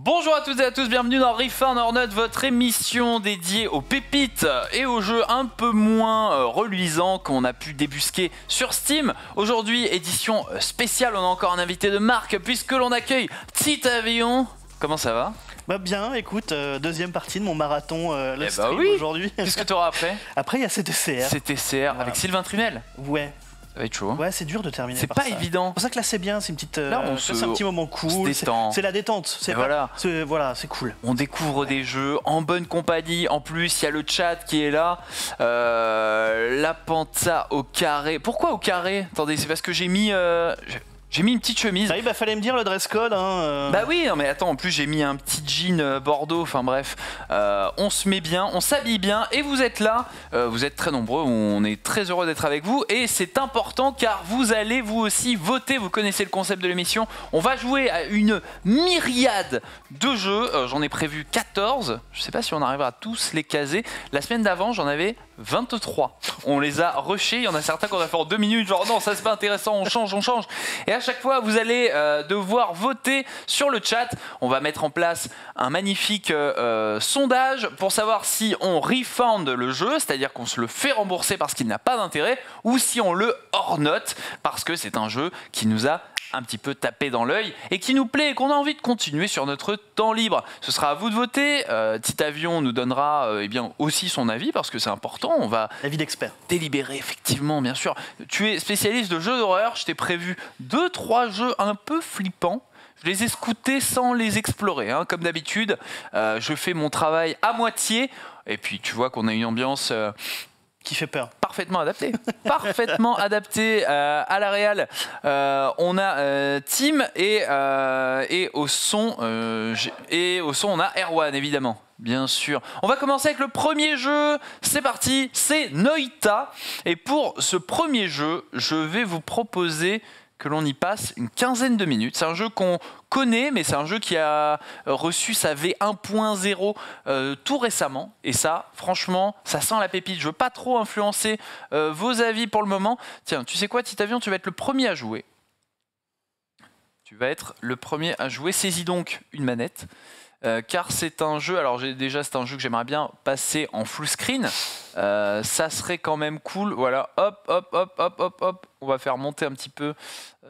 Bonjour à toutes et à tous, bienvenue dans Refound or Not, votre émission dédiée aux pépites et aux jeux un peu moins reluisants qu'on a pu débusquer sur Steam. Aujourd'hui, édition spéciale, on a encore un invité de marque puisque l'on accueille Titavion. Comment ça va? Bah bien, écoute, deuxième partie de mon marathon le stream oui. aujourd'hui. Qu'est-ce que tu auras après? Après, il y a CTCR. CTCR Voilà. avec Sylvain Trunel. Ouais. Ça va être chaud. Ouais, c'est dur de terminer. C'est par pas ça. évident. C'est pour ça que là, c'est bien, c'est une petite. Là, c'est un petit moment cool. C'est la détente. C'est voilà. Voilà, c'est cool. On découvre des jeux en bonne compagnie. En plus, il y a le chat qui est là. La Panta au carré. Pourquoi au carré? Attendez, c'est parce que j'ai mis une petite chemise. Il fallait me dire le dress code. Bah oui, non mais attends, en plus j'ai mis un petit jean bordeaux, enfin bref, on se met bien, on s'habille bien et vous êtes là, vous êtes très nombreux, on est très heureux d'être avec vous et c'est important car vous allez vous aussi voter, vous connaissez le concept de l'émission, on va jouer à une myriade de jeux, j'en ai prévu 14, je sais pas si on arrivera à tous les caser, la semaine d'avant j'en avais 23, on les a rushés, il y en a certains qu'on a fait en 2 minutes, genre non ça c'est pas intéressant, on change, et à chaque fois vous allez devoir voter sur le chat, on va mettre en place un magnifique sondage pour savoir si on refund le jeu, c'est-à-dire qu'on se le fait rembourser parce qu'il n'a pas d'intérêt, ou si on le hors note parce que c'est un jeu qui nous a un petit peu tapé dans l'œil et qui nous plaît et qu'on a envie de continuer sur notre temps libre. Ce sera à vous de voter. Titavion nous donnera eh bien aussi son avis parce que c'est important. On va avis d'expert. Délibérer effectivement, bien sûr. Tu es spécialiste de jeux d'horreur. Je t'ai prévu 2-3 jeux un peu flippants. Je les ai scoutés sans les explorer, hein. Comme d'habitude. Je fais mon travail à moitié. Et puis tu vois qu'on a une ambiance qui fait peur. Parfaitement adapté. Parfaitement adapté à la réal. On a Tim et au son on a Erwan évidemment. Bien sûr. On va commencer avec le premier jeu. C'est parti, c'est Noita. Et pour ce premier jeu, je vais vous proposer que l'on y passe une quinzaine de minutes. C'est un jeu qu'on connaît, mais c'est un jeu qui a reçu sa V1.0 tout récemment. Et ça, franchement, ça sent la pépite. Je veux pas trop influencer vos avis pour le moment. Tiens, tu sais quoi, Titavion, tu vas être le premier à jouer. Tu vas être le premier à jouer. Saisis donc une manette. Car c'est un jeu, alors c'est un jeu que j'aimerais bien passer en full screen, ça serait quand même cool, voilà, hop, on va faire monter un petit peu,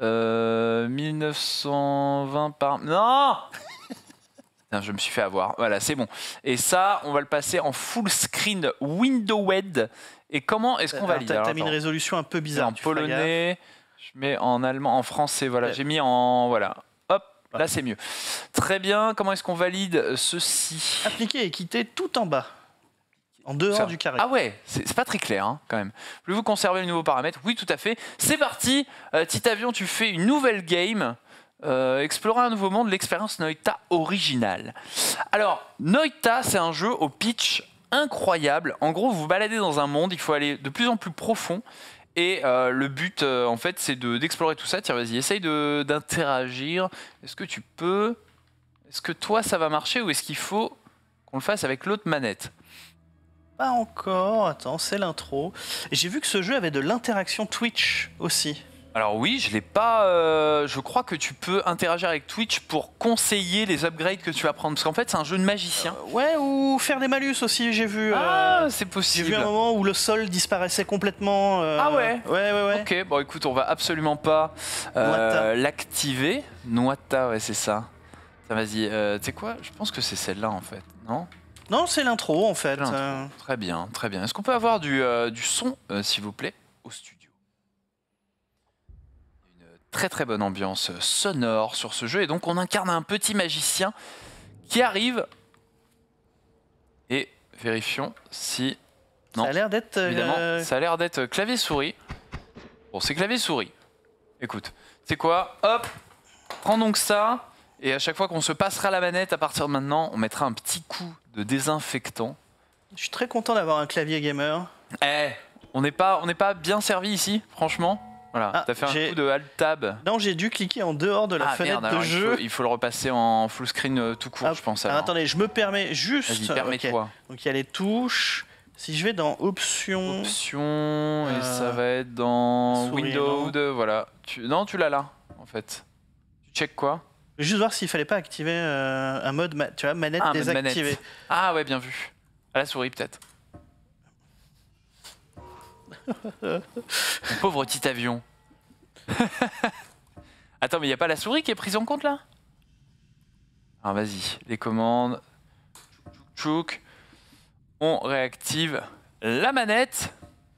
1920 par... Non je me suis fait avoir, voilà, c'est bon. Et ça, on va le passer en full screen windowed. Et comment est-ce qu'on valide? T'as mis une résolution un peu bizarre. En polonais, je mets en allemand, en français, voilà, j'ai mis en... Voilà. Là, c'est mieux. Très bien. Comment est-ce qu'on valide ceci? Appliquer et quitter tout en bas. En dehors du carré. Ah ouais, c'est pas très clair hein, quand même. Voulez-vous conserver le nouveau paramètre? Oui, tout à fait. C'est parti. Titavion, tu fais une nouvelle game. Explorer un nouveau monde, l'expérience Noita originale. Alors, Noita, c'est un jeu au pitch incroyable. En gros, vous vous baladez dans un monde, il faut aller de plus en plus profond. Et le but, en fait, c'est d'explorer tout ça. Tiens, vas-y, essaye d'interagir. Est-ce que tu peux... Est-ce que toi, ça va marcher ou est-ce qu'il faut qu'on le fasse avec l'autre manette? Pas encore. Attends, c'est l'intro. J'ai vu que ce jeu avait de l'interaction Twitch aussi. Alors oui, je l'ai pas... je crois que tu peux interagir avec Twitch pour conseiller les upgrades que tu vas prendre. Parce qu'en fait, c'est un jeu de magicien. Ouais, ou faire des malus aussi, j'ai vu. Ah, c'est possible. J'ai vu un moment où le sol disparaissait complètement. Ah ouais. Ouais. Ok, bon écoute, on va absolument pas l'activer. Noita, ouais, c'est ça. Vas-y, tu sais quoi? Je pense que c'est celle-là en fait, non? Non, c'est l'intro en fait. Très bien, très bien. Est-ce qu'on peut avoir du son, s'il vous plaît, au studio? Très très bonne ambiance sonore sur ce jeu et donc on incarne un petit magicien qui arrive et vérifions si... Non, ça a l'air d'être... évidemment, ça a l'air d'être clavier-souris. Bon, c'est clavier-souris. Écoute, c'est quoi? Hop, prends donc ça et à chaque fois qu'on se passera la manette à partir de maintenant, on mettra un petit coup de désinfectant. Je suis très content d'avoir un clavier gamer. On n'est pas bien servi ici, franchement. Voilà, t'as fait un coup de Alt-Tab. Non, j'ai dû cliquer en dehors de la fenêtre de jeu. Il faut le repasser en full screen tout court, je pense. Alors, attendez, je me permets juste... Vas-y, permets-toi. Okay. Donc, il y a les touches. Si je vais dans Options... et ça va être dans souris, Windows, voilà. Non, tu l'as là, en fait. Tu check quoi? Je vais juste voir s'il fallait pas activer un mode, tu vois, manette Ah, désactivée. manette. Ah ouais, bien vu. À la souris peut-être. Mon pauvre petit avion. Attends, mais il n'y a pas la souris qui est prise en compte là? Alors vas-y, les commandes. Tchouk. On réactive la manette.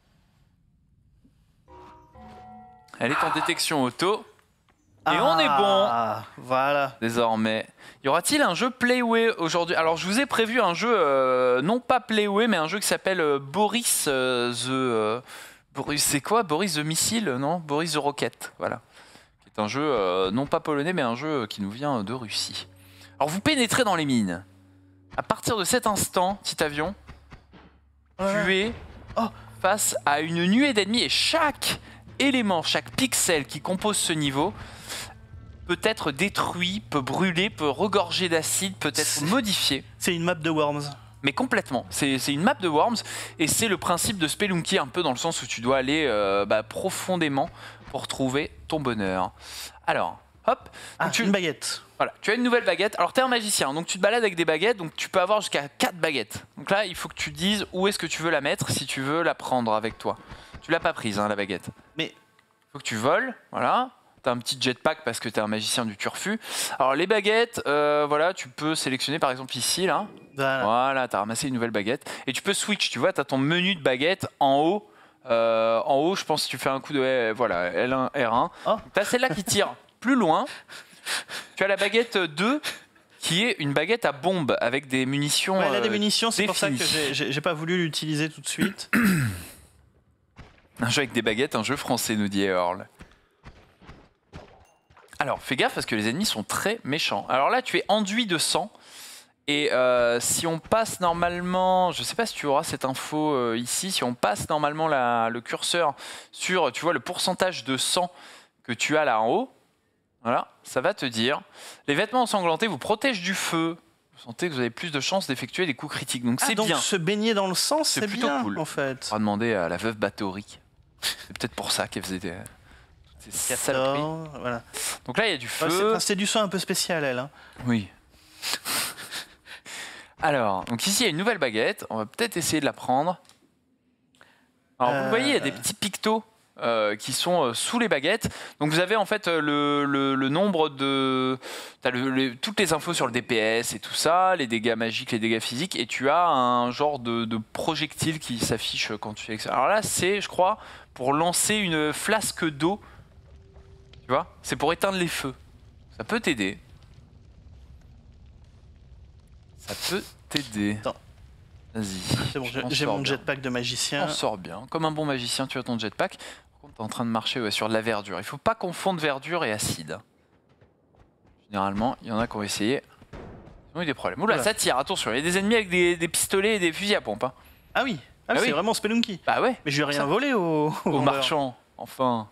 Elle est en détection auto. Et on est bon. Voilà. Désormais. Y aura-t-il un jeu Playway aujourd'hui? Alors je vous ai prévu un jeu, non pas Playway, mais un jeu qui s'appelle Boris Boris, c'est quoi? Boris the Missile? Non? Boris the Rocket. Voilà. C'est un jeu non pas polonais, mais un jeu qui nous vient de Russie. Alors vous pénétrez dans les mines. À partir de cet instant, petit avion, tu es face à une nuée d'ennemis et chaque élément, chaque pixel qui compose ce niveau peut être détruit, peut brûler, peut regorger d'acide, peut être modifié. C'est une map de Worms. Mais complètement. C'est une map de Worms et c'est le principe de Spelunky un peu dans le sens où tu dois aller profondément pour trouver ton bonheur. Alors, hop. Donc Une baguette. Voilà, tu as une nouvelle baguette. Alors, tu es un magicien, donc tu te balades avec des baguettes, donc tu peux avoir jusqu'à 4 baguettes. Donc là, il faut que tu dises où est-ce que tu veux la mettre si tu veux la prendre avec toi. Tu l'as pas prise, hein, la baguette. Mais il faut que tu voles, voilà. T'as un petit jetpack parce que t'es un magicien du turfu. Alors les baguettes, voilà, tu peux sélectionner par exemple ici, là. Voilà, t'as ramassé une nouvelle baguette. Et tu peux switch, tu vois, t'as ton menu de baguette en haut. Je pense que tu fais un coup de voilà, L1, R1. T'as celle-là qui tire plus loin. Tu as la baguette 2 qui est une baguette à bombe avec des munitions. Ouais, elle a des munitions, c'est pour ça que j'ai pas voulu l'utiliser tout de suite. Un jeu avec des baguettes, un jeu français, nous dit Earl. Alors, fais gaffe parce que les ennemis sont très méchants. Alors là, tu es enduit de sang. Et si on passe normalement, je sais pas si tu auras cette info ici, si on passe normalement le curseur sur, tu vois, le pourcentage de sang que tu as là en haut, voilà, ça va te dire. Les vêtements ensanglantés vous protègent du feu. Vous sentez que vous avez plus de chances d'effectuer des coups critiques. Donc c'est bien. Donc se baigner dans le sang, c'est plutôt bien, cool. En fait. On va demander à la veuve Bathory. C'est peut-être pour ça qu'elle faisait des... C'est saloperies. Voilà. Donc là, il y a du feu. C'est du sang un peu spécial, elle. Hein. Oui. Alors, donc ici, il y a une nouvelle baguette. On va peut-être essayer de la prendre. Alors, vous voyez, il y a des petits pictos qui sont sous les baguettes. Donc, vous avez en fait le nombre de... T'as toutes les infos sur le DPS et tout ça, les dégâts magiques, les dégâts physiques. Et tu as un genre de projectile qui s'affiche quand tu fais ça. Alors là, c'est, je crois, pour lancer une flasque d'eau. Tu vois, c'est pour éteindre les feux. Ça peut t'aider. Ça peut t'aider. Vas-y. C'est bon, j'ai mon jetpack de magicien. On sort bien. Comme un bon magicien, tu as ton jetpack. Par contre, t'es en train de marcher sur de la verdure. Il faut pas confondre verdure et acide. Généralement, il y en a qui ont essayé. Ils ont eu des problèmes. Oula, ça tire, attention. Il y a des ennemis avec des pistolets et des fusils à pompe. Hein. Ah oui, c'est vraiment Spelunky. Bah ouais. Mais je lui ai rien volé au marchand. Enfin.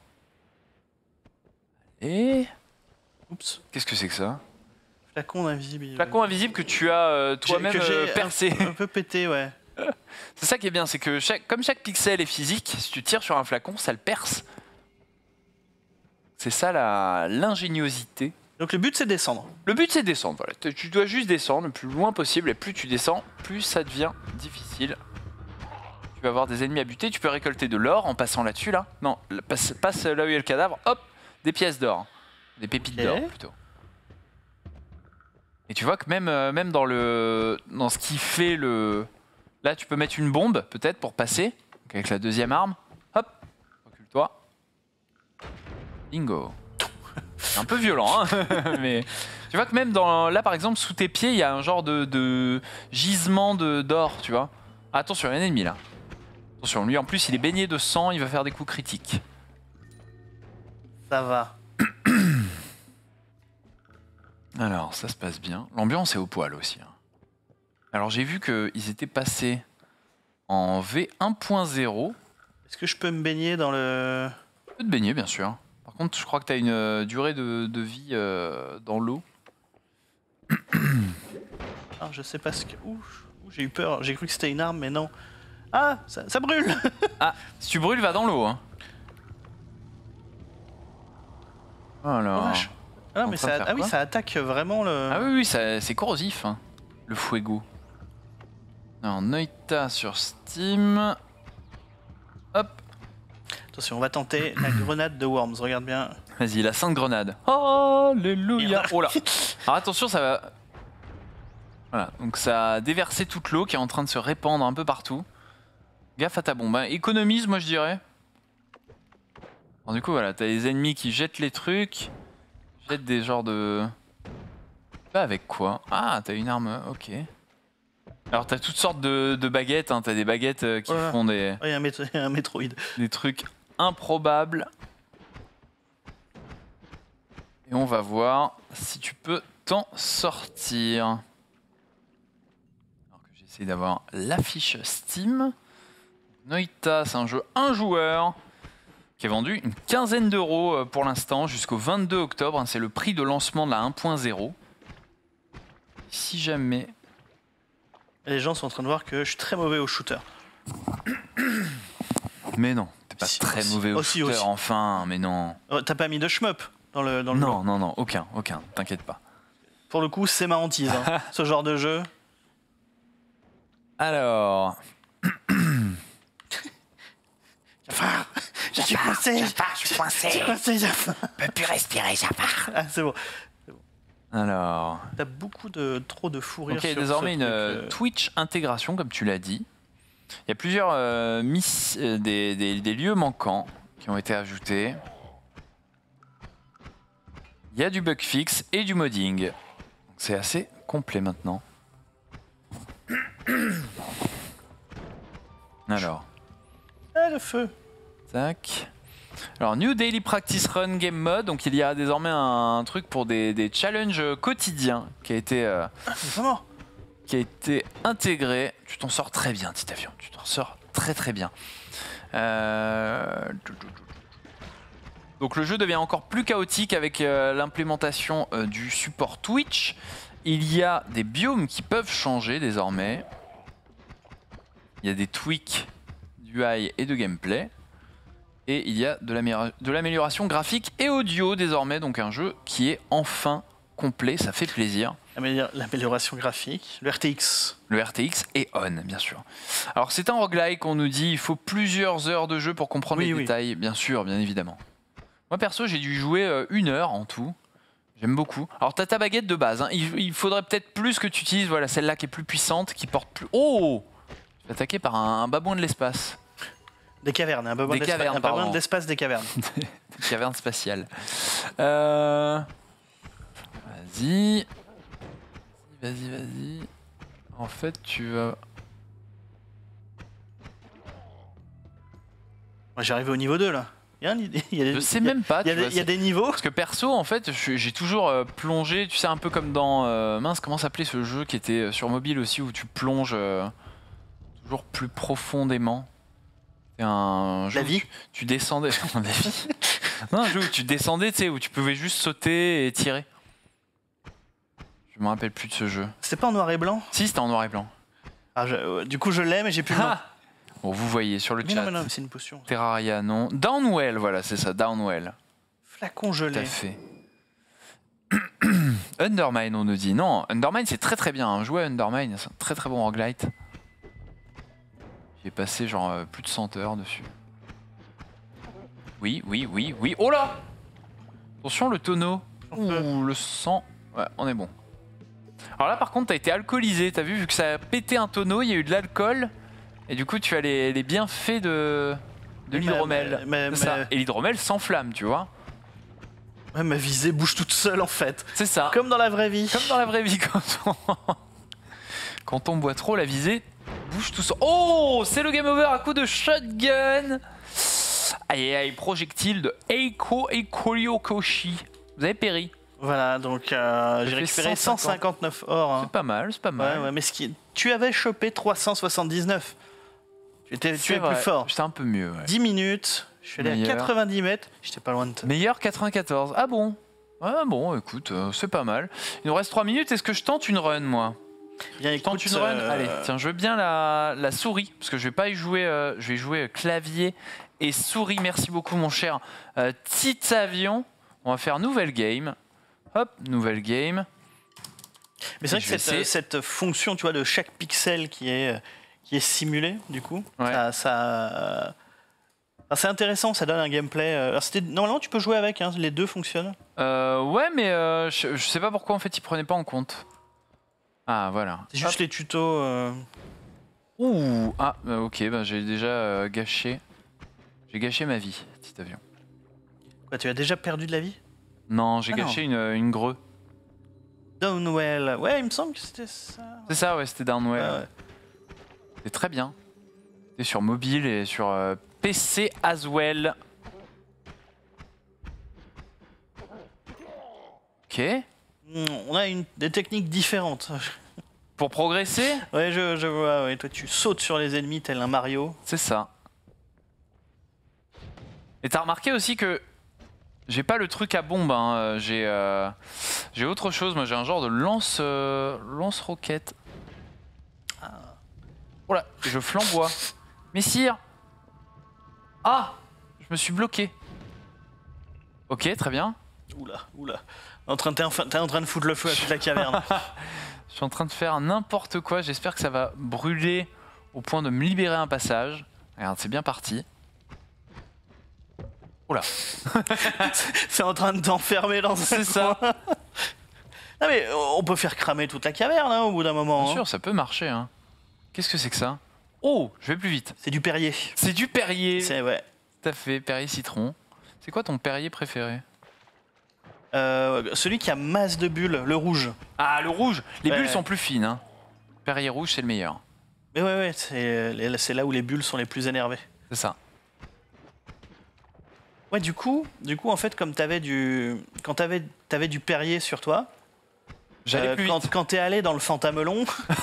Et... Oups. Qu'est-ce que c'est que ça? Flacon invisible. Flacon invisible que tu as toi-même percé. Un peu pété, ouais. C'est ça qui est bien, c'est que comme chaque pixel est physique, si tu tires sur un flacon, ça le perce. C'est ça l'ingéniosité. Donc le but c'est de descendre. Le but c'est de descendre, voilà. Tu dois juste descendre le plus loin possible et plus tu descends, plus ça devient difficile. Tu vas avoir des ennemis à buter, tu peux récolter de l'or en passant là-dessus là. Non, passe là où il y a le cadavre, hop, des pièces d'or. Des pépites d'or plutôt. Et tu vois que même dans ce qui fait le... Là tu peux mettre une bombe peut-être pour passer. Donc, avec la deuxième arme. Hop, recule-toi. Bingo. C'est un peu violent, hein. Mais tu vois que même là par exemple sous tes pieds il y a un genre de gisement d'or, tu vois. Attention, il y a un ennemi là. Attention, lui en plus il est baigné de sang, il va faire des coups critiques. Ça va. Alors, ça se passe bien. L'ambiance est au poil aussi. Alors, j'ai vu qu'ils étaient passés en V1.0. Est-ce que je peux me baigner dans le... Tu peux te baigner, bien sûr. Par contre, je crois que tu as une durée de vie dans l'eau. Ah, je sais pas ce que... Ouh, j'ai eu peur. J'ai cru que c'était une arme, mais non. Ah, ça brûle. Ah, si tu brûles, va dans l'eau. Hein. Voilà. Oh, Ah, non, mais ça, oui, ça attaque vraiment le... Ah oui, c'est corrosif, hein, le Fuego. Alors, Noita sur Steam. Hop. Attention, on va tenter la grenade de Worms, regarde bien. Vas-y, la sainte grenade. Alléluia. Oh là. Alors attention, ça va... Voilà, donc ça a déversé toute l'eau qui est en train de se répandre un peu partout. Gaffe à ta bombe, hein. Économise, moi je dirais. Alors, du coup, voilà, t'as les ennemis qui jettent les trucs. Jettent des genres de... Pas avec quoi? Ah, t'as une arme, ok. Alors t'as toutes sortes de baguettes, hein. T'as des baguettes qui font des... Il y a un Metroid. Des trucs improbables. Et on va voir si tu peux t'en sortir. Alors que j'essaie d'avoir l'affiche Steam. Noita, c'est un jeu un joueur qui est vendu une quinzaine d'euros pour l'instant jusqu'au 22 octobre. C'est le prix de lancement de la 1.0. Si jamais... Les gens sont en train de voir que je suis très mauvais au shooter. Mais non, t'es pas très mauvais au shooter, aussi. enfin, mais non. Oh, t'as pas mis de shmup dans le Non, non, non, aucun, t'inquiète pas. Pour le coup, c'est ma hantise, hein, ce genre de jeu. Alors... Jafar, je suis coincé. Jafar, je suis coincé. Jafar. Je peux plus respirer, Jafar. Ah, c'est bon. Alors... T'as beaucoup trop de fou rire. Donc il y a sur désormais ce une truc, Twitch intégration, comme tu l'as dit. Il y a plusieurs des lieux manquants qui ont été ajoutés. Il y a du bug fix et du modding. C'est assez complet maintenant. Alors... Ah, le feu. Tac. Alors, New Daily Practice Run Game Mode. Donc, il y a désormais un truc pour des challenges quotidiens qui a été intégré. Tu t'en sors très bien, Titavion. Tu t'en sors très très bien. Donc, le jeu devient encore plus chaotique avec l'implémentation du support Twitch. Il y a des biomes qui peuvent changer désormais. Il y a des tweaks d'UI et de gameplay. Et il y a de l'amélioration graphique et audio désormais, donc un jeu qui est enfin complet, ça fait plaisir. L'amélioration graphique, le RTX. Le RTX est on, bien sûr. Alors c'est un roguelike, on nous dit, il faut plusieurs heures de jeu pour comprendre les détails, bien sûr, bien évidemment. Moi perso, j'ai dû jouer 1 heure en tout. J'aime beaucoup. Alors t'as ta baguette de base, hein. Il faudrait peut-être plus que tu utilises, voilà, celle-là qui est plus puissante, qui porte plus... Oh! Tu es attaqué par un babouin de l'espace. Des cavernes, un babouin de l'espace des cavernes. Des cavernes spatiales. Vas-y. Vas-y. En fait, tu vas... Moi, j'arrive au niveau 2, là. Je sais même pas. Il y a des niveaux. Parce que perso, en fait, j'ai toujours plongé, tu sais, un peu comme dans... mince, comment s'appelait ce jeu qui était sur mobile aussi, où tu plonges toujours plus profondément. C'est un jeu la vie. Où tu descendais. La vie. Non, un jeu où tu descendais, tu sais, où tu pouvais juste sauter et tirer. Je me rappelle plus de ce jeu. C'était pas en noir et blanc? Si, c'était en noir et blanc. Ah, du coup, je l'ai, mais j'ai plus le nom. Bon, vous voyez sur le chat. Non, c'est une potion. Terraria, non. Downwell, voilà, c'est ça, Downwell. Flacon gelé. Tout à fait. Undermine, on nous dit. Non, Undermine, c'est très très bien. Hein. Jouer à Undermine, c'est un très très bon roguelite. J'ai passé genre plus de 100 heures dessus. Oui. Oh là! Attention, le tonneau. Ouh, le sang. Ouais, on est bon. Alors là, par contre, t'as été alcoolisé. T'as vu que ça a pété un tonneau, il y a eu de l'alcool. Et du coup, tu as les bienfaits de l'hydromel. Et l'hydromel s'enflamme, tu vois. Ouais, ma visée bouge toute seule, en fait. C'est ça. Comme dans la vraie vie. Comme dans la vraie vie, quand on boit trop, la visée bouge tout seul. Oh, c'est le game over à coup de shotgun. Aïe, projectile de Eiko Koryokoshi. Vous avez péri. Voilà, donc j'ai récupéré 159 or. Hein. C'est pas mal, c'est pas mal. Ouais, mais tu avais chopé 379. Tu étais plus fort. J'étais un peu mieux. Ouais. 10 minutes, je suis allé à 90 mètres, j'étais pas loin de toi. Meilleur 94. Ah bon? Ah bon, écoute, c'est pas mal. Il nous reste 3 minutes, est-ce que je tente une run, moi? Bien, écoute, tente une run. Allez, tiens, je veux bien la souris, parce que je vais pas y jouer, je vais jouer clavier et souris. Merci beaucoup, mon cher Titavion. On va faire nouvelle game. Hop, nouvelle game. Mais c'est vrai Je vais que essayer. cette fonction, tu vois, de chaque pixel qui est simulé, du coup, Ouais. c'est intéressant, ça donne un gameplay. Alors normalement, tu peux jouer avec, hein, les deux fonctionnent. Ouais, mais je sais pas pourquoi en fait ils prenaient pas en compte. Ah voilà. C'est juste les tutos. Ouh, ah ok, bah, j'ai déjà gâché. J'ai gâché ma vie, petit avion. Quoi, tu as déjà perdu de la vie? Non, j'ai Ah non. gâché une greu. Downwell. Ouais, il me semble que c'était ça. C'est ça, ouais, c'était Downwell. Ouais, ouais. C'est très bien. C'est sur mobile et sur PC as well. Ok. On a des techniques différentes. Pour progresser, Ouais, je vois. Ouais. Toi, tu sautes sur les ennemis tel un Mario. c'est ça. Et t'as remarqué aussi que j'ai pas le truc à bombe, hein. J'ai autre chose. Moi, j'ai un genre de lance-roquette. Oh là, je flamboie. Messire. Ah, je me suis bloqué. Ok, très bien. Oula, oula. T'es en train de foutre le feu à toute la caverne. Je suis en train de faire n'importe quoi. J'espère que ça va brûler au point de me libérer un passage. Regarde, c'est bien parti. Oula, C'est en train de t'enfermer dans un c'est ça. coin. Non mais on peut faire cramer toute la caverne hein, au bout d'un moment. Bien hein. sûr, ça peut marcher. Hein. Qu'est-ce que c'est que ça? Oh, je vais plus vite. C'est du Perrier. C'est du Perrier. C'est ouais. Tout à fait, Perrier citron. C'est quoi ton Perrier préféré? Celui qui a masse de bulles, le rouge. Ah, le rouge. Les Ouais. bulles sont plus fines. Hein. Perrier rouge, c'est le meilleur. Mais ouais, c'est là où les bulles sont les plus énervées. C'est ça. Ouais, du coup, en fait, comme t'avais t'avais du Perrier sur toi, J'allais plus vite. quand t'es allé dans le Fantamelon,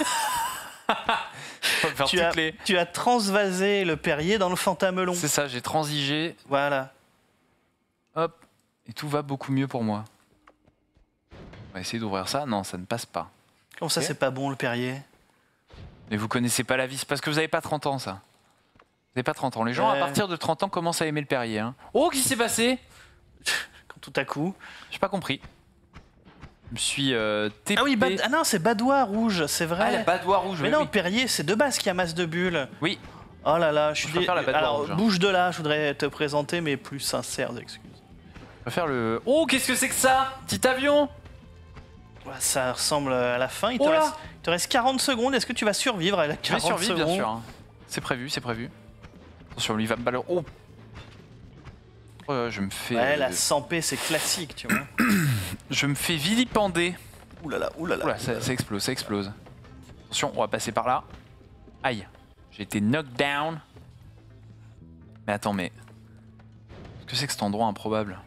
Faut faire tu toutes les- as transvasé le Perrier dans le Fantamelon. C'est ça, j'ai transigé. Voilà. Hop. Et tout va beaucoup mieux pour moi. On va essayer d'ouvrir ça. Non, ça ne passe pas. Comme ça, Ok. c'est pas bon le Perrier. Mais vous connaissez pas la vie. C'est parce que vous avez pas 30 ans, ça. Vous avez pas 30 ans. Les gens, Ouais. à partir de 30 ans, commencent à aimer le Perrier. Hein. Oh, qu'est-ce qui s'est passé? Quand tout à coup. J'ai pas compris. Je me suis TP. Ah oui, ah non, c'est Badois rouge, c'est vrai. Ah, la badoie rouge. Mais oui, non, oui. Perrier, c'est de base qui a masse de bulles. Oui. Oh là là, je suis préfère la Badois Alors, rouge, hein. bouge de là, je voudrais te présenter mes plus sincères excuses. Je vais faire le. Oh, qu'est-ce que c'est que ça? Petit avion. Ouais, ça ressemble à la fin. Il Oh là te reste 40 secondes. Est-ce que tu vas survivre à la 40 Je vais survivre, bien secondes sûr. Hein. C'est prévu, c'est prévu. Attention, lui il va me balayer. Oh. Je me fais. Ouais, la 100p, c'est classique, tu vois. Je me fais vilipender. Ouh là là, ouh là là. Oula, ça explose, ça explose. Attention, on va passer par là. Aïe, j'ai été knocked down. Mais attends, mais... Qu'est-ce que c'est que cet endroit improbable?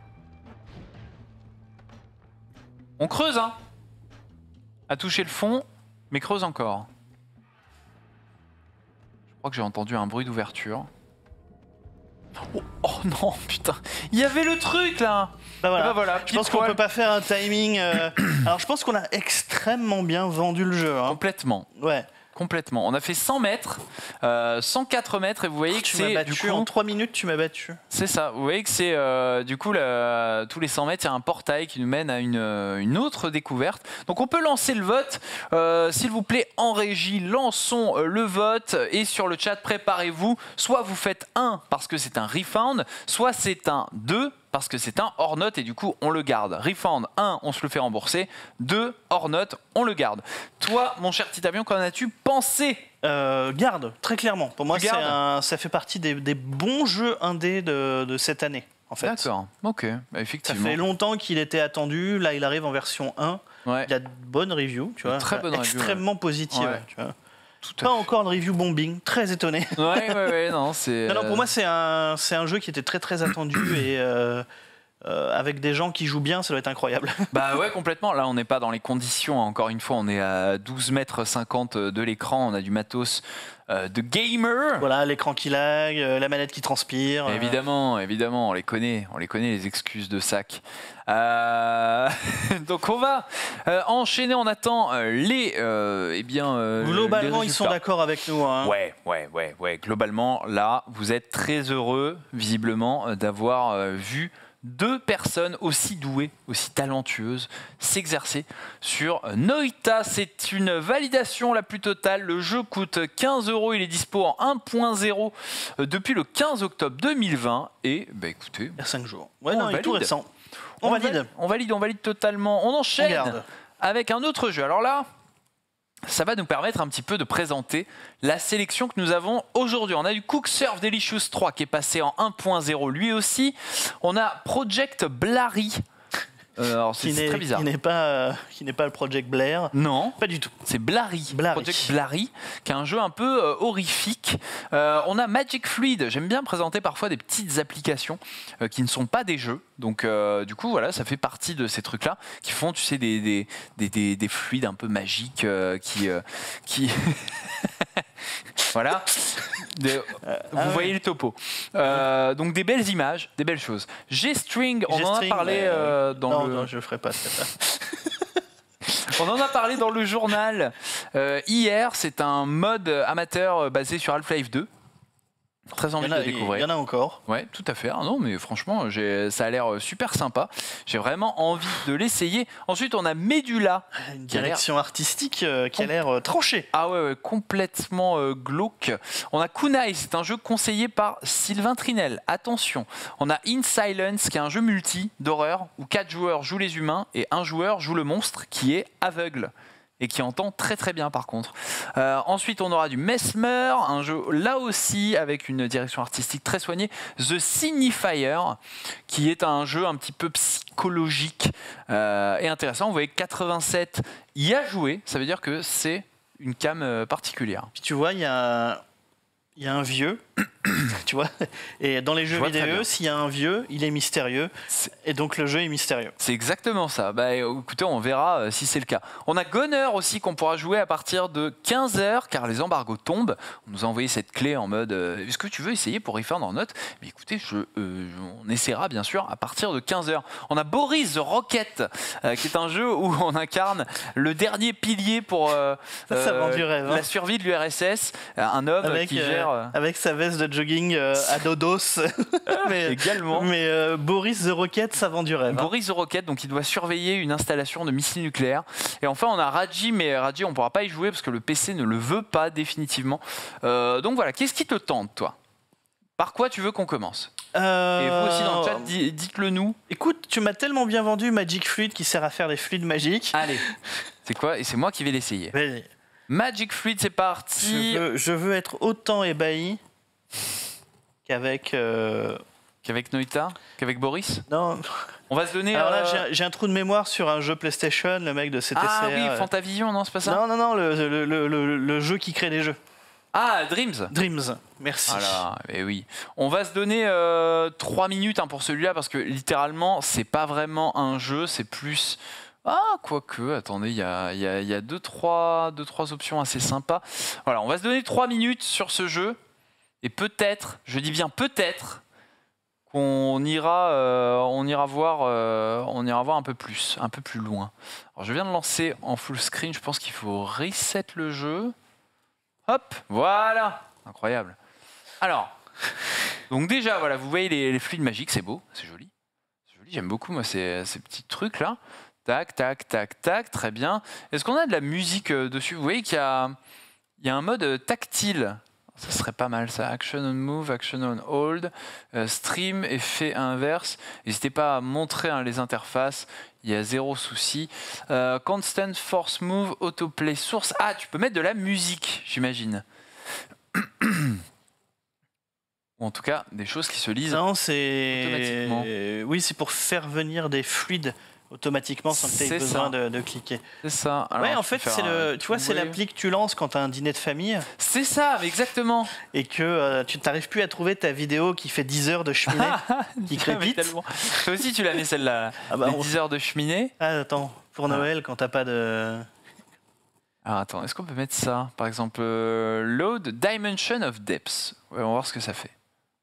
On creuse, hein. A touché le fond, mais creuse encore. Je crois que j'ai entendu un bruit d'ouverture. Oh, oh non, putain. Il y avait le truc, là. Bah voilà. Ah bah voilà, Je pile pense qu'on poil. peut pas faire un timing. Alors, je pense qu'on a extrêmement bien vendu le jeu. Hein. Complètement. Ouais. Complètement. On a fait 100 mètres, 104 mètres, et vous voyez que Tu m'as c'est battu du coup, en 3 minutes, tu m'as battu. c'est ça. Vous voyez que c'est du coup tous les 100 mètres, il y a un portail qui nous mène à une autre découverte. Donc on peut lancer le vote. S'il vous plaît, en régie, lançons le vote et sur le chat, préparez-vous. Soit vous faites 1 parce que c'est un refund, soit c'est un 2 parce que c'est un hors note et du coup on le garde. Refund 1, on se le fait rembourser. 2, hors note, on le garde. Toi, mon cher petit avion, qu'en as-tu pensé? Garde, très clairement. Pour moi, Tu gardes ça fait partie des bons jeux indés de cette année, en fait. D'accord, ok, bah, Ça effectivement. fait longtemps qu'il était attendu. Là, il arrive en version 1. Ouais, Il a de bonnes reviews, tu vois. très bonnes reviews, extrêmement positives, Ouais. tu vois. tout à Pas encore de review bombing, très étonné. ouais, non, c'est. Non, pour moi, c'est un jeu qui était très très attendu et avec des gens qui jouent bien, ça doit être incroyable. Bah ouais, complètement. Là, on n'est pas dans les conditions. Encore une fois, on est à 12 mètres 50 de l'écran. On a du matos de gamer. Voilà, l'écran qui lag, la manette qui transpire. Évidemment, on les connaît les excuses de sac. Donc on va enchaîner. On attend les Globalement, les ils sont résultats. d'accord avec nous. Hein. Ouais. Globalement, là, vous êtes très heureux, visiblement, d'avoir vu 2 personnes aussi douées, aussi talentueuses s'exercer sur Noita. C'est une validation la plus totale. Le jeu coûte 15 €. Il est dispo en 1.0 depuis le 15 octobre 2020. Et bah écoutez, Il y a 5 jours. Ouais, On non, il est tout valide. récent. On valide. On valide totalement. On enchaîne garde. avec un autre jeu. Alors là, ça va nous permettre un petit peu de présenter la sélection que nous avons aujourd'hui. On a du Cook Surf Delicious 3 qui est passé en 1.0 lui aussi. On a Project Blary. Alors c'est très bizarre. Qui n'est pas le Project Blair. Non, Pas du tout. c'est Blary. Blary. Project Blary, qui est un jeu un peu horrifique. On a Magic Fluid. J'aime bien présenter parfois des petites applications qui ne sont pas des jeux. Donc du coup, voilà, ça fait partie de ces trucs-là qui font, tu sais, des fluides un peu magiques qui... Voilà. Vous voyez le topo. Donc des belles images, des belles choses. G-String, on en a parlé dans le... Non, je ne ferai pas ça. On en a parlé dans le journal hier. C'est un mode amateur basé sur Half-Life 2. Très envie de le découvrir. Il y en a encore. Ouais, tout à fait. Ah non, mais franchement, ça a l'air super sympa. J'ai vraiment envie de l'essayer. Ensuite, on a Medula. Une direction artistique qui a l'air tranchée. Ah ouais, complètement glauque. On a Kunai, c'est un jeu conseillé par Sylvain Trinel. Attention. On a In Silence, qui est un jeu multi d'horreur où 4 joueurs jouent les humains et 1 joueur joue le monstre qui est aveugle et qui entend très très bien par contre. Ensuite, on aura du Mesmer, un jeu là aussi avec une direction artistique très soignée. The Signifier, qui est un jeu un petit peu psychologique et intéressant. Vous voyez, 87 y a joué, ça veut dire que c'est une cam particulière. Puis tu vois, il y a un vieux, tu vois, et dans les jeux vidéo, s'il y a un vieux, il est mystérieux, et donc le jeu est mystérieux. C'est exactement ça. Bah, écoutez, on verra si c'est le cas. On a Gunner aussi qu'on pourra jouer à partir de 15h, car les embargos tombent. On nous a envoyé cette clé en mode est-ce que tu veux essayer pour Return or Not? Mais écoutez, on essaiera bien sûr à partir de 15h. On a Boris the Rocket, qui est un jeu où on incarne le dernier pilier pour ça vend du rêve, hein. La survie de l'URSS. Un homme qui gère... Avec sa veste de jogging à dodos. Également. Mais Boris the Rocket, ça vend du rêve. Boris the Rocket, donc il doit surveiller une installation de missiles nucléaires. Et enfin, on a Raji, mais Raji, on ne pourra pas y jouer parce que le PC ne le veut pas définitivement. Donc voilà, qu'est-ce qui te tente, toi? Par quoi tu veux qu'on commence? Et vous aussi dans le chat, dites-le nous. Écoute, tu m'as tellement bien vendu Magic Fluid qui sert à faire des fluides magiques. Allez, c'est quoi? Et c'est moi qui vais l'essayer. Mais Magic Fluid, c'est parti. je veux être autant ébahi qu'avec... Qu'avec Noita? Qu'avec Boris? Non. On va se donner... Alors là, j'ai un trou de mémoire sur un jeu PlayStation, le mec de CTCR. Ah oui, Fantavision, non, c'est pas ça? Non, le jeu qui crée des jeux. Ah, Dreams. Dreams, merci. Voilà, et oui. On va se donner 3 minutes pour celui-là parce que littéralement, c'est pas vraiment un jeu, c'est plus... Ah, quoique, attendez, il y a 2-3 options assez sympas. Voilà, on va se donner 3 minutes sur ce jeu. Et peut-être, je dis bien peut-être, qu'on ira voir un peu plus loin. Alors, je viens de lancer en full screen, je pense qu'il faut reset le jeu. Hop, voilà, incroyable. Alors, donc déjà, voilà, vous voyez les fluides magiques, c'est beau, c'est joli. J'aime beaucoup, moi, ces petits trucs-là. Tac, tac, tac, tac, très bien. Est-ce qu'on a de la musique dessus? Vous voyez qu'il y a un mode tactile. Ça serait pas mal ça. Action on move, action on hold, stream, effet inverse. N'hésitez pas à montrer les interfaces. Il y a 0 souci. Constant force move, autoplay source. Ah, tu peux mettre de la musique, j'imagine. Ou en tout cas, des choses qui se lisent automatiquement. Oui, c'est pour faire venir des fluides automatiquement sans que tu aies besoin de cliquer. C'est ça. Alors, ouais, en fait, c'est l'appli que tu lances quand tu as un dîner de famille. C'est ça, mais exactement. Et que tu n'arrives plus à trouver ta vidéo qui fait 10 heures de cheminée, qui crépite. Toi aussi, tu l'as mis celle-là. Les 10 heures de cheminée. Ah, attends, pour Noël, quand t'as pas de... Alors attends, est-ce qu'on peut mettre ça? Par exemple, Load Dimension of Depth. Ouais, on va voir ce que ça fait.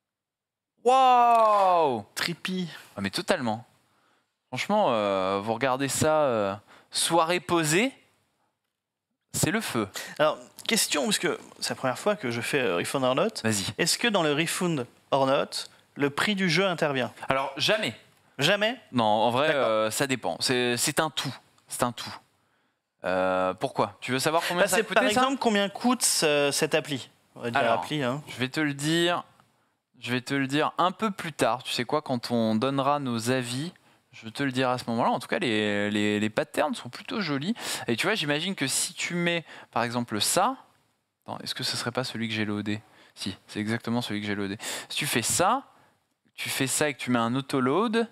Waouh! Trippy. Ah, mais totalement. Franchement, vous regardez ça, soirée posée, c'est le feu. Alors, question, parce que c'est la première fois que je fais Refund or Not. Vas-y. Est-ce que dans le Refund or Not, le prix du jeu intervient? Alors, jamais. Jamais? Non, en vrai, D'accord. ça dépend. C'est un tout. C'est un tout. Pourquoi? Tu veux savoir combien ça a C'est coûté par ça? exemple combien coûte cette appli? On va dire Alors, appli, hein. Je vais te le dire. Je vais te le dire un peu plus tard. Tu sais quoi, quand on donnera nos avis, je te le dirai à ce moment-là. En tout cas, les patterns sont plutôt jolis. Et tu vois, j'imagine que si tu mets, par exemple, ça... Attends, est-ce que ce serait pas celui que j'ai loadé? Si, c'est exactement celui que j'ai loadé. Si tu fais ça et que tu mets un auto-load...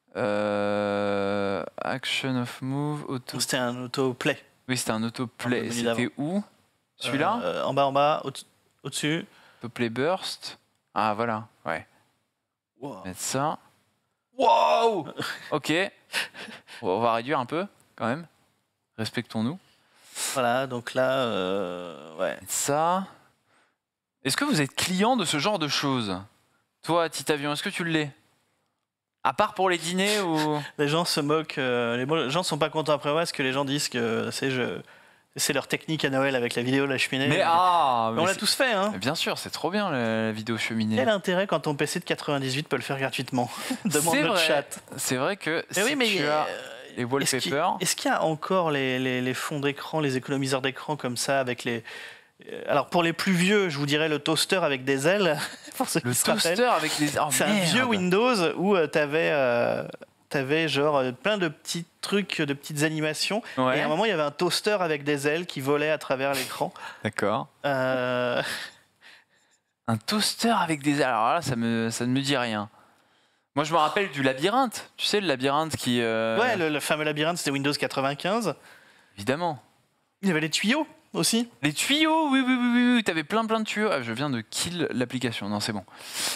action of move, auto... C'était un autoplay. Oui, c'était un auto-play. menu C'était où? Celui-là? En bas, au-dessus. Auto-play burst. Ah, voilà, ouais. Wow. Mettre ça. Wow. Ok. On va réduire un peu, quand même. Respectons-nous. Voilà, donc là, ouais. Mettre ça. Est-ce que vous êtes client de ce genre de choses? Toi, Titavion, est-ce que tu l'es? À part pour les dîners ou... Les gens se moquent, les gens sont pas contents après moi parce que les gens disent que c'est leur technique à Noël avec la vidéo de la cheminée. Mais on l'a tous fait, hein. Mais bien sûr, c'est trop bien la vidéo cheminée. Quel intérêt quand ton PC de 98 peut le faire gratuitement? Demande C'est le vrai. chat. C'est vrai que Mais oui, si mais tu as les wallpapers... Est-ce qu'il y a encore les fonds d'écran, les économiseurs d'écran comme ça avec les... Alors pour les plus vieux, je vous dirais le toaster avec des ailes. Pour ceux Le qui se rappellent. toaster avec des... Oh, C'est un vieux merde. Windows où t'avais genre plein de petits trucs, de petites animations. Ouais. Et à un moment, il y avait un toaster avec des ailes qui volaient à travers l'écran. D'accord. Euh, Un toaster avec des... Alors là, ça ne me dit rien. Moi, je me rappelle du labyrinthe. Tu sais, le labyrinthe qui... Ouais, le fameux labyrinthe, c'était Windows 95. Évidemment. Il y avait les tuyaux aussi. Les tuyaux, oui. T'avais plein de tuyaux. Ah, je viens de kill l'application. Non, c'est bon.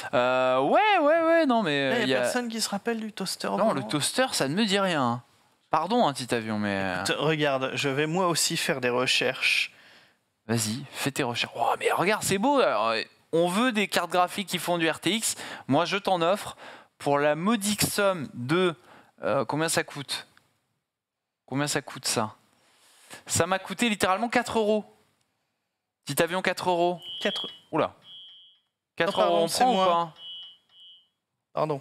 Ouais, non, mais... Il n'y a personne qui se rappelle du toaster. Non, le toaster, ça ne me dit rien. Pardon, hein, Titavion, mais... Regarde, je vais moi aussi faire des recherches. Vas-y, fais tes recherches. Oh, mais regarde, c'est beau. Alors, on veut des cartes graphiques qui font du RTX. Moi, je t'en offre pour la modique somme de... combien ça coûte? Combien ça coûte, ça? Ça m'a coûté littéralement 4 €. Titavion, 4 €. 4... Oula. 4 Oh, pardon, €, on c'est prend ou moi. pas? Pardon.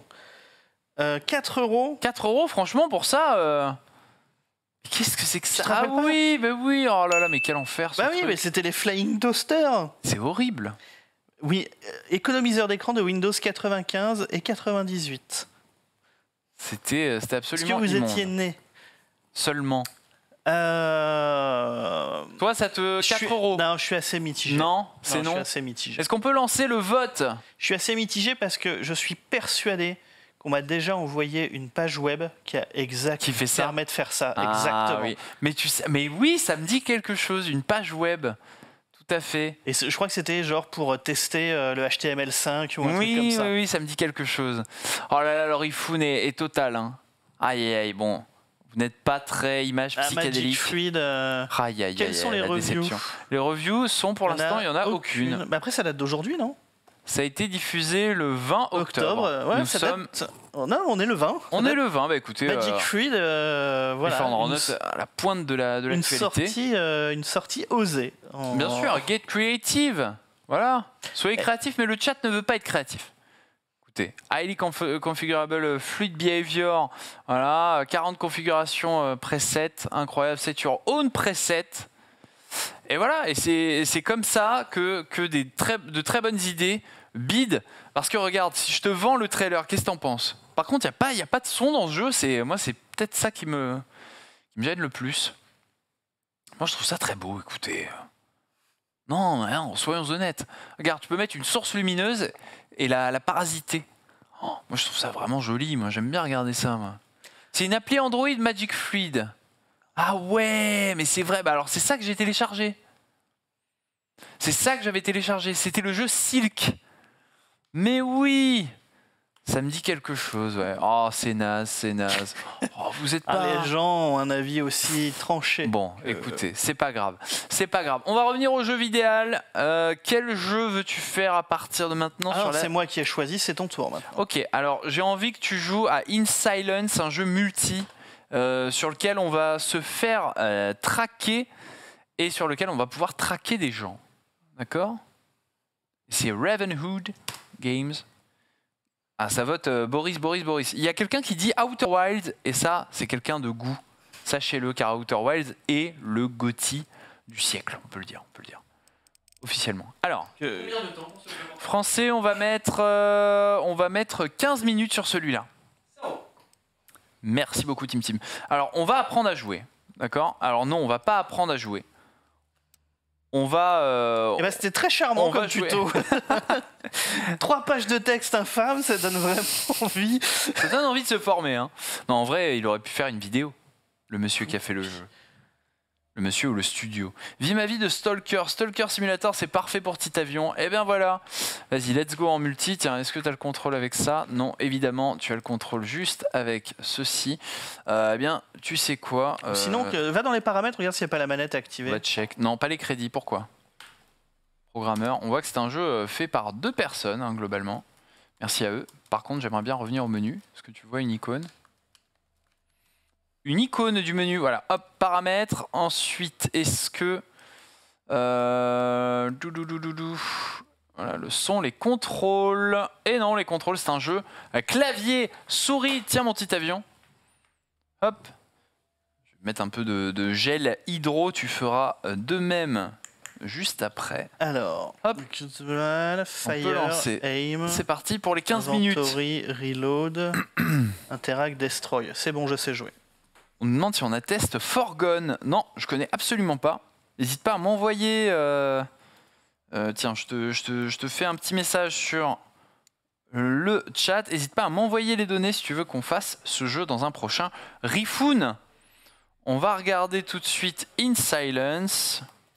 4 euros. 4 €, franchement, pour ça... Qu'est-ce que c'est que ça? te Ah rappelles pas oui, bah oui. Oh là là, mais quel enfer, ce Bah oui, truc. mais c'était les Flying Toasters. C'est horrible. Oui, économiseur d'écran de Windows 95 et 98. C'était Est-ce que absolument vous immonde. étiez né? Seulement. Euh... Toi, ça te... 4 je suis- €. Non, je suis assez mitigé. Non, c'est Je non. suis assez mitigé. Est-ce qu'on peut lancer le vote? Je suis assez mitigé parce que je suis persuadé qu'on m'a déjà envoyé une page web qui Qui fait ça? permet de faire ça. Ah, Exactement. oui. Mais tu sais, mais oui, ça me dit quelque chose, une page web. Tout à fait. Et je crois que c'était genre pour tester le HTML5 ou un truc comme Oui, ça. oui, ça me dit quelque chose. Oh là là, l'orifoun est total. Hein. Aïe, bon. Vous n'êtes pas très image Magic psychédélique. Fluid. Aïe, Quelles sont les la reviews? déception. Les reviews sont pour l'instant, il n'y en a aucune. Mais après, ça date d'aujourd'hui, non? Ça a été diffusé le 20 octobre. Ouais, Nous ça sommes... date. Non, on est le 20. On est le 20, bah écoutez, Magic Fluid, voilà. Défendre en note à la pointe de l'actualité. Une sortie osée. Bien sûr, get creative. Voilà. Soyez créatif, mais le chat ne veut pas être créatif. Écoutez, highly configurable fluid behavior. Voilà, 40 configurations preset, incroyable. C'est your own preset. Et voilà, et c'est comme ça que de très bonnes idées bident. Parce que regarde, si je te vends le trailer, qu'est-ce que t'en penses? Par contre, il n'y a pas de son dans ce jeu. Moi, c'est peut-être ça qui me gêne le plus. Moi, je trouve ça très beau, écoutez. Non, soyons honnêtes. Regarde, tu peux mettre une source lumineuse et la parasiter. Oh, moi, je trouve ça vraiment joli. Moi, j'aime bien regarder ça. Moi. C'est une appli Android Magic Fluid. Ah ouais, mais c'est vrai. Bah alors, c'est ça que j'ai téléchargé. C'est ça que j'avais téléchargé. C'était le jeu Silk. Mais oui, ça me dit quelque chose. Ouais. Oh, c'est naze. Oh, vous êtes pas... Les gens ont un avis aussi tranché. Bon, écoutez, c'est pas grave. On va revenir au jeu vidéo. Quel jeu veux-tu faire à partir de maintenant Alors, c'est moi qui ai choisi, c'est ton tour maintenant. Ok, alors j'ai envie que tu joues à In Silence, un jeu multi sur lequel on va se faire traquer et sur lequel on va pouvoir traquer des gens. D'accord? C'est Ravenhood Games. Ah, ça vote Boris. Il y a quelqu'un qui dit Outer Wilds, et ça, c'est quelqu'un de goût. Sachez-le, car Outer Wilds est le GOTY du siècle, on peut le dire. Officiellement. Alors, français, on va mettre 15 minutes sur celui-là. Merci beaucoup, Tim. Alors, on va apprendre à jouer, d'accord? Alors non, on va pas apprendre à jouer. On va... c'était très charmant comme tuto. 3 pages de texte infâme, ça donne vraiment envie. Ça donne envie de se former. Hein. Non, en vrai, il aurait pu faire une vidéo, le monsieur qui a fait le jeu. Le monsieur ou le studio. Vis ma vie de Stalker. Stalker Simulator, c'est parfait pour petit avion. Eh bien voilà. Vas-y, let's go en multi. Tiens, est-ce que tu as le contrôle avec ça? Non, évidemment, tu as le contrôle juste avec ceci. Eh bien, tu sais quoi Sinon, va dans les paramètres, regarde s'il n'y a pas la manette activée. On va check. Non, pas les crédits. Pourquoi? Programmeur. On voit que c'est un jeu fait par 2 personnes, hein, globalement. Merci à eux. Par contre, j'aimerais bien revenir au menu. Est-ce que tu vois une icône? Une icône du menu, voilà, hop, paramètres. Ensuite, est-ce que... voilà, le son, les contrôles. Et non, les contrôles, c'est un jeu. Clavier, souris, tiens mon petit avion. Hop. Je vais mettre un peu de gel hydro, tu feras de même juste après. Alors, hop. Fire, aim. C'est parti pour les 15 minutes. Inventory, reload, interact, destroy. C'est bon, je sais jouer. On nous demande si on atteste Forgone. Non, je connais absolument pas. N'hésite pas à m'envoyer... tiens, je te fais un petit message sur le chat. N'hésite pas à m'envoyer les données si tu veux qu'on fasse ce jeu dans un prochain Rifoon. On va regarder tout de suite In Silence.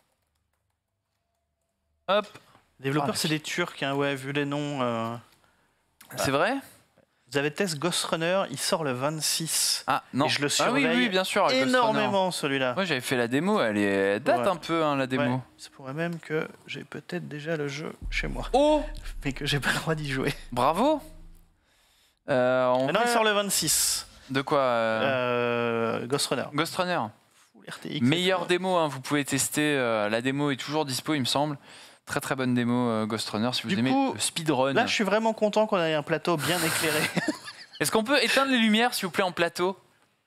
Hop. Les développeurs, c'est des Turcs, hein, ouais, vu les noms. C'est vrai? Vous avez test Ghost Runner, il sort le 26. Ah non, et je le surveille oui, bien sûr, énormément celui-là. Moi j'avais fait la démo, elle date un peu hein, la démo. Ouais. Ça pourrait même que j'ai peut-être déjà le jeu chez moi. Oh, mais que j'ai pas le droit d'y jouer. Bravo. Non, il sort le 26. De quoi Ghost Runner. Ghost Runner. Full RTX. Meilleure démo, hein, vous pouvez tester. La démo est toujours dispo, il me semble. Très très bonne démo Ghost Runner si vous aimez le speedrun. Là, je suis vraiment content qu'on ait un plateau bien éclairé. Est-ce qu'on peut éteindre les lumières, s'il vous plaît, en plateau?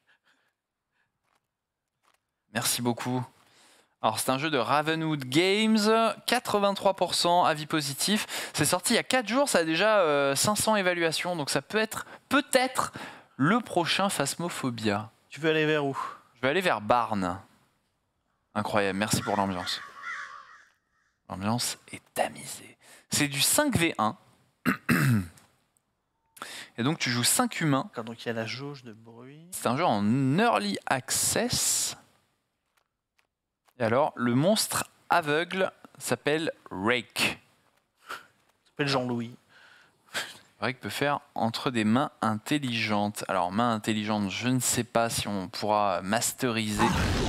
Merci beaucoup. Alors, c'est un jeu de Ravenwood Games, 83%, avis positif. C'est sorti il y a 4 jours, ça a déjà 500 évaluations, donc ça peut être peut-être le prochain Phasmophobia. Tu veux aller vers où? Je vais aller vers Barn. Incroyable, merci pour l'ambiance. L'ambiance est tamisée. C'est du 5v1. Et donc tu joues 5 humains. Donc il y a la jauge de bruit. C'est un jeu en early access. Et alors, le monstre aveugle s'appelle Rake. Il s'appelle Jean-Louis. Rake peut faire entre des mains intelligentes. Alors, mains intelligentes, je ne sais pas si on pourra masteriser.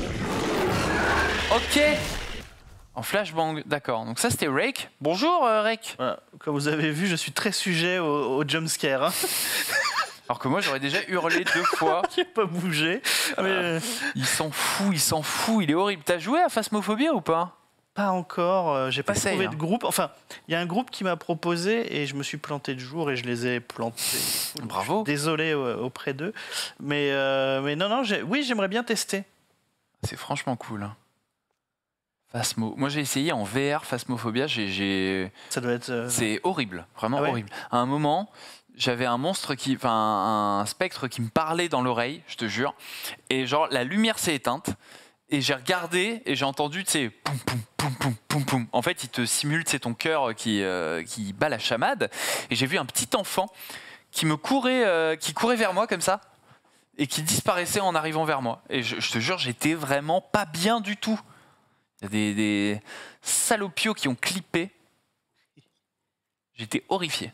Ok. En flashbang, d'accord. Donc ça, c'était Rake. Bonjour, Rake. Voilà. Comme vous avez vu, je suis très sujet au jumpscare. Hein. Alors que moi, j'aurais déjà hurlé 2 fois. J'ai pas bougé. Mais... Il s'en fout, il est horrible. T'as joué à Phasmophobia ou pas? Pas encore, j'ai pas trouvé de hein. groupe. Enfin, il y a un groupe qui m'a proposé et je me suis planté de jour et je les ai plantés. Bravo. Désolé auprès d'eux. Mais non, oui, j'aimerais bien tester. C'est franchement cool. Hein. Phasmo. Moi, j'ai essayé en VR Phasmophobia. Ça doit être. C'est horrible, vraiment horrible. À un moment, j'avais un monstre un spectre qui me parlait dans l'oreille, je te jure. Et genre, la lumière s'est éteinte. Et j'ai regardé et j'ai entendu, tu sais, poum, poum, poum, poum, poum, poum. En fait, il te simule, c'est ton cœur qui bat la chamade. Et j'ai vu un petit enfant qui courait vers moi comme ça et qui disparaissait en arrivant vers moi. Et je te jure, j'étais vraiment pas bien du tout. Il y a des salopios qui ont clippé. J'étais horrifié.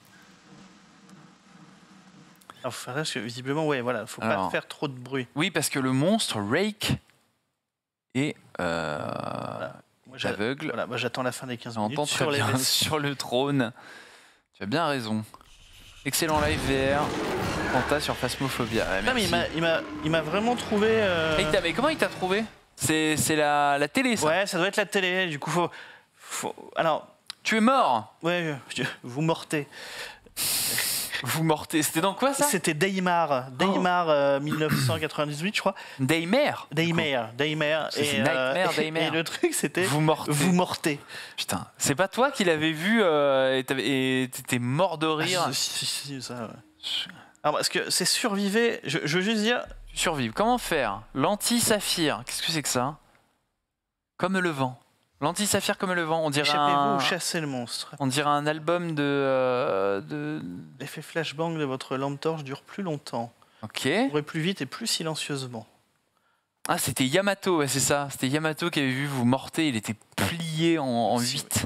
Alors, visiblement, ouais, voilà, faut pas faire trop de bruit. Oui, parce que le monstre Rake est aveugle. Voilà, moi, j'attends la fin des 15 minutes sur le trône. Tu as bien raison. Excellent live VR. Quanta sur Phasmophobia. Non, mais il m'a vraiment trouvé. Mais comment il t'a trouvé? C'est la télé, ça. Ouais, ça doit être la télé. Du coup, faut... Alors. Tu es mort. Ouais, vous mortez. Vous mortez. C'était dans quoi ça? C'était Daymar. Daymar 1998, je crois. Daymare. Daymare. C'est Nightmare, Daymare. Et le truc, c'était Vous mortez. Vous mortez. Putain, c'est pas toi qui l'avais vu et t'étais mort de rire. Ah, si, ça, ouais. Alors, parce que c'est survivre. Je veux juste dire. Survivre. Comment faire? L'anti-saphir. Qu'est-ce que c'est que ça? Comme le vent. L'anti-saphir comme le vent. On dirait Échappez-vous ou chassez le monstre. On dirait un album de... L'effet flashbang de votre lampe torche dure plus longtemps. Ok. Courez plus vite et plus silencieusement. Ah, c'était Yamato, ouais, c'est ça. C'était Yamato qui avait vu vous mortez. Il était plié en 8.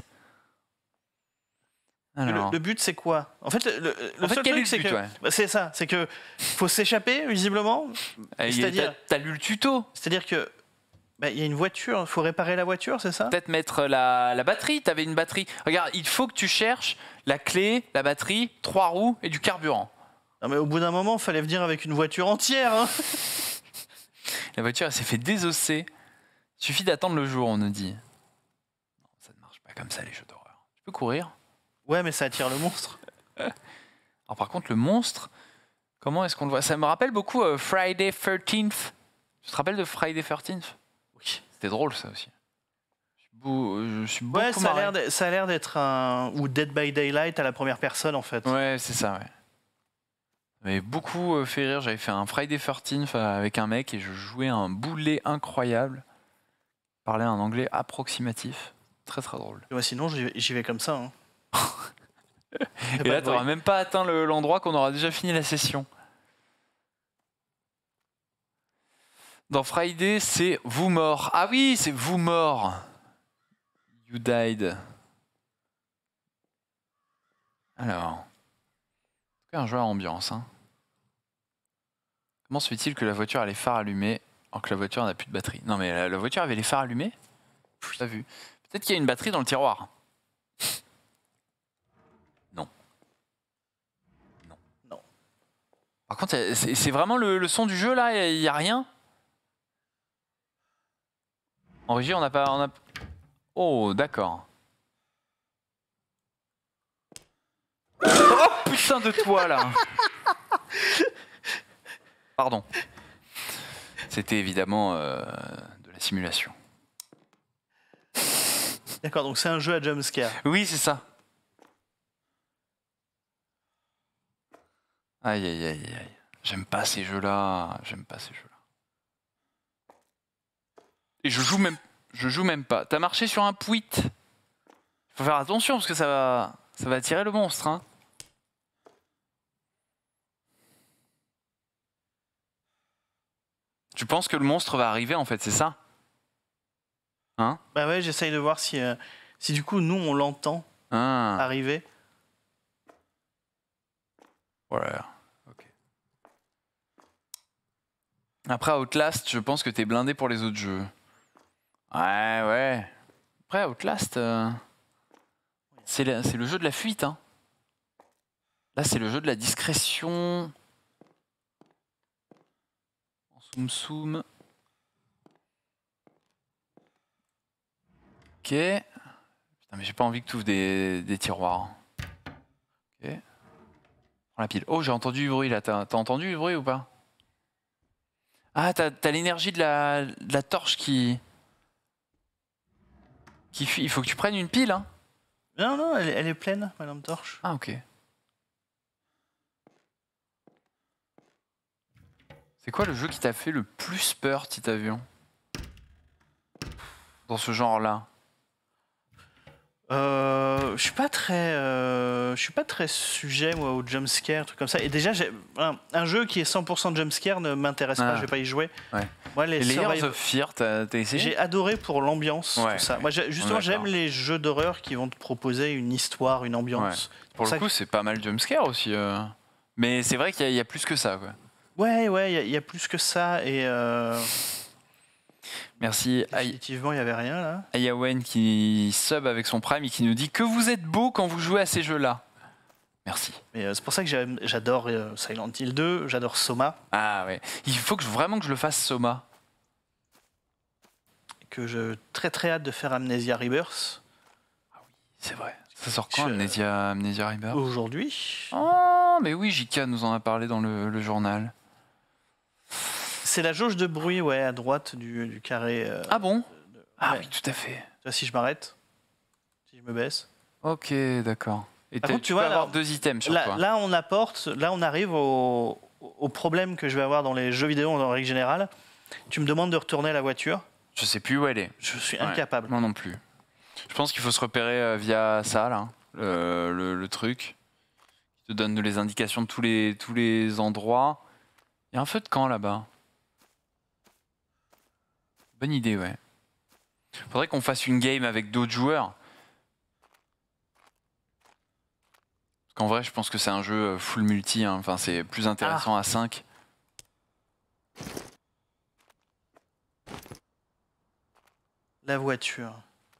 Alors... Le but, c'est quoi? En fait, le seul quel est truc, le c'est but, que... ouais. Bah, c'est ça. C'est que faut s'échapper, visiblement. C'est-à-dire... T'as lu le tuto? C'est-à-dire que... Bah, y a une voiture, il faut réparer la voiture, c'est ça? Peut-être mettre la batterie, t'avais une batterie. Regarde, il faut que tu cherches la clé, la batterie, 3 roues et du carburant. Non mais au bout d'un moment, il fallait venir avec une voiture entière. Hein. La voiture, elle s'est fait désosser. Suffit d'attendre le jour, on nous dit. Non, ça ne marche pas comme ça, les jeux d'horreur. Tu peux courir? Ouais, mais ça attire le monstre. Alors par contre, le monstre, comment est-ce qu'on le voit? Ça me rappelle beaucoup Friday 13th. Tu te rappelles de Friday 13th? Oui. C'était drôle, ça aussi. Je suis beaucoup Ouais, marré. ça a l'air d'être un... Ou Dead by Daylight à la première personne, en fait. Ouais, c'est ça, ouais. Ça m'avait beaucoup fait rire. J'avais fait un Friday 13th avec un mec et je jouais un boulet incroyable. Je parlais un anglais approximatif. Très très drôle. Ouais, sinon, j'y vais comme ça. Hein. Et là, t'auras même pas atteint l'endroit qu'on aura déjà fini la session. Dans Friday, c'est vous mort. Ah oui, c'est vous mort. You died. Alors. C'est un jeu à ambiance. Hein. Comment se fait-il que la voiture a les phares allumés alors que la voiture n'a plus de batterie? Non mais la voiture avait les phares allumés? T'as vu? Peut-être qu'il y a une batterie dans le tiroir. Non. Non. Non. Par contre, c'est vraiment le son du jeu là? Il n'y a rien? En régie, on n'a pas... Oh, d'accord. Oh putain de toi là. Pardon. C'était évidemment de la simulation. D'accord, donc c'est un jeu à jumpscare. Oui, c'est ça. Aïe aïe aïe aïe. J'aime pas ces jeux-là. J'aime pas ces jeux-là. Et je joue même pas. T'as marché sur un pouit. Faut faire attention parce que ça va attirer le monstre. Hein. Tu penses que le monstre va arriver en fait, c'est ça? Hein? Bah ouais, j'essaye de voir si du coup nous on l'entend arriver. Voilà. Ok. Après Outlast, je pense que t'es blindé pour les autres jeux. Ouais. Après Outlast, c'est le jeu de la fuite. Hein. Là, c'est le jeu de la discrétion. En soum. Ok. Putain, mais j'ai pas envie que tu ouvres des tiroirs. Ok. Prends la pile. Oh, j'ai entendu du bruit là. T'as entendu du bruit ou pas? Ah, t'as l'énergie de la torche qui fuit. Il faut que tu prennes une pile, hein? Non, elle est pleine, ma lampe torche. Ah, ok. C'est quoi le jeu qui t'a fait le plus peur, Petit Avion? Dans ce genre-là? Je suis pas très sujet moi au jumpscare, truc comme ça. Et déjà, un jeu qui est 100% jumpscare ne m'intéresse pas. Je vais pas y jouer. Ouais. Moi, les Layers of Fear, t'as essayé? J'ai adoré pour l'ambiance, Ouais, tout ça. ouais. Moi, justement, j'aime les jeux d'horreur qui vont te proposer une histoire, une ambiance. Ouais. Pour le coup, c'est pas mal jumpscare aussi. Mais c'est vrai qu'il y a plus que ça, quoi. Ouais, il y a plus que ça. Et merci. Effectivement, il n'y avait rien là. Ayawen qui sub avec son Prime et qui nous dit que vous êtes beau quand vous jouez à ces jeux-là. Merci. Mais c'est pour ça que j'adore Silent Hill 2, j'adore Soma. Ah ouais. Il faut vraiment que je le fasse Soma. Que j'ai très hâte de faire Amnesia Rebirth. Ah oui, c'est vrai. Ça sort quand Amnesia Rebirth? Aujourd'hui. Oh, mais oui, JK nous en a parlé dans le journal. C'est la jauge de bruit, ouais, à droite du carré. Ah bon? Ah ouais. oui, tout à fait. Tu vois, si je m'arrête, si je me baisse. Ok, d'accord. Et Par contre, tu peux avoir 2 items sur toi. Là, on arrive au problème que je vais avoir dans les jeux vidéo en règle générale. Tu me demandes de retourner la voiture. Je sais plus où elle est. Je suis incapable. Moi non plus. Je pense qu'il faut se repérer via ça, là, le truc. Qui te donne les indications de tous les endroits. Il y a un feu de camp là-bas. Bonne idée, ouais. Faudrait qu'on fasse une game avec d'autres joueurs. Parce qu'en vrai, je pense que c'est un jeu full multi. Hein. Enfin, c'est plus intéressant à 5. La voiture.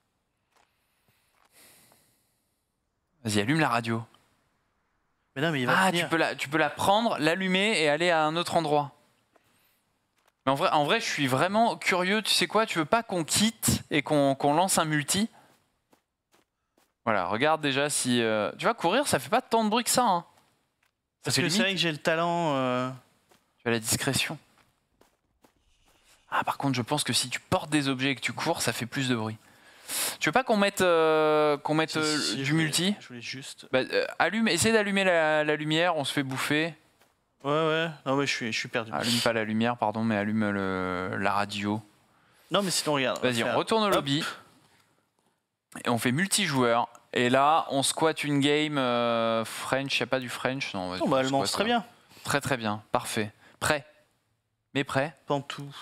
Vas-y, allume la radio. Mais non, mais il va venir. Tu peux la prendre, l'allumer et aller à un autre endroit. Mais en vrai, je suis vraiment curieux. Tu sais quoi? Tu veux pas qu'on quitte et qu'on lance un multi? Voilà, regarde déjà si... Tu vois, courir, ça fait pas tant de bruit que ça. Hein. Parce que c'est vrai que j'ai le talent... Tu as la discrétion. Ah, par contre, je pense que si tu portes des objets et que tu cours, ça fait plus de bruit. Tu veux pas qu'on mette, du multi? Je voulais juste... Bah, essaie d'allumer la lumière, on se fait bouffer. Ouais. Non, mais je suis perdu. Allume pas la lumière, pardon, mais allume la radio. Non, mais sinon, regarde. Vas-y, on retourne au lobby. Et on fait multijoueur. Et là, on squatte une game French. Y a pas du French? Non, bah, allemand, c'est très bien. Très très bien, parfait. Prêt? Mais prêt? Pantou.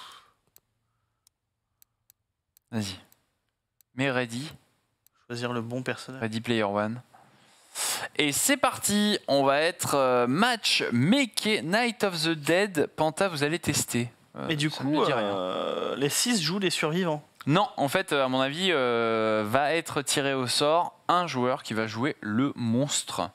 Vas-y. Mais ready. Choisir le bon personnage. Ready Player One. Et c'est parti, on va être match Meke Night of the Dead. Panta, vous allez tester. Et du coup, les 6 jouent les survivants. Non, en fait, à mon avis, va être tiré au sort un joueur qui va jouer le monstre.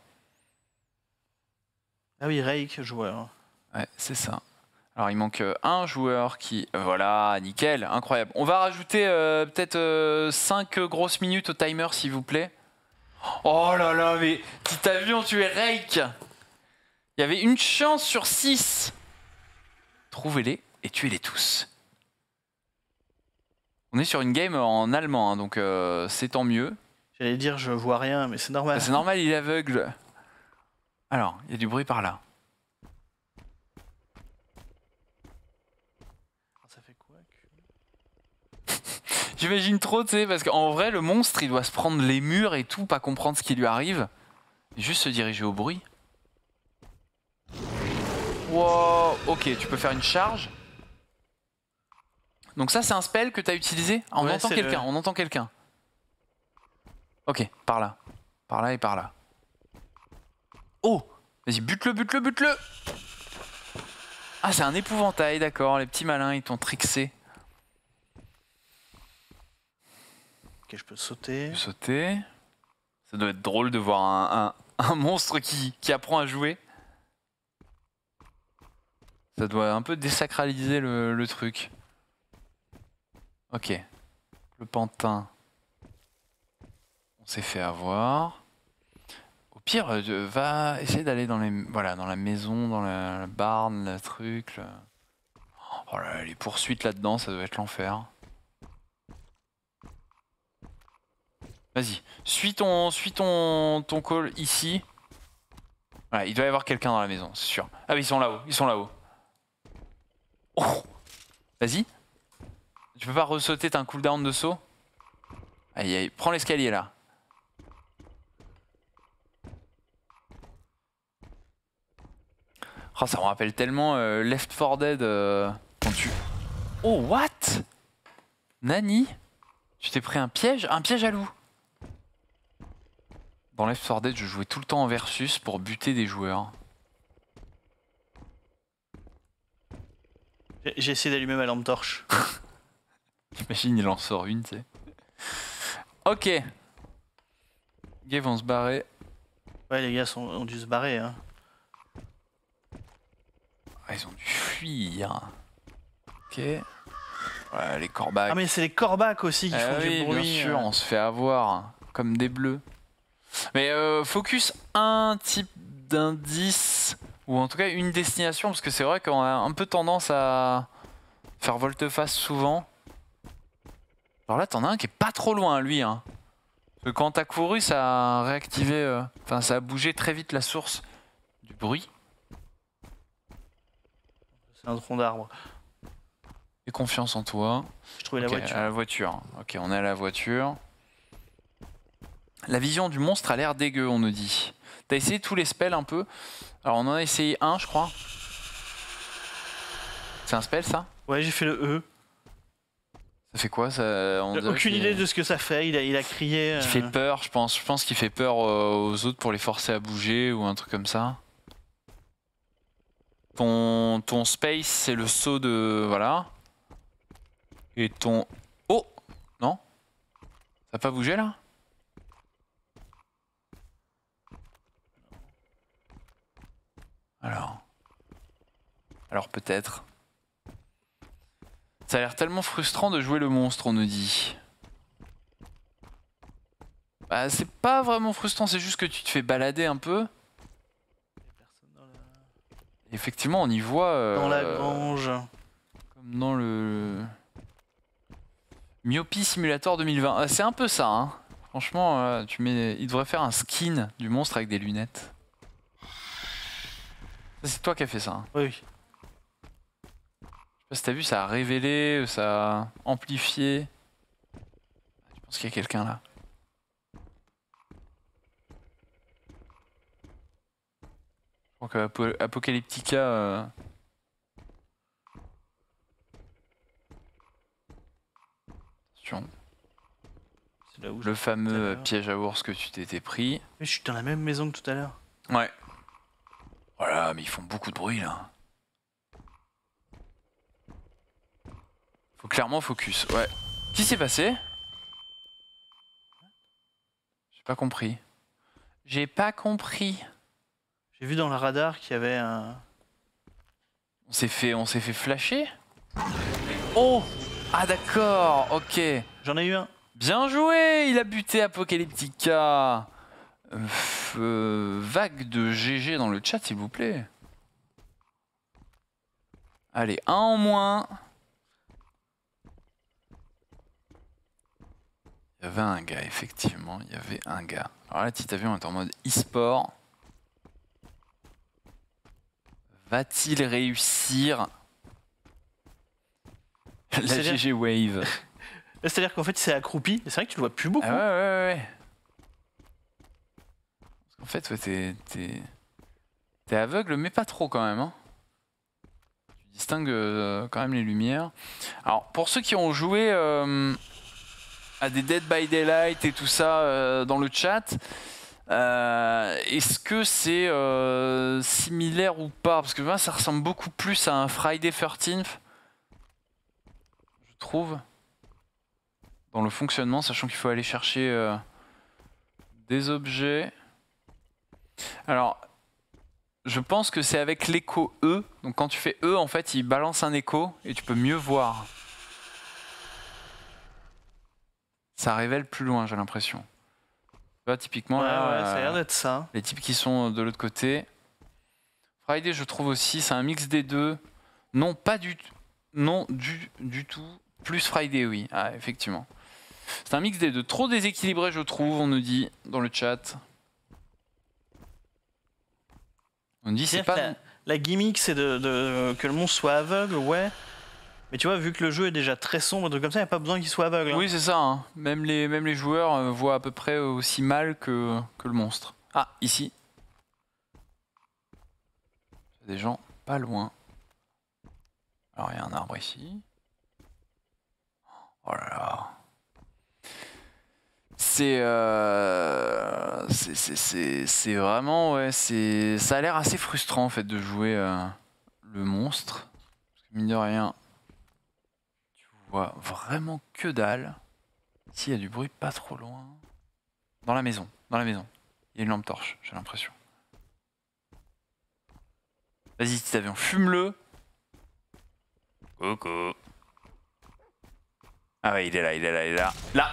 Ah oui, Rake, joueur. Ouais, c'est ça. Alors, il manque un joueur qui... Voilà, nickel, incroyable. On va rajouter peut-être 5 grosses minutes au timer, s'il vous plaît. Oh là là, mais si t'as vu, on tuait Rake. Il y avait une chance sur 6. Trouvez-les et tuez-les tous. On est sur une game en allemand, hein, donc c'est tant mieux. J'allais dire je vois rien, mais c'est normal. C'est normal, il est aveugle. Alors, il y a du bruit par là. Ça fait quoi? J'imagine trop, tu sais, parce qu'en vrai, le monstre, il doit se prendre les murs et tout, pas comprendre ce qui lui arrive. Et juste se diriger au bruit. Wow, ok, tu peux faire une charge. Donc ça, c'est un spell que tu as utilisé. Ah, on entend quelqu'un, on entend quelqu'un. Ok, par là. Par là et par là. Oh, vas-y, bute-le. Ah, c'est un épouvantail, d'accord. Les petits malins, ils t'ont trixé. Ok, je peux sauter. Tu peux sauter. Ça doit être drôle de voir un monstre qui apprend à jouer. Ça doit un peu désacraliser le truc. Ok. Le pantin. On s'est fait avoir. Au pire, va essayer d'aller dans la maison, dans la barne, le truc. Oh là là, les poursuites là-dedans, ça doit être l'enfer. Vas-y, suis ton call ici. Voilà, il doit y avoir quelqu'un dans la maison, c'est sûr. Ah oui, ils sont là-haut. Oh, vas-y. Tu peux pas ressauter, t'as un cooldown de saut? Aïe, prends l'escalier là. Oh, ça me rappelle tellement Left 4 Dead quand tu... Oh, what? Nani? Tu t'es pris un piège? Un piège à loup? Dans Left 4 Dead, je jouais tout le temps en versus pour buter des joueurs. J'ai essayé d'allumer ma lampe torche. J'imagine il en sort une, tu sais. Ok. Les gars vont se barrer. Ouais, les gars ont dû se barrer. Hein. Ah, ils ont dû fuir. Ok. Ouais, les corbacs. Ah mais c'est les corbacs aussi qui font du bruit. Bien sûr, on se fait avoir comme des bleus. Mais focus un type d'indice, ou en tout cas une destination, parce que c'est vrai qu'on a un peu tendance à faire volte-face souvent. Alors là, t'en as un qui est pas trop loin, lui. Hein. Parce que quand t'as couru, ça a réactivé, enfin ça a bougé très vite la source du bruit. C'est un tronc d'arbre. J'ai confiance en toi. Je trouvais la voiture. À la voiture. Ok, on est à la voiture. La vision du monstre a l'air dégueu, on nous dit. T'as essayé tous les spells un peu. Alors on en a essayé un, je crois. C'est un spell, ça? Ouais, j'ai fait le E. Ça fait quoi ça? Aucune idée de ce que ça fait. Il a crié. Il fait peur, je pense. Je pense qu'il fait peur aux autres pour les forcer à bouger ou un truc comme ça. Ton space, c'est le saut de... Voilà. Et ton... Oh! Non? Ça n'a pas bougé là? Alors peut-être. Ça a l'air tellement frustrant de jouer le monstre, on nous dit. Bah, c'est pas vraiment frustrant, c'est juste que tu te fais balader un peu. Effectivement, on y voit... dans la grange. Comme dans le... Myopie Simulator 2020. C'est un peu ça, hein. Franchement, il devrait faire un skin du monstre avec des lunettes. Ça, c'est toi qui as fait ça. Hein. Oui. Je sais pas si t'as vu, ça a révélé, ça a amplifié. Je pense qu'il y a quelqu'un là. Je crois qu'Apocalyptica... Attention. Là où Le fameux piège à ours que tu t'étais pris. Mais je suis dans la même maison que tout à l'heure. Ouais. Voilà, mais ils font beaucoup de bruit là. Faut clairement focus, ouais. Qu'est-ce qui s'est passé? J'ai pas compris. J'ai pas compris. J'ai vu dans le radar qu'il y avait un... On s'est fait flasher? Oh! Ah d'accord, ok. J'en ai eu un. Bien joué, il a buté Apocalyptica. Vague de GG dans le chat, s'il vous plaît. Allez, un en moins. Il y avait un gars, effectivement, il y avait un gars. Alors là, petit avion est en mode e-sport. Va-t-il réussir la GG Wave? C'est-à-dire qu'en fait, c'est accroupi. C'est vrai que tu le vois plus beaucoup. Ah ouais. En fait, ouais, t'es aveugle, mais pas trop quand même. Hein. Tu distingues quand même les lumières. Alors, pour ceux qui ont joué à des Dead by Daylight et tout ça dans le chat, est-ce que c'est similaire ou pas? Parce que moi, ça ressemble beaucoup plus à un Friday 13th, je trouve, dans le fonctionnement, sachant qu'il faut aller chercher des objets. Alors, je pense que c'est avec l'écho E. Donc quand tu fais E, en fait, il balance un écho et tu peux mieux voir. Ça révèle plus loin, j'ai l'impression. Tu vois, typiquement, ouais, là, ouais, ça a l'air d'être ça. Les types qui sont de l'autre côté. Friday, je trouve aussi, c'est un mix des deux. Non, pas du tout. Non, du tout. Plus Friday, oui. Ah, effectivement. C'est un mix des deux. Trop déséquilibré, je trouve, on nous dit dans le chat. On dit c'est pas... La gimmick, c'est que le monstre soit aveugle, ouais. Mais tu vois, vu que le jeu est déjà très sombre, comme ça, il n'y a pas besoin qu'il soit aveugle. Hein. Oui, c'est ça. Hein. Même les joueurs voient à peu près aussi mal que le monstre. Ah, ici. Il y a des gens pas loin. Alors, il y a un arbre ici. Oh là là. C'est vraiment, ouais, ça a l'air assez frustrant en fait de jouer le monstre. Parce que mine de rien, tu vois vraiment que dalle. Ici, il y a du bruit pas trop loin. Dans la maison. Il y a une lampe torche, j'ai l'impression. Vas-y, petit avion, fume-le. Coucou. Ah ouais, il est là. Là.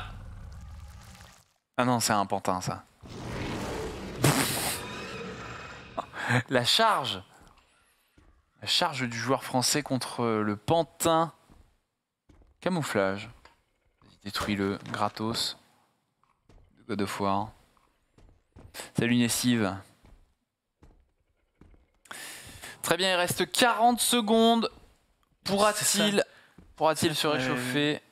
Ah non, c'est un pantin, ça. La charge. La charge du joueur français contre le pantin. Camouflage. Détruis-le, gratos. De God of War. Salut Nessive. Très bien, il reste 40 secondes. Pourra-t-il se réchauffer?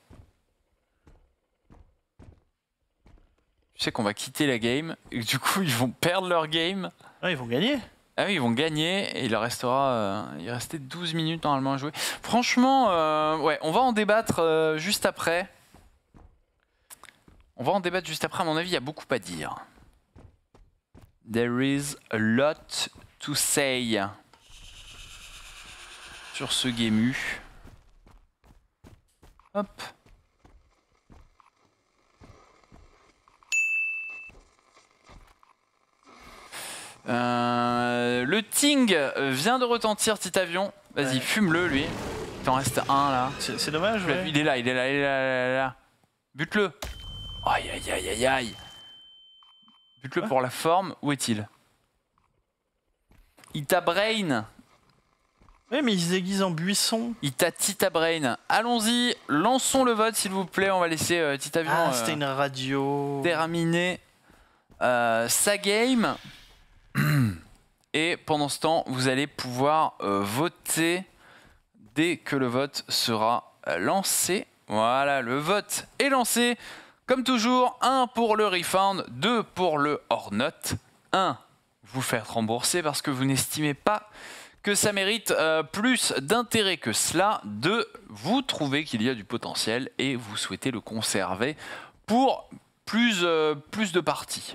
Je sais qu'on va quitter la game et que du coup ils vont perdre leur game. Ah, ils vont gagner. Ah oui, ils vont gagner et il leur restera... il restait 12 minutes normalement à jouer. Franchement, ouais, on va en débattre juste après. On va en débattre juste après, à mon avis, il y a beaucoup à dire. There is a lot to say sur ce Gému. Hop. Le ting vient de retentir, Titavion. Vas-y, ouais. Fume-le, lui. Il t'en reste un, là. C'est dommage, ouais. Il est là. Bute-le. Aïe, aïe, aïe, aïe, aïe. Bute-le pour la forme. Où est-il? Il t'a brain. Oui, mais il se déguise en buisson. Il t'a Tita Brain. Allons-y, lançons le vote, s'il vous plaît. On va laisser Titavion c'était une radio. Terminer sa game. Et pendant ce temps, vous allez pouvoir voter dès que le vote sera lancé. Voilà, le vote est lancé. Comme toujours, 1 pour le refund, 2 pour le hors note. 1, vous faites rembourser parce que vous n'estimez pas que ça mérite plus d'intérêt que cela. 2, vous trouvez qu'il y a du potentiel et vous souhaitez le conserver pour plus de parties.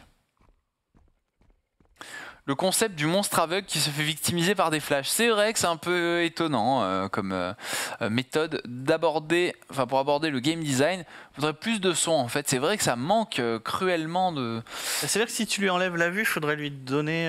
Le concept du monstre aveugle qui se fait victimiser par des flashs. C'est vrai que c'est un peu étonnant comme méthode d'aborder, enfin pour aborder le game design. Il faudrait plus de son en fait. C'est vrai que ça manque cruellement de... C'est vrai que si tu lui enlèves la vue, il faudrait lui donner...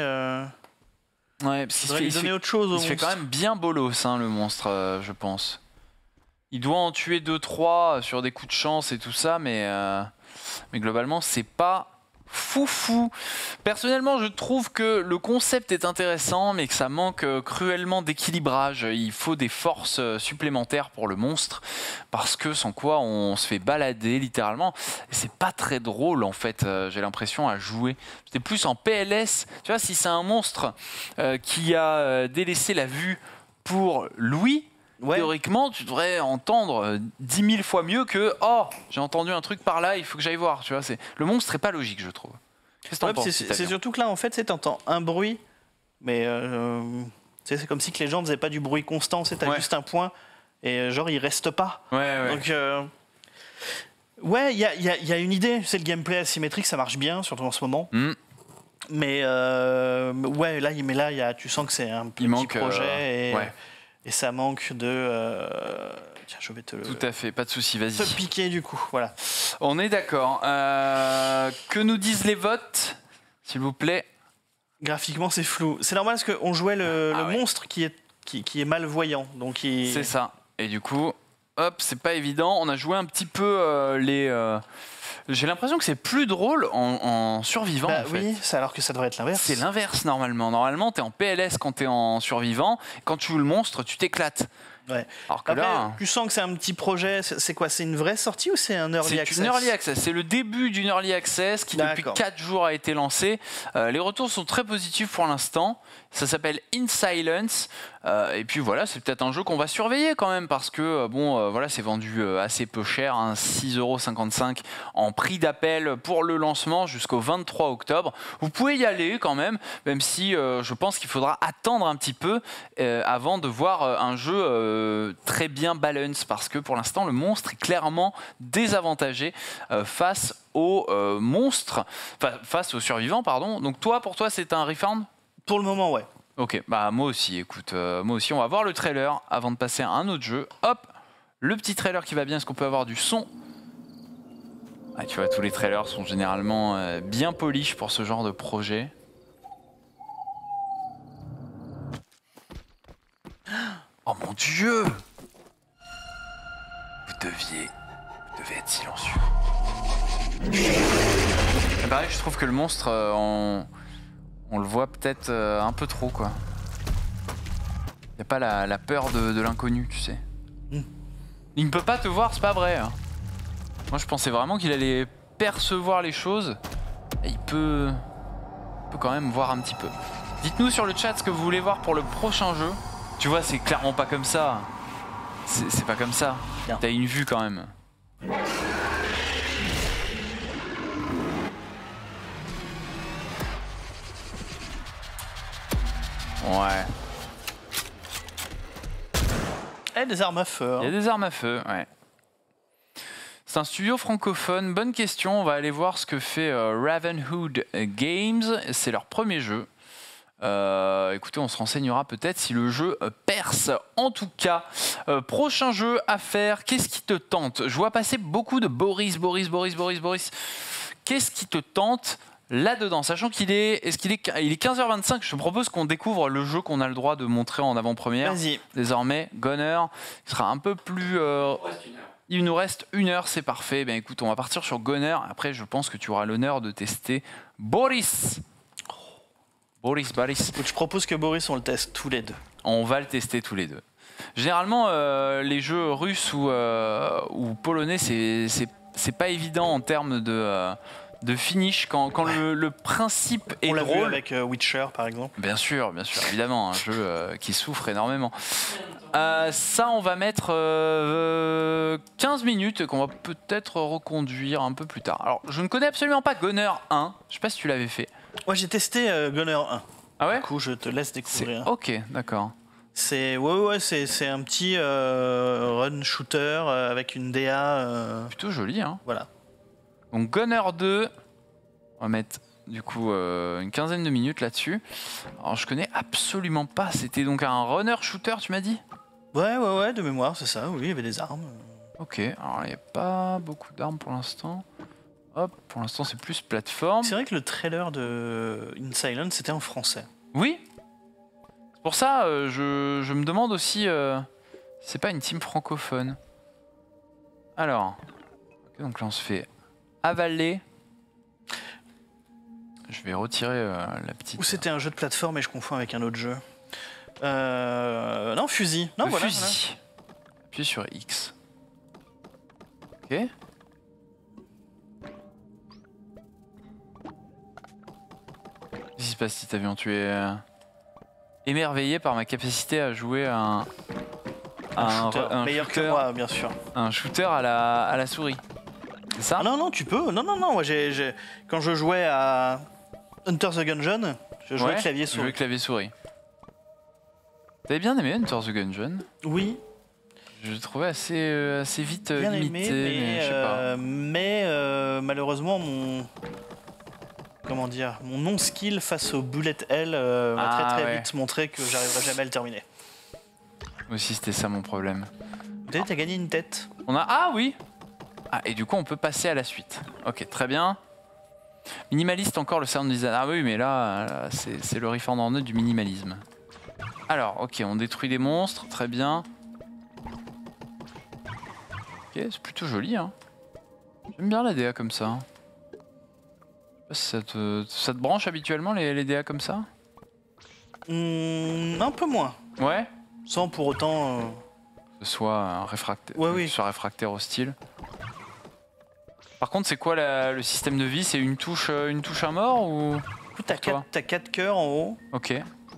Ouais, parce qu'il se fait autre chose au monstre. Il se fait quand même bien bolos hein, le monstre, je pense. Il doit en tuer 2-3 sur des coups de chance et tout ça, mais globalement c'est pas... Foufou. Personnellement, je trouve que le concept est intéressant, mais que ça manque cruellement d'équilibrage. Il faut des forces supplémentaires pour le monstre, parce que sans quoi on se fait balader littéralement. Et c'est pas très drôle en fait. J'ai l'impression à jouer. C'était plus en PLS. Tu vois, si c'est un monstre qui a délaissé la vue pour Louis. Ouais. Théoriquement, tu devrais entendre 10 000 fois mieux que « Oh, j'ai entendu un truc par là, il faut que j'aille voir. » Tu vois, le monstre n'est pas logique, je trouve. C'est surtout que là, en fait, tu entends un bruit, mais c'est comme si que les gens ne faisaient pas du bruit constant. Tu as juste un point, et genre, il reste pas. Donc, ouais, il y a une idée. C'est le gameplay asymétrique, ça marche bien, surtout en ce moment. Mais ouais, là, tu sens que c'est un petit projet. Et ça manque de... Tiens, je vais te le... Tout à fait, pas de souci, vas-y. Se piquer du coup, voilà. On est d'accord. Que nous disent les votes, s'il vous plaît? Graphiquement, c'est flou. C'est normal parce qu'on jouait le monstre qui est malvoyant. C'est ça. Et du coup, hop, c'est pas évident. On a joué un petit peu les... J'ai l'impression que c'est plus drôle en survivant. En fait. Oui, alors que ça devrait être l'inverse. C'est l'inverse normalement. Normalement, t'es en PLS quand t'es en survivant. Quand tu joues le monstre, tu t'éclates. Ouais. Alors que après, là, tu sens que c'est un petit projet. C'est quoi? C'est une vraie sortie ou c'est un early access? C'est une early access. C'est le début d'une early access qui depuis 4 jours a été lancée. Les retours sont très positifs pour l'instant. Ça s'appelle In Silence. Et puis voilà, c'est peut-être un jeu qu'on va surveiller quand même parce que voilà, c'est vendu assez peu cher, hein, 6,55 € en prix d'appel pour le lancement jusqu'au 23 octobre. Vous pouvez y aller quand même si je pense qu'il faudra attendre un petit peu avant de voir un jeu très bien balance parce que pour l'instant le monstre est clairement désavantagé face aux monstres, face aux survivants pardon. Donc pour toi c'est un refund? Pour le moment, ouais. Ok, bah moi aussi, écoute, moi aussi, on va voir le trailer avant de passer à un autre jeu. Hop, le petit trailer qui va bien, est-ce qu'on peut avoir du son? Ah, tu vois, tous les trailers sont généralement bien polish pour ce genre de projet. Oh mon Dieu! Vous devez être silencieux. Pareil, je trouve que le monstre On le voit peut-être un peu trop, quoi. Y a pas la peur de l'inconnu, tu sais. Il ne peut pas te voir, c'est pas vrai. Hein. Moi, je pensais vraiment qu'il allait percevoir les choses. Et il peut quand même voir un petit peu. Dites-nous sur le chat ce que vous voulez voir pour le prochain jeu. Tu vois, c'est clairement pas comme ça. C'est pas comme ça. T'as une vue quand même. Ouais. Eh, des armes à feu. Hein. Il y a des armes à feu, ouais. C'est un studio francophone. Bonne question. On va aller voir ce que fait Ravenhood Games. C'est leur premier jeu. Écoutez, on se renseignera peut-être si le jeu perce. En tout cas, prochain jeu à faire. Qu'est-ce qui te tente? Je vois passer beaucoup de Boris. Qu'est-ce qui te tente là-dedans, sachant qu'il est, il est 15h25, je te propose qu'on découvre le jeu qu'on a le droit de montrer en avant-première. Vas-y. Désormais, Gunner, il sera un peu plus... il nous reste 1 heure, c'est parfait. Ben écoute, on va partir sur Gunner. Après, je pense que tu auras l'honneur de tester Boris. Boris. Je propose que Boris, on le teste tous les deux. On va le tester tous les deux. Généralement, les jeux russes ou polonais, c'est pas évident en termes de finish quand le principe est on l'a drôle. vu avec Witcher par exemple. Bien sûr, évidemment, un jeu qui souffre énormément. Ça, on va mettre 15 minutes qu'on va peut-être reconduire un peu plus tard. Alors, je ne connais absolument pas Gunner 1. Je sais pas si tu l'avais fait. Ouais, j'ai testé Gunner 1. Ah ouais? Du coup, je te laisse découvrir. Ok, d'accord. C'est c'est un petit run shooter avec une DA. Plutôt joli, hein. Voilà. Donc Gunner 2, on va mettre du coup une quinzaine de minutes là-dessus. Alors je connais absolument pas, c'était donc un runner shooter tu m'as dit? Ouais, de mémoire, c'est ça, oui, il y avait des armes. Ok, alors il n'y a pas beaucoup d'armes pour l'instant. Hop, pour l'instant c'est plus plateforme. C'est vrai que le trailer de In Silence c'était en français. Oui, c'est pour ça je me demande aussi si c'est pas une team francophone. Alors, okay, donc là on se fait avaler. Je vais retirer la petite... Ou c'était un jeu de plateforme et je confonds avec un autre jeu. Non, Fusil. Non, voilà. Fusil. Appuie sur X. Ok. Qu'est-ce qui se passe, Titavion? Tu es émerveillé par ma capacité à jouer un meilleur shooter, que moi, bien sûr. Un shooter à la souris. C'est ça? Ah non, tu peux. Non. Moi, quand je jouais à Hunter the Gungeon, je jouais clavier-souris. Je jouais clavier-souris. T'avais bien aimé Hunter the Gungeon? Oui. Je le trouvais assez vite bien limité, aimé, mais je sais pas. Malheureusement, mon non-skill face au bullet hell m'a très vite montré que j'arriverais jamais à le terminer. Moi aussi, c'était ça mon problème. T'as gagné une tête. Ah oui. Ah, et du coup, on peut passer à la suite. Ok, très bien. Minimaliste encore le sound design. Ah oui, mais là c'est le Reformed en du minimalisme. Alors, ok, on détruit des monstres, très bien. Ok, c'est plutôt joli, hein. J'aime bien la DA comme ça. Je sais pas si ça te branche habituellement les DA comme ça? Un peu moins. Ouais. Sans pour autant... Que ce soit un réfractaire, oui. soit réfractaire hostile. Par contre, c'est quoi le système de vie? C'est une touche à mort ou... T'as 4 cœurs en haut. Ok.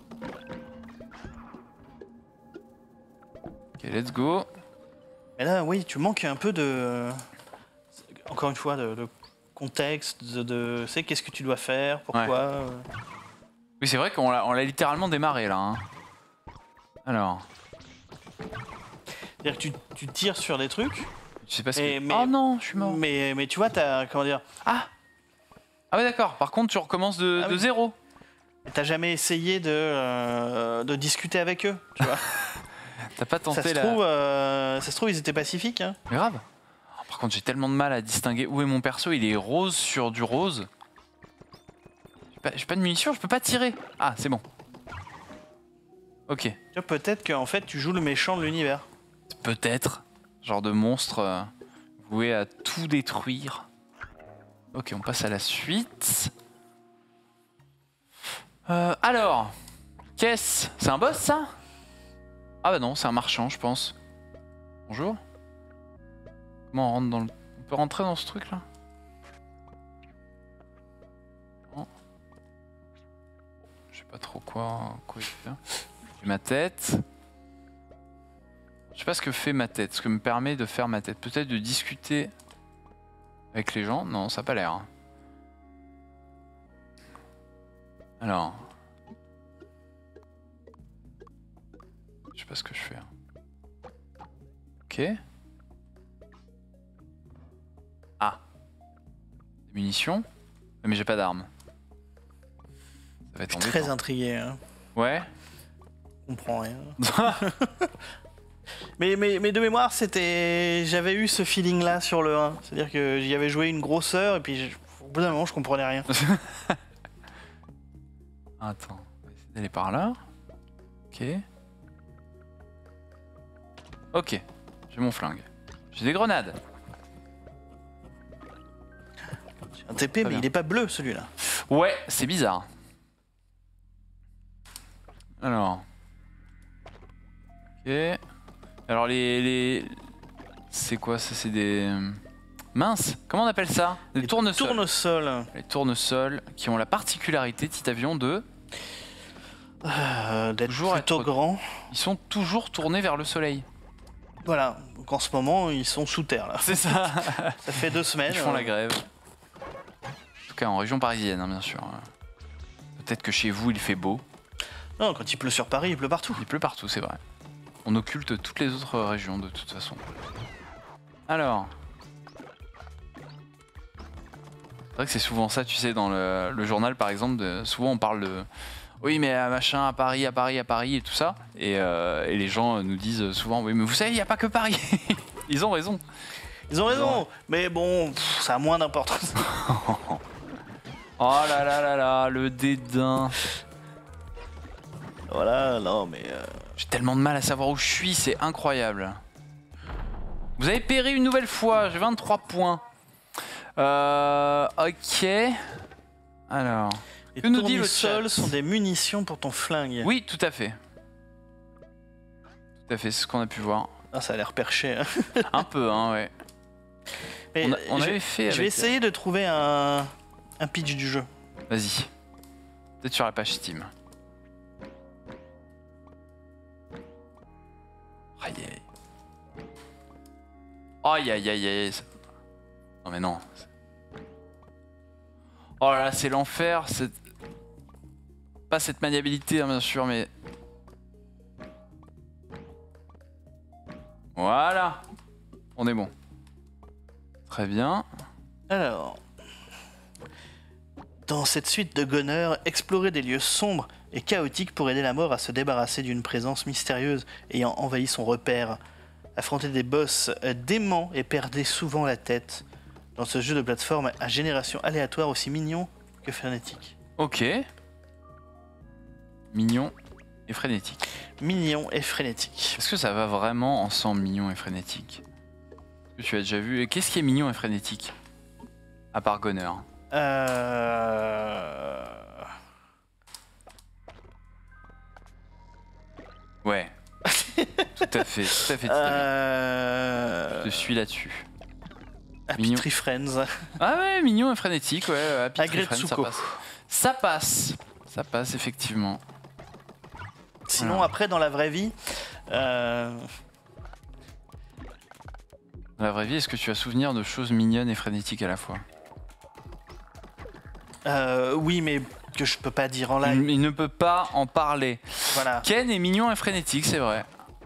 Ok, let's go. Et là, oui, tu manques un peu de... Encore une fois, de contexte, de c'est qu'est-ce que tu dois faire, pourquoi... Ouais. Oui, c'est vrai qu'on l'a littéralement démarré, là. Hein. Alors... C'est-à-dire que tu tires sur des trucs... Je sais pas ce que... Oh non, je suis mort. Mais tu vois, t'as... Comment dire... Ah ouais, d'accord. Par contre, tu recommences de zéro. T'as jamais essayé de discuter avec eux, tu vois? T'as pas tenté ça se trouve, ils étaient pacifiques. Hein. Grave. Par contre, j'ai tellement de mal à distinguer où est mon perso. Il est rose sur du rose. J'ai pas de munitions, je peux pas tirer. Ah, c'est bon. Ok. Peut-être qu'en fait, tu joues le méchant de l'univers. Peut-être. Genre de monstre voué à tout détruire. Ok, on passe à la suite. Alors, qu'est-ce? C'est un boss ça? Ah bah non, c'est un marchand je pense. Bonjour. Comment on rentre dans le... On peut rentrer dans ce truc là? Non. Je sais pas trop quoi il fait. J'ai ma tête. Je sais pas ce que fait ma tête, ce que me permet de faire ma tête. Peut-être de discuter avec les gens? Non, ça a pas l'air. Alors... Je sais pas ce que je fais. Ok. Ah. Des munitions. Mais j'ai pas d'armes. Ça va être embêtant. Très intrigué. Hein. Ouais. Je comprends rien. mais de mémoire, j'avais eu ce feeling là sur le 1. C'est-à-dire que j'y avais joué une grosse heure et puis au bout d'un moment je comprenais rien. Attends, on va essayer d'aller par là. Ok. Ok, j'ai mon flingue. J'ai des grenades. J'ai un TP, mais il est pas bleu celui-là. Ouais, c'est bizarre. Alors. Ok. Alors c'est quoi ça? C'est des... Mince, comment on appelle ça? Des tournesols. Les tournesols qui ont la particularité, Titavion, d'être plutôt grands. Ils sont toujours tournés vers le soleil. Voilà, donc en ce moment ils sont sous terre là. C'est ça. Ça fait 2 semaines. Ils font la grève. En tout cas en région parisienne, hein, bien sûr. Peut-être que chez vous il fait beau. Non, quand il pleut sur Paris, il pleut partout. Il pleut partout, c'est vrai. On occulte toutes les autres régions de toute façon. Alors. C'est vrai que c'est souvent ça, tu sais, dans le journal par exemple. Souvent on parle de... Oui, mais machin, à Paris et tout ça. Et les gens nous disent souvent, oui, mais vous savez, il n'y a pas que Paris. Ils ont raison. Ils ont raison, mais bon, ça a moins d'importance. Oh là là là là, le dédain. Voilà, non, mais... J'ai tellement de mal à savoir où je suis, c'est incroyable. Vous avez péri une nouvelle fois, j'ai 23 points. Ok. Alors... Les que nous dit le tournesols sont des munitions pour ton flingue. Oui, tout à fait. Tout à fait, c'est ce qu'on a pu voir. Ah, ça a l'air perché. Hein. Un peu, hein, ouais. Mais on avait fait. Je vais essayer de trouver un pitch du jeu. Vas-y. Peut-être sur la page Steam. Aïe aïe. Aïe aïe aïe aïe. Non mais non. Oh là là, c'est l'enfer. Pas cette maniabilité, hein, bien sûr, mais... Voilà. On est bon. Très bien. Alors... Dans cette suite de Gunner, explorer des lieux sombres et chaotiques pour aider la mort à se débarrasser d'une présence mystérieuse ayant envahi son repère. Affronter des boss déments et perdre souvent la tête. Dans ce jeu de plateforme à génération aléatoire aussi mignon que frénétique. Ok. Mignon et frénétique. Mignon et frénétique. Est-ce que ça va vraiment ensemble, mignon et frénétique? Est-ce que tu as déjà vu? Et qu'est-ce qui est mignon et frénétique? À part Gunner. Ouais. Tout à fait, tout à fait. Je te suis là-dessus. Happy Tree Friends. Ah ouais, mignon et frénétique, ouais. Happy Tree Friends, ça passe. Ça passe. Ça passe, effectivement. Sinon, après, dans la vraie vie... Dans la vraie vie, est-ce que tu as souvenir de choses mignonnes et frénétiques à la fois? Oui, mais que je peux pas dire en live. Il ne peut pas en parler. Voilà. Ken est mignon et frénétique, c'est vrai.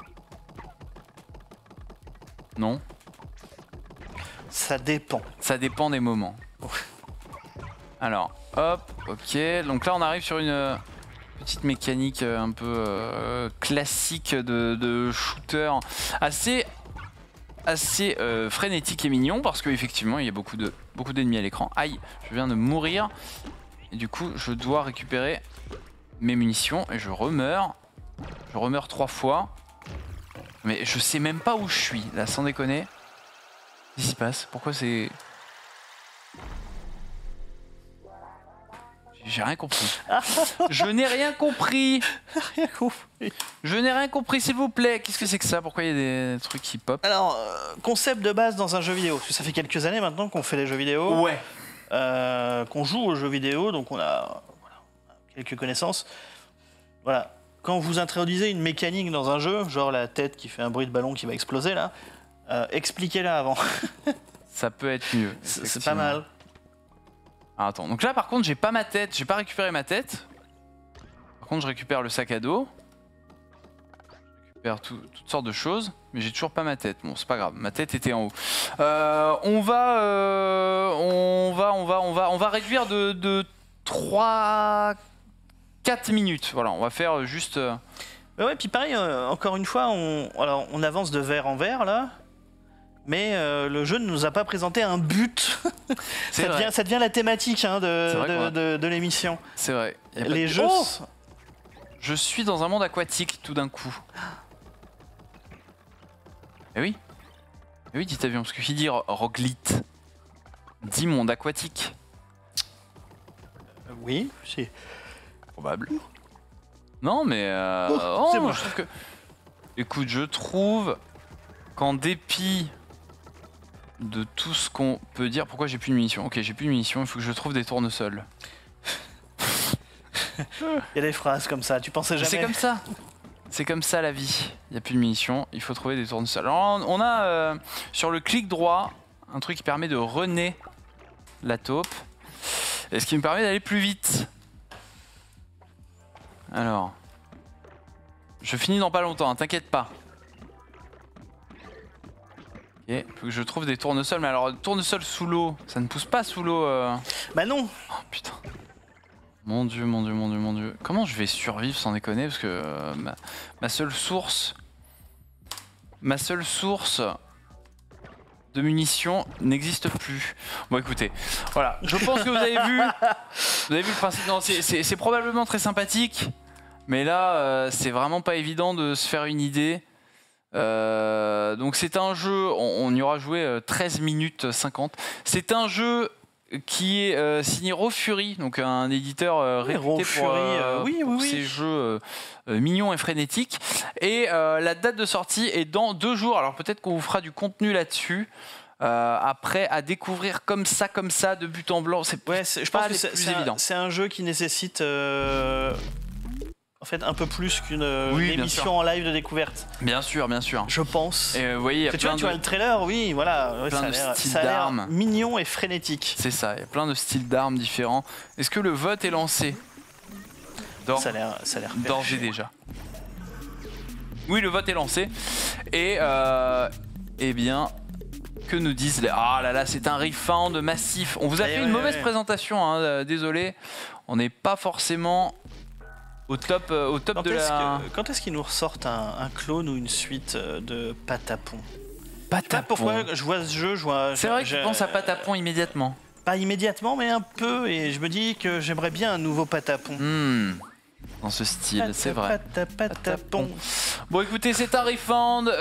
Non? Ça dépend. Ça dépend des moments. Alors, hop, ok. Donc là, on arrive sur une petite mécanique un peu classique de shooter assez frénétique et mignon parce qu'effectivement, il y a beaucoup d'ennemis à l'écran. Aïe, je viens de mourir. Et du coup, je dois récupérer mes munitions et je remeurs. Je remeurs 3 fois. Mais je sais même pas où je suis, là, sans déconner. Qu'est-ce qui se passe? Pourquoi c'est... J'ai J'ai rien compris. Je n'ai rien compris. Rien compris. Je n'ai rien compris, s'il vous plaît. Qu'est-ce que c'est que ça? Pourquoi il y a des trucs qui pop? Alors, concept de base dans un jeu vidéo. Parce que ça fait quelques années maintenant qu'on fait des jeux vidéo. Ouais. Qu'on joue aux jeux vidéo, donc on a quelques connaissances. Voilà. Quand vous introduisez une mécanique dans un jeu, genre la tête qui fait un bruit de ballon qui va exploser là, expliquez-la avant. Ça peut être mieux. C'est pas mal. Ah, attends, donc là par contre j'ai pas ma tête, j'ai pas récupéré ma tête. Par contre je récupère le sac à dos. Je récupère toutes sortes de choses, mais j'ai toujours pas ma tête. Bon c'est pas grave, ma tête était en haut. On va réduire de 3-4 minutes. Voilà, on va faire juste... Ouais, puis pareil, encore une fois, on avance de verre en verre là. Mais le jeu ne nous a pas présenté un but. Ça devient la thématique hein, de l'émission. C'est vrai. Les jeux. Oh, je suis dans un monde aquatique tout d'un coup. Eh oui. Eh oui, dit avion, parce que qui dit roglite dit monde aquatique. Oui, c'est probable. Non, mais bon. je trouve que. Écoute, je trouve qu'en dépit de tout ce qu'on peut dire. Pourquoi j'ai plus de munitions? Ok, j'ai plus de munitions, il faut que je trouve des tournesols. Il y a des phrases comme ça, tu pensais jamais. C'est comme ça. C'est comme ça la vie. Il n'y a plus de munitions, il faut trouver des tournesols. Alors, on a sur le clic droit un truc qui permet de renaître la taupe. Et ce qui me permet d'aller plus vite. Alors. Je finis dans pas longtemps, hein, t'inquiète pas. Ok, faut que je trouve des tournesols. Mais alors, tournesols sous l'eau, ça ne pousse pas sous l'eau. Bah non. Oh putain. Mon dieu, mon dieu, mon dieu, mon dieu. Comment je vais survivre sans déconner? Parce que ma seule source de munitions n'existe plus. Bon écoutez, voilà. Je pense que vous avez vu le principe. Non, c'est probablement très sympathique. Mais là, c'est vraiment pas évident de se faire une idée. Donc c'est un jeu, on y aura joué 13 minutes 50. C'est un jeu qui est signé Raw Fury, donc un éditeur réputé pour ses jeux mignons et frénétiques. Et la date de sortie est dans 2 jours. Alors peut-être qu'on vous fera du contenu là-dessus. Après, à découvrir comme ça, de but en blanc, c'est je pense que c'est un jeu qui nécessite en fait un peu plus qu'une émission en live de découverte. Bien sûr, bien sûr. Je pense. Et vous voyez, tu vois le trailer, oui, voilà, ça a l'air mignon et frénétique. C'est ça, il y a plein de styles d'armes différents. Est-ce que le vote est lancé? Ça a l'air d'ores et déjà. Oui, le vote est lancé. Et eh bien, que nous disent les... Ah là là, c'est un refund massif. On vous a fait une mauvaise présentation, hein, désolé. On n'est pas forcément au top de la... Quand est-ce qu'ils nous ressortent un clone ou une suite de Patapon? Patapon. Pourquoi je vois ce jeu, c'est vrai que je pense à Patapon immédiatement. Pas immédiatement, mais un peu. Et je me dis que j'aimerais bien un nouveau Patapon. Dans ce style, c'est vrai. Patapon. Bon, écoutez, c'est un refund,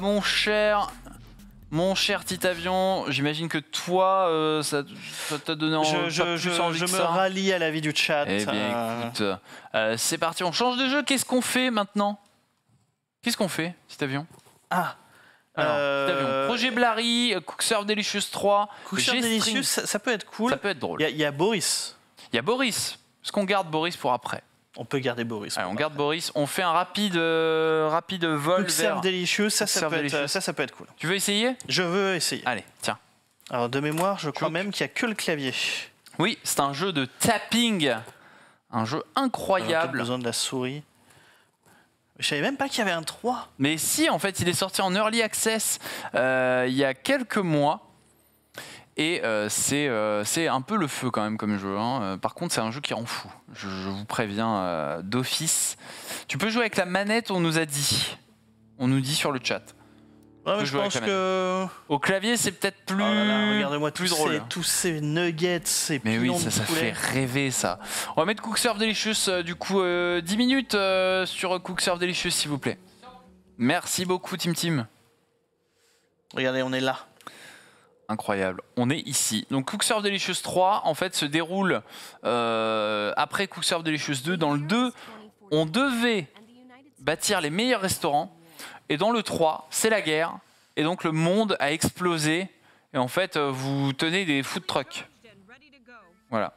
mon cher Titavion, j'imagine que toi, ça t'a donné plus envie je me rallie à l'avis du chat. Eh bien, écoute, c'est parti, on change de jeu. Qu'est-ce qu'on fait maintenant? Qu'est-ce qu'on fait, Titavion? Alors, Titavion, Projet Blary, Cookserve Delicious 3. Cookserve Delicious, ça peut être cool. Ça peut être drôle. Il y a Boris. Il y a Boris. Est-ce qu'on garde Boris pour après? On peut garder Boris. Allez, on garde Boris. On fait un rapide vol vers Delicious, ça peut être cool. Tu veux essayer? Je veux essayer. Allez, tiens. Alors de mémoire, je crois même qu'il n'y a que le clavier. Oui, c'est un jeu de tapping. Un jeu incroyable. On a besoin de la souris. Je savais même pas qu'il y avait un 3. Mais si, en fait, il est sorti en Early Access il y a quelques mois. Et c'est un peu le feu quand même comme jeu. Hein. Par contre, c'est un jeu qui rend fou. Je vous préviens d'office. Tu peux jouer avec la manette, on nous a dit. On nous dit sur le chat. Ouais, mais je pense que... Au clavier, c'est peut-être plus, regardez-moi plus drôle. Tous ces nuggets, ces mais oui, ça fait rêver, ça. On va mettre Cookserve Delicious, du coup, 10 minutes sur Cookserve Delicious, s'il vous plaît. Merci beaucoup, Tim. Regardez, on est là. Incroyable. On est ici. Donc Cook Serve Delicious 3, en fait, se déroule après Cook Serve Delicious 2. Dans le 2, on devait bâtir les meilleurs restaurants. Et dans le 3, c'est la guerre. Et donc le monde a explosé. Et en fait, vous tenez des food trucks. Voilà.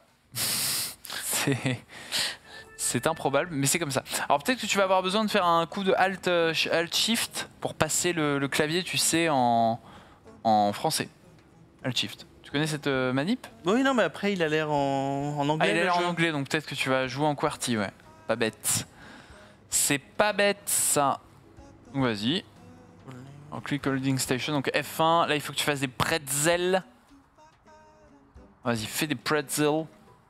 C'est improbable, mais c'est comme ça. Alors peut-être que tu vas avoir besoin de faire un coup de Alt-Shift pour passer le clavier, tu sais, en français. Alt-Shift. Tu connais cette manip? Oui, non, mais après, il a l'air en anglais. Ah, il a l'air en anglais, donc peut-être que tu vas jouer en QWERTY, ouais. Pas bête. C'est pas bête, ça. Donc vas-y. En click holding station, donc F1. Là, il faut que tu fasses des pretzels. Vas-y, fais des pretzels.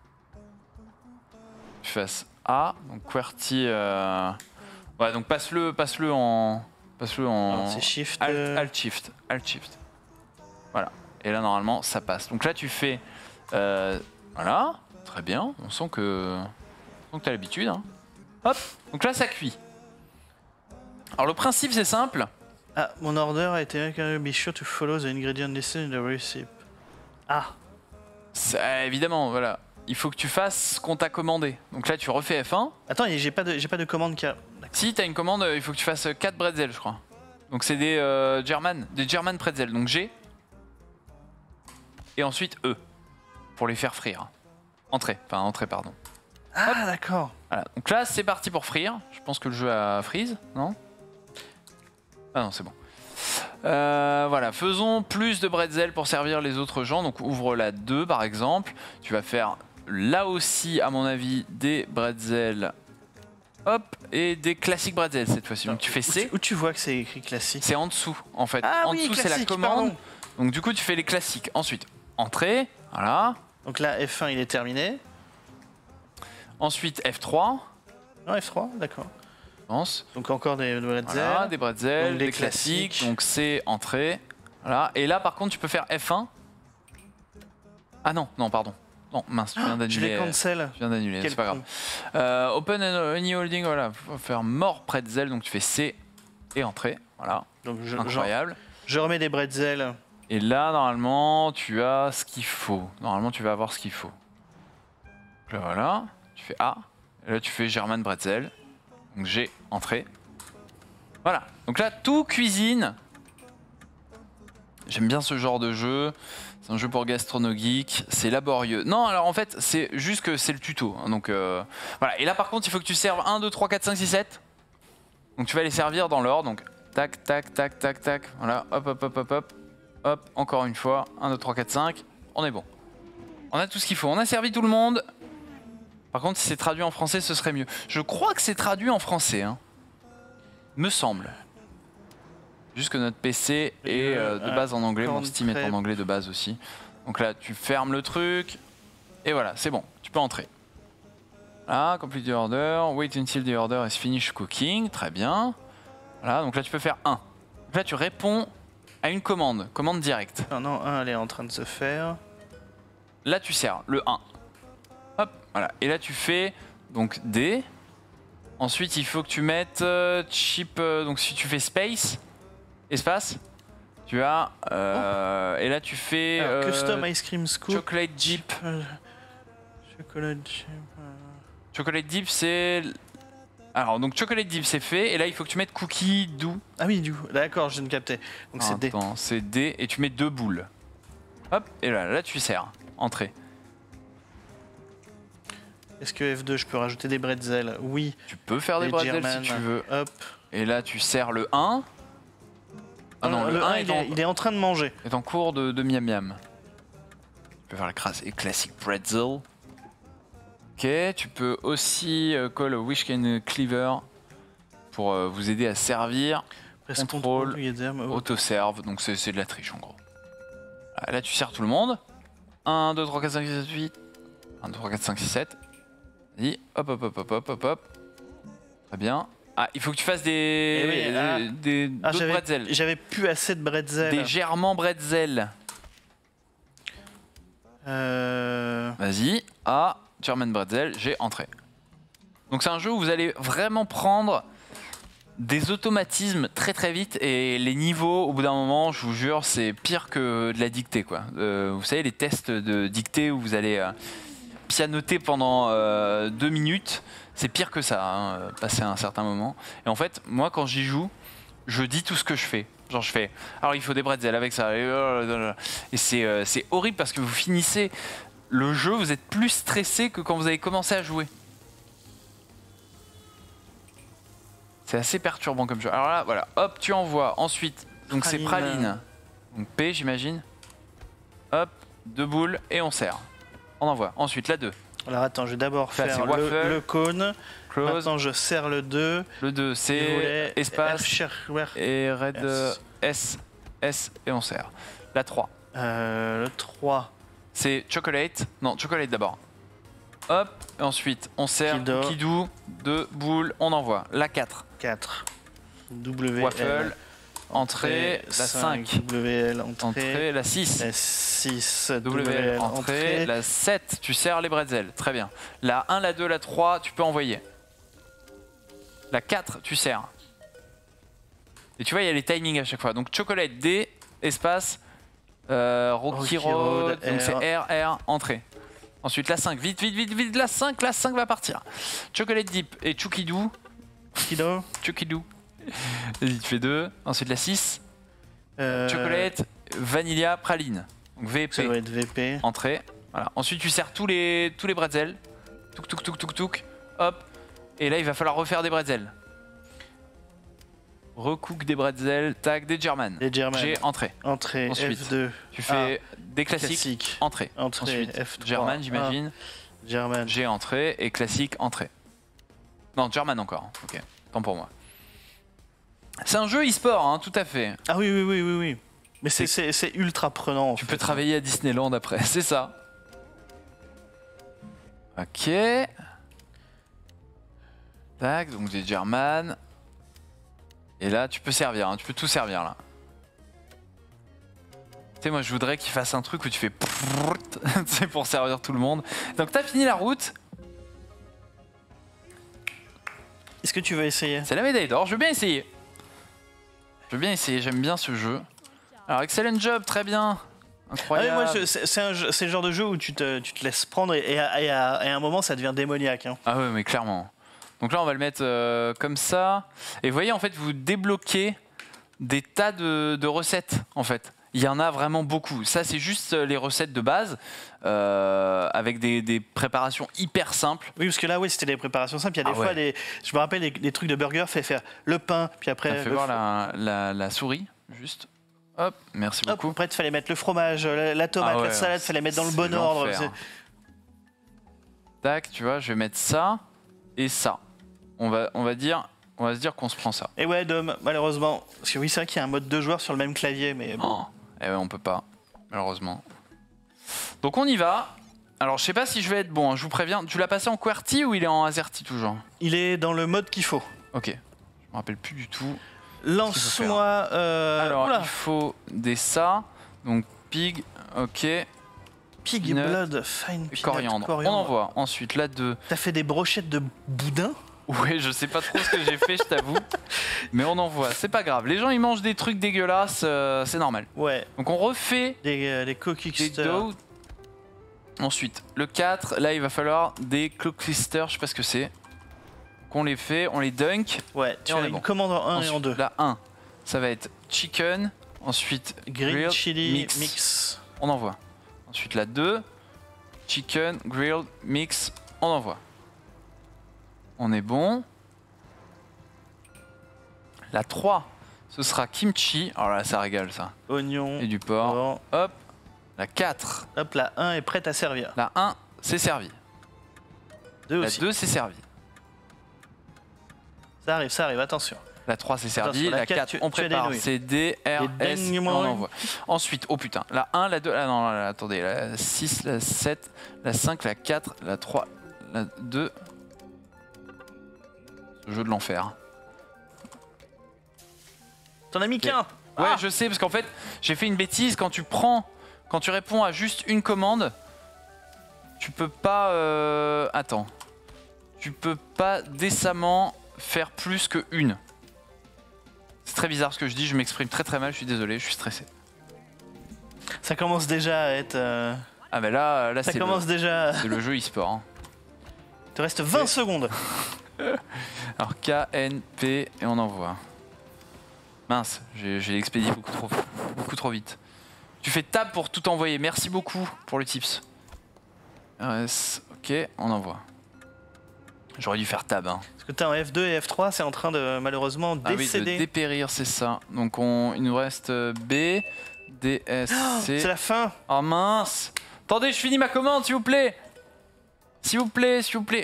Tu fasses A, donc QWERTY. Ouais, donc passe-le en. C'est Shift. Alt-Shift. Alt-Shift. Voilà. Et là, normalement, ça passe. Donc là, tu fais... voilà. Très bien. On sent que tu as l'habitude. Hein. Hop. Donc là, ça cuit. Alors, le principe, c'est simple. Ah, mon order a été... Be sure to follow the ingredient listed in the recipe. Ah. Évidemment, voilà. Il faut que tu fasses ce qu'on t'a commandé. Donc là, tu refais F1. Attends, j'ai pas de commande qui a... Si, tu as une commande, il faut que tu fasses 4 bretzels, je crois. Donc c'est des German pretzels. Donc G. Et ensuite E. Pour les faire frire. Entrée, pardon. Ah, d'accord. Voilà. Donc là, c'est parti pour frire. Je pense que le jeu a freeze, non? Ah non, c'est bon. Voilà, faisons plus de bretzels pour servir les autres gens. Donc ouvre la 2 par exemple. Tu vas faire là aussi, à mon avis, des bretzels. Hop, et des classiques bretzels cette fois-ci. Donc tu fais C. Où tu vois que c'est écrit classique? C'est en dessous en fait. Ah, en oui, dessous c'est la commande. Pardon. Donc du coup tu fais les classiques. Ensuite, entrée, voilà. Donc là, F1 il est terminé. Ensuite F3. Non, F3, d'accord. Donc encore des bretzels. Voilà, des bretzels, donc des classiques. Donc c'est entrée. Voilà. Et là par contre tu peux faire F1. Ah non, pardon. Non, mince, tu viens d'annuler. Je les cancel. Tu viens d'annuler, c'est pas grave. Open any holding, voilà. Faut faire more pretzel, donc tu fais C et entrée. Voilà. Donc incroyable. Je remets des bretzels. Et là, normalement, tu as ce qu'il faut. Normalement, tu vas avoir ce qu'il faut. Donc là, voilà. Tu fais A. Et là, tu fais German Bretzel. Donc G, entrée. Voilà. Donc là, tout cuisine. J'aime bien ce genre de jeu. C'est un jeu pour GastronoGeek. C'est laborieux. Non, alors en fait, c'est juste que c'est le tuto. Hein, donc voilà. Et là, par contre, il faut que tu serves 1, 2, 3, 4, 5, 6, 7. Donc tu vas les servir dans l'ordre. Donc tac, tac, tac, tac, tac. Voilà. Hop, hop, hop, hop, hop. Hop, encore une fois. 1, 2, 3, 4, 5. On est bon. On a tout ce qu'il faut. On a servi tout le monde. Par contre, si c'est traduit en français, ce serait mieux. Je crois que c'est traduit en français. Hein. Me semble. Juste que notre PC est de base en anglais. Mon Steam est en anglais de base aussi. Donc là, tu fermes le truc. Et voilà, c'est bon. Tu peux entrer. Là, complete the order. Wait until the order is finished cooking. Très bien. Voilà, donc là, tu peux faire 1. Donc là, tu réponds à une commande. Commande directe. Non, 1, elle est en train de se faire. Là, tu sers le 1. Hop, voilà. Et là, tu fais donc D. Ensuite, il faut que tu mettes chip. Donc, si tu fais space, espace, tu as. Et là, tu fais. Alors, custom ice cream scoop. Chocolate dip. Chocolate dip. Chocolate dip, c'est. Alors, donc, chocolate dip, c'est fait. Et là, il faut que tu mettes cookie doux. Ah oui, doux. D'accord, je viens de capter. Donc, c'est D. Attends, c'est D. Et tu mets 2 boules. Hop, et là, tu sers. Entrée. Est-ce que F2, je peux rajouter des bretzels? Oui. Tu peux faire des bretzels si tu veux. Hop. Et là, tu sers le 1. Ah non, le 1 il est en train de manger. Est en cours de miam miam. Tu peux faire la classique pretzel. Ok, tu peux aussi call Wishken Cleaver pour vous aider à servir. Contrôle, auto-serve, donc c'est de la triche en gros. Là, tu sers tout le monde. 1, 2, 3, 4, 5, 6, 7, 8. 1, 2, 3, 4, 5, 6, 7. Vas-y, hop, hop, hop, hop, hop, hop, hop. Très bien. Ah, il faut que tu fasses d'autres bretzels. J'avais plus assez de bretzels. Des germans bretzels. Vas-y. A, German bretzel, j'ai entré. Donc c'est un jeu où vous allez vraiment prendre des automatismes très vite et les niveaux au bout d'un moment, je vous jure, c'est pire que de la dictée quoi. Vous savez les tests de dictée où vous allez pianoter pendant 2 minutes, c'est pire que ça, hein, passer un certain moment. Et en fait, moi quand j'y joue, je dis tout ce que je fais. Genre je fais, alors il faut des bretzels avec ça. Et c'est horrible parce que vous finissez le jeu, vous êtes plus stressé que quand vous avez commencé à jouer. C'est assez perturbant comme jeu. Alors là, voilà, hop, tu envoies. Ensuite, donc c'est praline. Donc P, j'imagine. Hop, 2 boules et on serre. On envoie. Ensuite, la 2. Alors attends, je vais d'abord faire le cône. Close. Maintenant, je serre le 2. Le 2, c'est espace. Et raid S. Et on serre. La 3. Le 3. C'est chocolate. Non, chocolate d'abord. Hop, et ensuite on serre Kidou, 2 boules, on envoie. La 4. 4. WL. Waffle. Entrée. La 5. WL. Entrée. La 6. La 6. WL. Entrée. La 7. Tu serres les bretzels. Très bien. La 1, la 2, la 3, tu peux envoyer. La 4, tu serres. Et tu vois, il y a les timings à chaque fois. Donc chocolate D, espace, Rocky Road, donc c'est R, entrée. Ensuite la 5, vite, la 5 va partir. Chocolate Dip et Chukidou. Chukidou. Vas-y, tu fais 2. Ensuite la 6. Chocolate, Vanilla, Praline. Donc VP. Ça doit être VP. Entrée. Voilà. Ensuite tu serres tous les bretzels. Touk. Hop. Et là il va falloir refaire des bretzels. Recook des bretzels, tac, des German. G, entrée. Ensuite, F2. Tu fais des classiques. Entrée. Ensuite, F3. German, j'imagine. German. G, entrée. Et classique, entrée. Non, German encore. Ok, tant pour moi. C'est un jeu e-sport, hein, tout à fait. Ah oui. Mais c'est ultra prenant. Tu peux travailler à Disneyland après, c'est ça. Ok. Tac, donc des German. Et là, tu peux servir, hein, tu peux tout servir là. Tu sais, moi je voudrais qu'il fasse un truc où tu fais c'est pour servir tout le monde. Donc t'as fini la route. Est-ce que tu veux essayer? C'est la médaille d'or, je veux bien essayer. J'aime bien ce jeu. Alors excellent job, très bien. Incroyable. Ah oui, moi c'est le genre de jeu où tu te laisses prendre et à un moment ça devient démoniaque. Hein. Ah ouais, mais clairement. Donc là, on va le mettre comme ça. Et vous voyez, en fait, vous débloquez des tas de recettes, en fait. Il y en a vraiment beaucoup. Ça, c'est juste les recettes de base, avec des préparations hyper simples. Oui, parce que là, oui, c'était des préparations simples. Il y a des fois, je me rappelle, les trucs de burger, fait faire le pain, puis après... Fais voir la souris, juste. Hop, merci beaucoup. Après, il fallait mettre le fromage, la tomate, la salade, il fallait mettre dans le bon ordre. Tac, tu vois, je vais mettre ça et ça. On va se dire qu'on se prend ça. Et ouais, Dom, malheureusement. Parce que oui, c'est vrai qu'il y a un mode 2 joueurs sur le même clavier, mais bon. Oh, et ouais, on peut pas, malheureusement. Donc on y va. Alors je sais pas si je vais être bon, hein, je vous préviens. Tu l'as passé en QWERTY ou il est en AZERTY toujours? Il est dans le mode qu'il faut. Ok, je me rappelle plus du tout. Lance-moi... Alors il faut des ça. Donc pig, ok. Pig, peanut, blood, fine peanut, coriandre. On envoie. Ensuite là 2. T'as fait des brochettes de boudin? Ouais, je sais pas trop ce que j'ai fait, je t'avoue. Mais on envoie, c'est pas grave. Les gens ils mangent des trucs dégueulasses, c'est normal. Ouais. Donc on refait des cookies. Ensuite, le 4, là il va falloir des cookies, je sais pas ce que c'est. Qu'on les fait, on les dunk. Ouais, tu as une commande en 1 ensuite, et en 2. La 1, ça va être chicken. Ensuite, grilled chili mix. On envoie. Ensuite, la 2, chicken, grilled, mix. On envoie. On est bon. La 3, ce sera kimchi. Alors là, ça régale ça. Oignon. Et du porc. Hop. La 4. Hop, la 1 est prête à servir. La 1, c'est servi. La 2, c'est servi. Ça arrive, attention. La 3, c'est servi. La 4, on prépare. C'est D, R, S, on envoie. Ensuite, oh putain, la 1, la 2, non, attendez, la 6, la 7, la 5, la 4, la 3, la 2. Ce jeu de l'enfer. T'en as mis qu'un. Ouais, je sais, parce qu'en fait, j'ai fait une bêtise. Quand tu réponds à juste une commande, tu peux pas... Attends. Tu peux pas décemment faire plus que une. C'est très bizarre ce que je dis, je m'exprime très très mal, je suis désolé, je suis stressé. Ça commence déjà à être... Ah mais là ça commence déjà... C'est le jeu e-sport. Hein. Il te reste 20 secondes. Alors KNP et on envoie. Mince, j'ai expédié beaucoup trop vite. Tu fais tab pour tout envoyer, merci beaucoup pour le tips. RS, ok, on envoie. J'aurais dû faire tab. Hein. Parce que t'es en F2 et F3, c'est en train de malheureusement décéder. Oui, de dépérir, c'est ça. Donc il nous reste B, D, S, C. C'est la fin. Oh mince. Attendez, je finis ma commande, s'il vous plaît. S'il vous plaît, s'il vous plaît.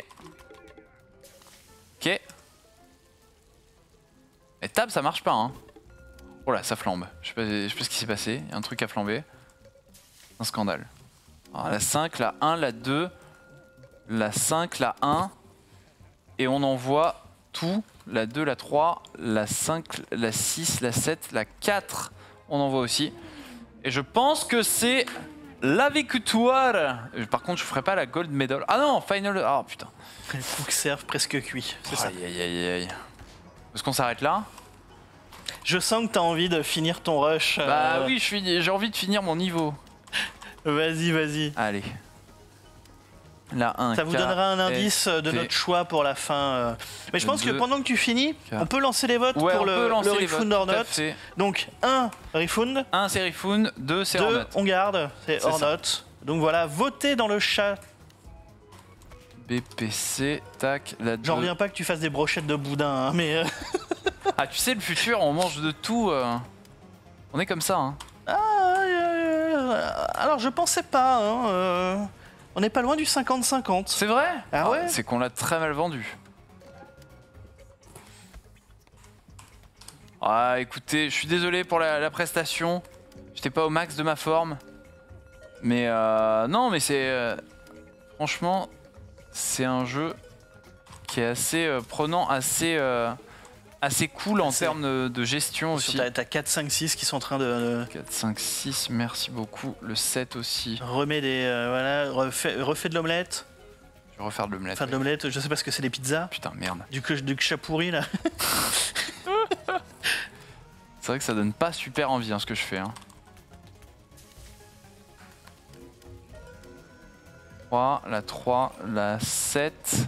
Ok. Et tab, ça marche pas, hein. Oh là, ça flambe. Je sais pas ce qui s'est passé. Il y a un truc à flamber. Un scandale. Alors, la 5, la 1, la 2, la 5, la 1. Et on envoie tout. La 2, la 3, la 5, la 6, la 7, la 4. On envoie aussi. Et je pense que c'est la victoire. Par contre, je ferai pas la gold medal. Ah non, final. Ah putain. Cook serve presque cuit. C'est ça. Aïe aïe aïe aïe. Est-ce qu'on s'arrête là? Je sens que t'as envie de finir ton rush. Bah oui, j'ai envie de finir mon niveau. Vas-y, vas-y. Allez. La 1. Ça vous donnera un indice de notre choix pour la fin. Mais je pense que pendant que tu finis, on peut lancer les votes pour le refund or not. Donc 1 refund. 1 c'est refund, 2 c'est or not. 2 on garde, c'est or not. Donc voilà, votez dans le chat. BPC, tac, la 2. J'en reviens pas que tu fasses des brochettes de boudin, hein, mais... Ah tu sais, le futur, on mange de tout. On est comme ça. Hein. Alors je pensais pas. Hein, on n'est pas loin du 50-50. C'est vrai? Ah ouais? C'est qu'on l'a très mal vendu. Ah écoutez, je suis désolé pour la prestation. J'étais pas au max de ma forme. Mais non, mais c'est... franchement, c'est un jeu qui est assez prenant, assez cool en termes de gestion aussi. T'as 4, 5, 6 qui sont en train de... 4, 5, 6, merci beaucoup. Le 7 aussi. Remets des... voilà, refais de l'omelette. Je vais refaire de l'omelette. Faire de l'omelette, je sais pas ce que c'est, des pizzas. Putain, merde. Du chapouri là. C'est vrai que ça donne pas super envie hein, ce que je fais. Hein. 3, la 3, la 7...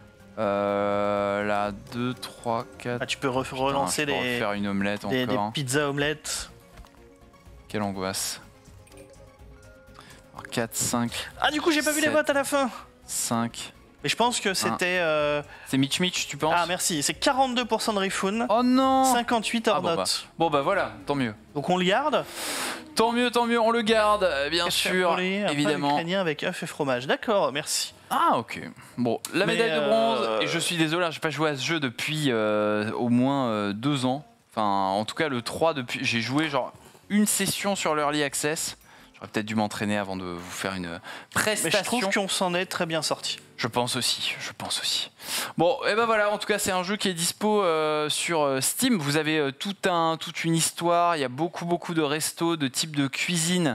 la 2, 3, 4... Ah, tu peux relancer faire une omelette des encore. pizzas omelettes. Quelle angoisse. Alors 4, 5... Ah du coup j'ai pas vu les votes à la fin. 5... Mais je pense que c'était... C'est Mitch Mitch, tu penses? Ah merci, c'est 42% de refund. Oh non! 58 or not. Bon bah voilà, tant mieux. Donc on le garde. Tant mieux, on le garde, bien sûr, évidemment. Ukrainien avec œuf et fromage, d'accord, merci. Ah ok. Bon, la médaille de bronze, et je suis désolé, j'ai pas joué à ce jeu depuis au moins 2 ans. Enfin, en tout cas le 3, depuis, j'ai joué genre une session sur l'Early Access. J'aurais peut-être dû m'entraîner avant de vous faire une prestation. Mais je trouve qu'on s'en est très bien sorti. Je pense aussi. Bon, et ben voilà, en tout cas c'est un jeu qui est dispo sur Steam. Vous avez toute une histoire, il y a beaucoup de restos, de types de cuisine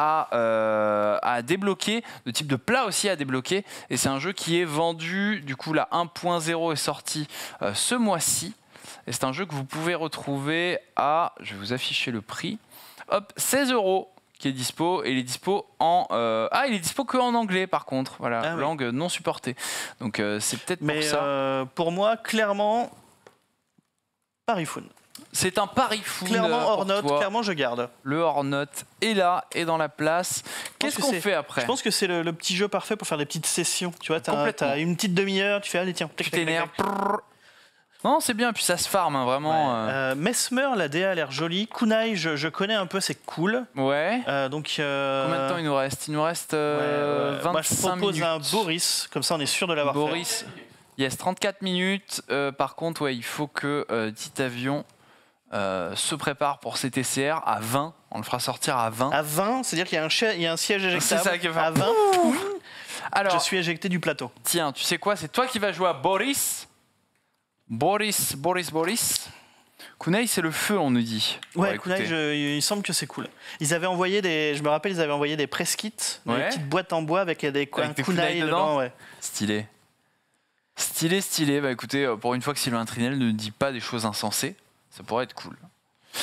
à débloquer, de types de plats aussi à débloquer. Et c'est un jeu qui est vendu, du coup la 1.0 est sortie ce mois-ci. Et c'est un jeu que vous pouvez retrouver à, je vais vous afficher le prix, hop, 16 €. Qui est dispo, et il est dispo en... il est dispo que en anglais par contre, voilà, langue non supportée. Donc c'est peut-être pour ça. Mais pour moi, clairement, pari-foun. C'est un pari-foun. Clairement hors note, clairement je garde. Le hors note est là, est dans la place. Qu'est-ce qu'on fait après? Je pense que c'est le petit jeu parfait pour faire des petites sessions. Tu vois, t'as une petite demi-heure, tu fais, allez tiens, tu t'énerves. Non, c'est bien, puis ça se farme, hein, vraiment. Ouais. Mesmer, la DA a l'air jolie. Kunai, je connais un peu, c'est cool. Ouais. Donc, combien de temps il nous reste? Il nous reste 25 Moi, je propose minutes. un Boris, comme ça on est sûr de l'avoir fait. Boris, yes, 34 minutes. Par contre, ouais, il faut que Titavion se prépare pour ses TCR à 20. On le fera sortir à 20. À 20, c'est-à-dire qu'il y a un siège éjectable. C'est ça qui va faire. À 20, alors, je suis éjecté du plateau. Tiens, tu sais quoi? C'est toi qui vas jouer à Boris. Boris. Kunai, c'est le feu, on nous dit. Ouais, Kunai, il semble que c'est cool. Ils avaient envoyé je me rappelle, ils avaient envoyé des press kits, des petites boîtes en bois avec des Kunai dedans. Ouais. Stylé. Bah écoutez, pour une fois que Sylvain Trinel ne dit pas des choses insensées, ça pourrait être cool.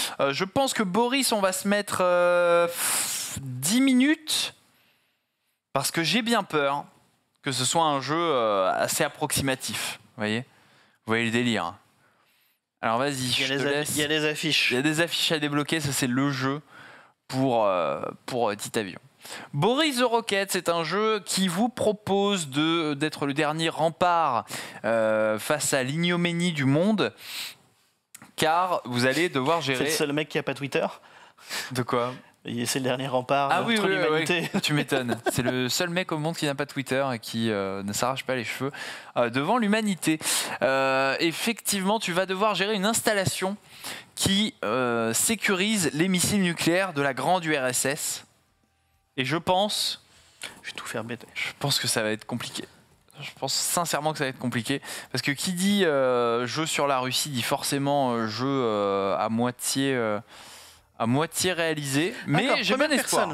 Je pense que Boris, on va se mettre 10 minutes. Parce que j'ai bien peur que ce soit un jeu assez approximatif. Vous voyez le délire. Alors vas-y, je te laisse. Il y a des affiches. Il y a des affiches à débloquer, ça c'est le jeu pour Titavion. Boris the Rocket, c'est un jeu qui vous propose d'être le dernier rempart face à l'ignominie du monde, car vous allez devoir gérer... C'est le seul mec qui a pas Twitter. De quoi? C'est le dernier rempart contre l'humanité. Tu m'étonnes. C'est le seul mec au monde qui n'a pas Twitter et qui ne s'arrache pas les cheveux devant l'humanité. Effectivement, tu vas devoir gérer une installation qui sécurise les missiles nucléaires de la grande URSS. Et je pense... Je vais tout faire bête. Je pense que ça va être compliqué. Je pense sincèrement que ça va être compliqué. Parce que qui dit jeu sur la Russie dit forcément jeu à moitié réalisé. Mais j'ai bon espoir.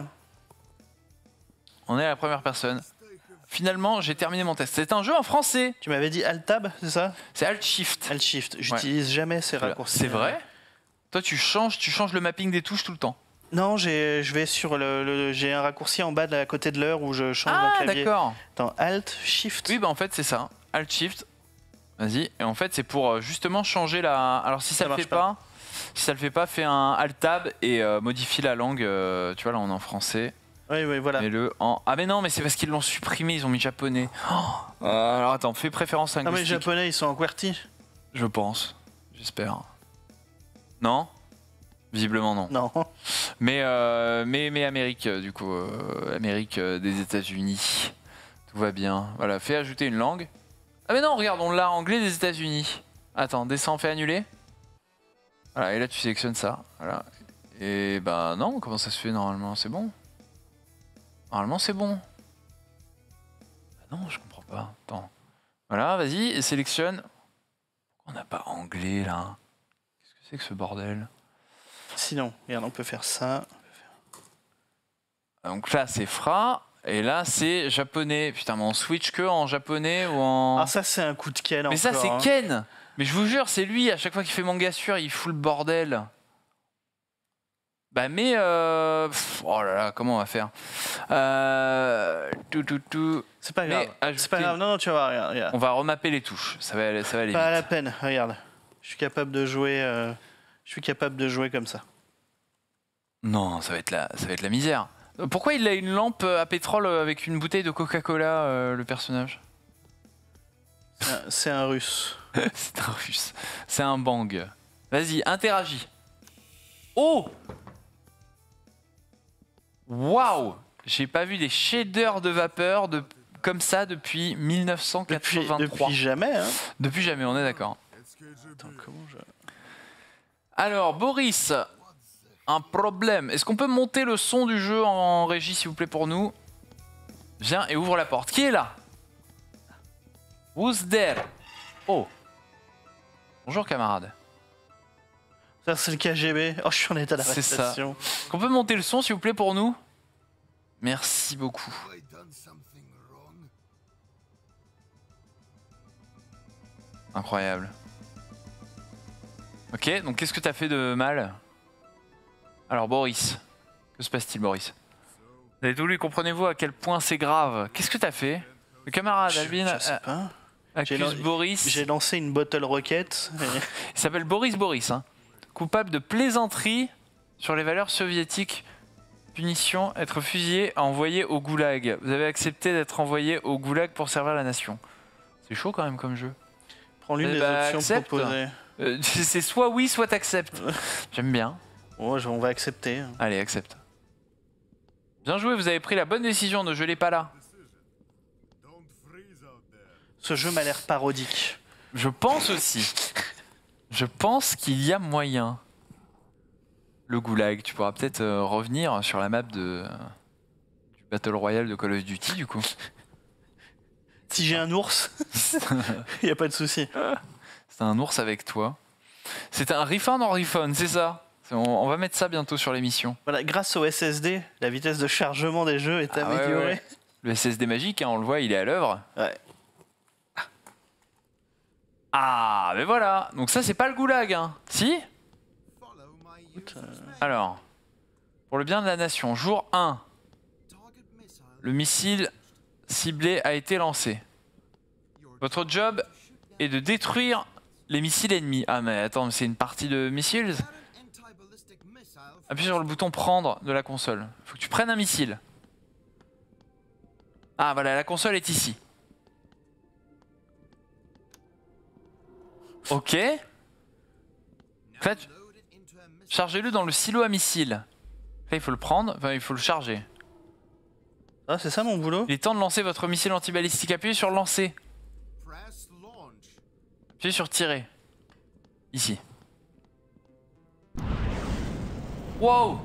On est à la première personne. Finalement, j'ai terminé mon test. C'est un jeu en français. Tu m'avais dit Alt-Tab, c'est ça? C'est Alt-Shift. Alt-Shift. J'utilise jamais ces raccourcis. C'est vrai? Toi, tu changes le mapping des touches tout le temps? Non, je vais sur j'ai un raccourci en bas à côté de l'heure où je change mon clavier. Ah, d'accord. Attends, Alt, Shift. Oui, bah en fait, c'est ça. Alt, Shift. Vas-y. Et en fait, c'est pour justement changer la... Alors, si ça le fait pas... Si ça le fait pas, fais un Alt-Tab et modifie la langue. Tu vois, là, on est en français. Oui, voilà. Mets-le en... Ah, mais non, mais c'est parce qu'ils l'ont supprimé, ils ont mis japonais. Alors, attends, fais préférence linguistique. Ah, mais japonais, ils sont en QWERTY. Je pense. J'espère. Non? Visiblement, non. Non. Mais Amérique, du coup. Amérique des États-Unis. Tout va bien. Voilà, fais ajouter une langue. Ah, mais non, regarde, on l'a anglais des États-Unis. Attends, descends, fais annuler. Voilà, et là tu sélectionnes ça. Voilà. Et bah non, comment ça se fait normalement? C'est bon? Normalement c'est bon. Bah non, je comprends pas. Attends. Voilà, vas-y, sélectionne. Pourquoi on n'a pas anglais là? Qu'est-ce que c'est que ce bordel? Sinon, regarde, on peut faire ça. Donc là c'est Fra, et là c'est japonais. Putain, mais on switch que en japonais ou en... Ah, ça c'est un coup de Ken. Mais encore, ça c'est Ken! Mais je vous jure, c'est lui, à chaque fois qu'il fait Mangasure, il fout le bordel. Bah mais... Oh là là, comment on va faire? C'est pas grave. C'est pas grave, non, tu vas voir, regarde. On va remapper les touches, ça va aller vite. Pas la peine, regarde. Je suis capable de jouer comme ça. Non, ça va être la misère. Pourquoi il a une lampe à pétrole avec une bouteille de Coca-Cola, le personnage? C'est un russe. C'est un russe. C'est un bang. Vas-y, interagis. Oh! Waouh! J'ai pas vu des shaders de vapeur comme ça depuis 1983. Depuis jamais, hein? Depuis jamais, on est d'accord. Attends, comment je... Alors, Boris, un problème. Est-ce qu'on peut monter le son du jeu en régie, s'il vous plaît, pour nous? Viens et ouvre la porte. Qui est là? Who's there? Oh. Bonjour, camarade. Ça, c'est le KGB. Oh, je suis en état d'arrestation. Est-ce qu'on peut monter le son, s'il vous plaît, pour nous? Merci beaucoup. Incroyable. Ok, donc qu'est-ce que t'as fait de mal? Alors, Boris. Que se passe-t-il, Boris? Vous avez voulu, comprenez-vous à quel point c'est grave? Qu'est-ce que t'as fait? Le camarade Albin... Je sais pas. Accuse Boris. J'ai lancé une bottle rocket. Il s'appelle Boris, hein. Coupable de plaisanterie sur les valeurs soviétiques. Punition, être fusillé, envoyé au goulag. Vous avez accepté d'être envoyé au goulag pour servir la nation. C'est chaud quand même comme jeu. Prends l'une des options accepte. proposées. C'est soit oui, soit t'acceptes. J'aime bien. Oh, on va accepter. Allez, accepte. Bien joué, vous avez pris la bonne décision, ne gelez pas là. Ce jeu m'a l'air parodique. Je pense aussi. Je pense qu'il y a moyen. Le goulag, tu pourras peut-être revenir sur la map du Battle Royale de Call of Duty du coup. Si j'ai un ours, il n'y a pas de souci. C'est un ours avec toi. C'est un refund en refund, c'est ça. On va mettre ça bientôt sur l'émission. Voilà, grâce au SSD, la vitesse de chargement des jeux est améliorée. Ouais. Le SSD magique, hein, on le voit, il est à l'œuvre. Ouais. Ah, mais voilà. Donc ça, c'est pas le goulag, hein. Si? écoute. Alors, pour le bien de la nation, jour 1. Le missile ciblé a été lancé. Votre job est de détruire les missiles ennemis. Ah mais attends, c'est une partie de missiles? Appuie sur le bouton prendre de la console. Faut que tu prennes un missile. Ah voilà, la console est ici. Ok. Fait, chargez-le dans le silo à missiles. Là il faut le prendre, enfin il faut le charger. Ah c'est ça mon boulot? Il est temps de lancer votre missile antibalistique. Appuyez sur lancer. Appuyez sur tirer. Ici. Wow.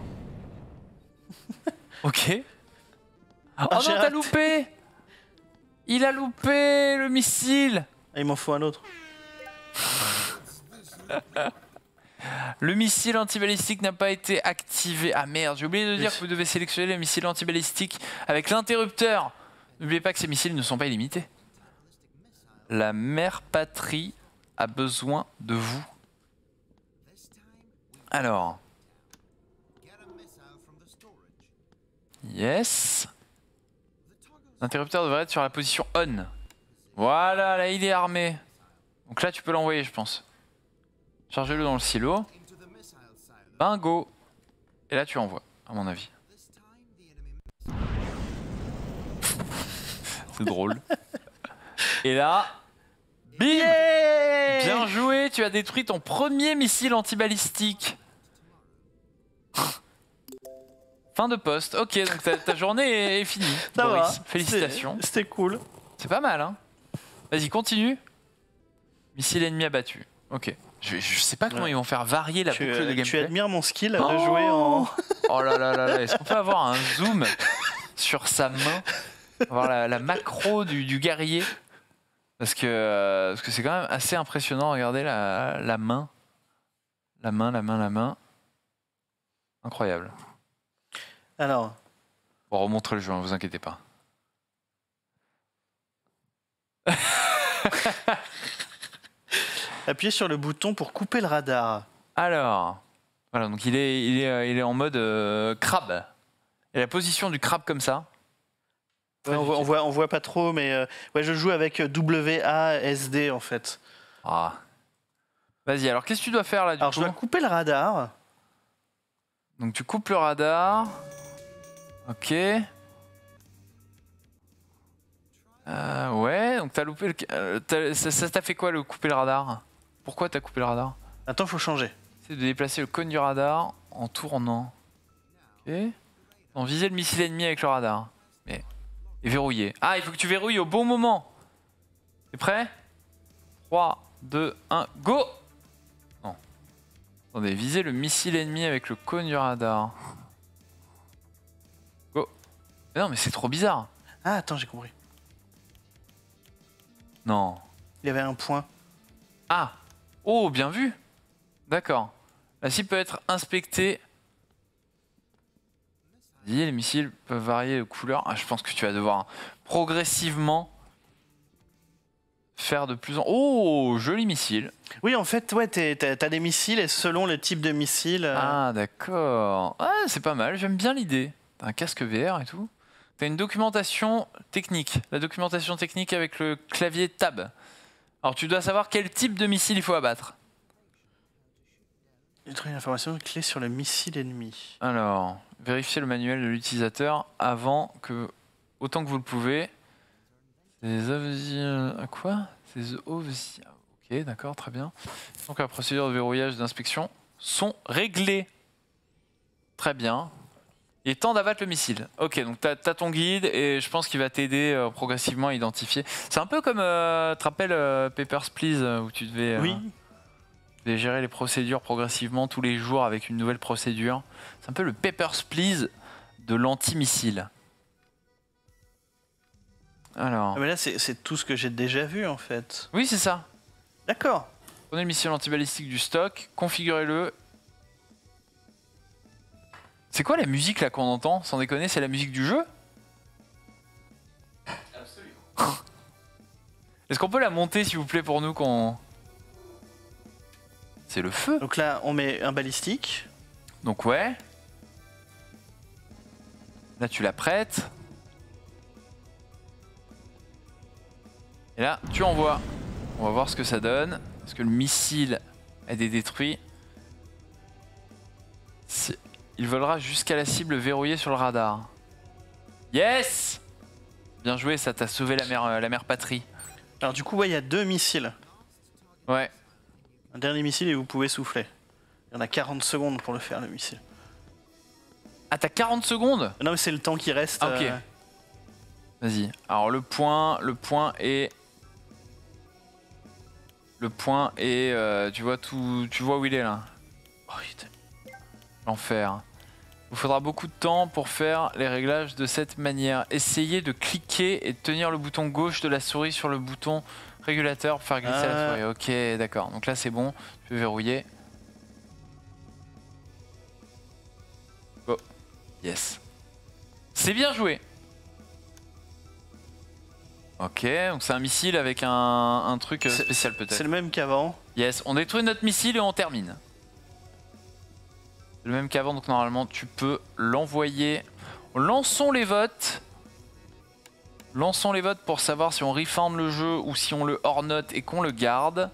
Ok. Oh non, t'as loupé. Il a loupé le missile. Ah, il m'en faut un autre. Le missile antibalistique n'a pas été activé. Ah merde, j'ai oublié de dire que vous devez sélectionner le missile antibalistique avec l'interrupteur. N'oubliez pas que ces missiles ne sont pas illimités. La mère patrie a besoin de vous. Alors. Yes. L'interrupteur devrait être sur la position on. Voilà, là il est armé. Donc là tu peux l'envoyer je pense. Chargez-le dans le silo. Bingo. Et là tu envoies, à mon avis. C'est drôle. Et là, bim. Yeah, bien joué, tu as détruit ton premier missile antibalistique. Fin de poste. Ok, donc ta journée est finie. Ça Boris. va. Félicitations. C'était cool. C'est pas mal, hein. Vas-y, continue. Missile ennemi abattu. Ok. Je sais pas comment ils vont faire varier la boucle de gameplay. Tu admires mon skill de jouer en... Oh là là là là. Est-ce qu'on peut avoir un zoom sur sa main? Voir la macro du guerrier. Parce que c'est quand même assez impressionnant. Regardez la main. La main. Incroyable. Alors. On remontre le jeu, ne vous inquiétez pas. Appuyez sur le bouton pour couper le radar. Alors, voilà, donc il est en mode crabe. Et la position du crabe comme ça. Ouais, on voit pas trop, mais ouais, je joue avec WASD en fait. Ah. Vas-y, alors qu'est-ce que tu dois faire là du coup? Je dois couper le radar. Donc tu coupes le radar. Ok. Ouais, donc t'as loupé le... ça t'a fait quoi le couper le radar? Pourquoi t'as coupé le radar? Attends, faut changer. C'est de déplacer le cône du radar en tournant. Ok. Donc viser le missile ennemi avec le radar. Mais... Et verrouiller. Ah, il faut que tu verrouilles au bon moment. T'es prêt? 3, 2, 1, go! Non. Attendez, viser le missile ennemi avec le cône du radar. Go. Mais non, mais c'est trop bizarre. Ah, attends, j'ai compris. Non. Il y avait un point. Ah! Oh, bien vu! D'accord. La cible peut être inspectée. Les missiles peuvent varier de couleur. Ah, je pense que tu vas devoir progressivement faire de plus en... Oh, joli missile. Oui, en fait, ouais, t'as des missiles et selon le type de missile... Ah, d'accord. Ah, c'est pas mal, j'aime bien l'idée. T'as un casque VR et tout. T'as une documentation technique. La documentation technique avec le clavier Tab. Alors, tu dois savoir quel type de missile il faut abattre. J'ai trouvé une information clé sur le missile ennemi. Alors, vérifiez le manuel de l'utilisateur avant que... Autant que vous le pouvez. C'est quoi? C'est the OVSI. Ok, d'accord, très bien. Donc la procédure de verrouillage et d'inspection sont réglées. Très bien. Il est temps d'abattre le missile. Ok, donc t'as ton guide et je pense qu'il va t'aider progressivement à identifier. C'est un peu comme, tu te rappelles Papers, Please, où tu devais, oui. devais gérer les procédures progressivement tous les jours avec une nouvelle procédure. C'est un peu le Papers, Please de l'anti-missile. Alors... Ah mais là, c'est tout ce que j'ai déjà vu, en fait. Oui, c'est ça. D'accord. Prenez le missile antibalistique du stock, configurez-le. C'est quoi la musique là qu'on entend? Sans déconner, c'est la musique du jeu? Absolument. Est-ce qu'on peut la monter, s'il vous plaît, pour nous qu'on... C'est le feu. Donc là, on met un balistique. Donc ouais. Là tu la prêtes. Et là tu envoies. On va voir ce que ça donne. Est-ce que le missile a été détruit? Il volera jusqu'à la cible verrouillée sur le radar. Yes! Bien joué, ça t'a sauvé la mère patrie. Alors du coup, ouais, il y a 2 missiles. Ouais. Un dernier missile et vous pouvez souffler. Il y en a 40 secondes pour le faire, le missile. Ah, t'as 40 secondes? Non, mais c'est le temps qui reste. Ah, ok. Vas-y. Alors le point est... Le point est... tu vois où il est là? Oh, l'enfer. Il vous faudra beaucoup de temps pour faire les réglages de cette manière. Essayez de cliquer et de tenir le bouton gauche de la souris sur le bouton régulateur pour faire glisser la souris. Ok, d'accord. Donc là c'est bon. Je vais verrouiller. Oh, yes. C'est bien joué. Ok, donc c'est un missile avec un truc spécial peut-être. C'est le même qu'avant. Yes, on détruit notre missile et on termine. Le même qu'avant, donc normalement tu peux l'envoyer. Lançons les votes. Lançons les votes pour savoir si on refound le jeu ou si on le hors-note et qu'on le garde.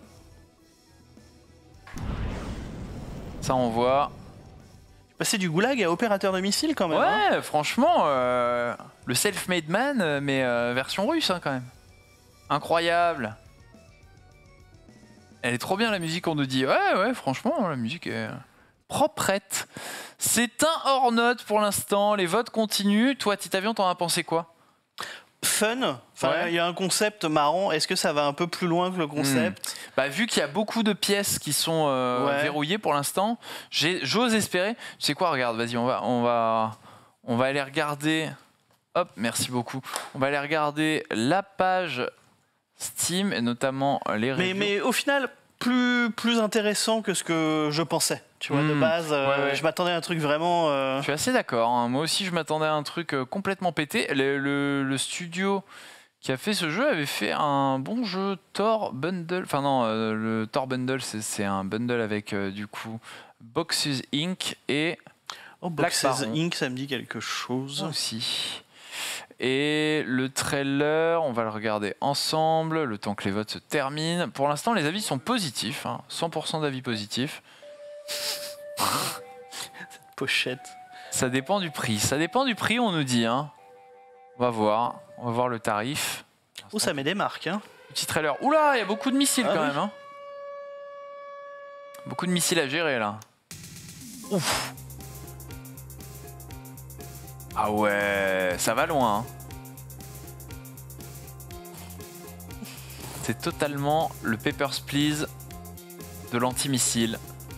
Ça on voit. Passer du goulag à opérateur de missile quand même. Ouais, hein. franchement, le self-made man, mais version russe hein, quand même. Incroyable. Elle est trop bien la musique, on nous dit. Ouais, franchement, la musique est... proprette. C'est un hors-note pour l'instant, les votes continuent. Toi, Titavion, t'en as pensé quoi? Fun, enfin, il y a un concept marrant. Est-ce que ça va un peu plus loin que le concept? Bah, vu qu'il y a beaucoup de pièces qui sont verrouillées pour l'instant, j'ose espérer. Tu sais quoi, regarde, vas-y, on va aller regarder. Hop, merci beaucoup. On va aller regarder la page Steam et notamment les reviews. Mais au final, plus intéressant que ce que je pensais. Tu vois, de base, je m'attendais à un truc vraiment... Je suis assez d'accord. Hein. Moi aussi, je m'attendais à un truc complètement pété. Le studio qui a fait ce jeu avait fait un bon jeu Thor Bundle. Enfin non, le Thor Bundle, c'est un bundle avec du coup Boxes Inc. et Boxes Inc. Ça me dit quelque chose. Aussi. Et le trailer, on va le regarder ensemble, le temps que les votes se terminent. Pour l'instant, les avis sont positifs. Hein. 100% d'avis positifs. Cette pochette. Ça dépend du prix. Ça dépend du prix, on nous dit. Hein. On va voir le tarif. Oh, ça met des marques. Hein. Petit trailer. Oula, il y a beaucoup de missiles quand même. Hein. Beaucoup de missiles à gérer là. Ouf. Ah ouais, ça va loin. Hein. C'est totalement le Papers, Please de l'antimissile.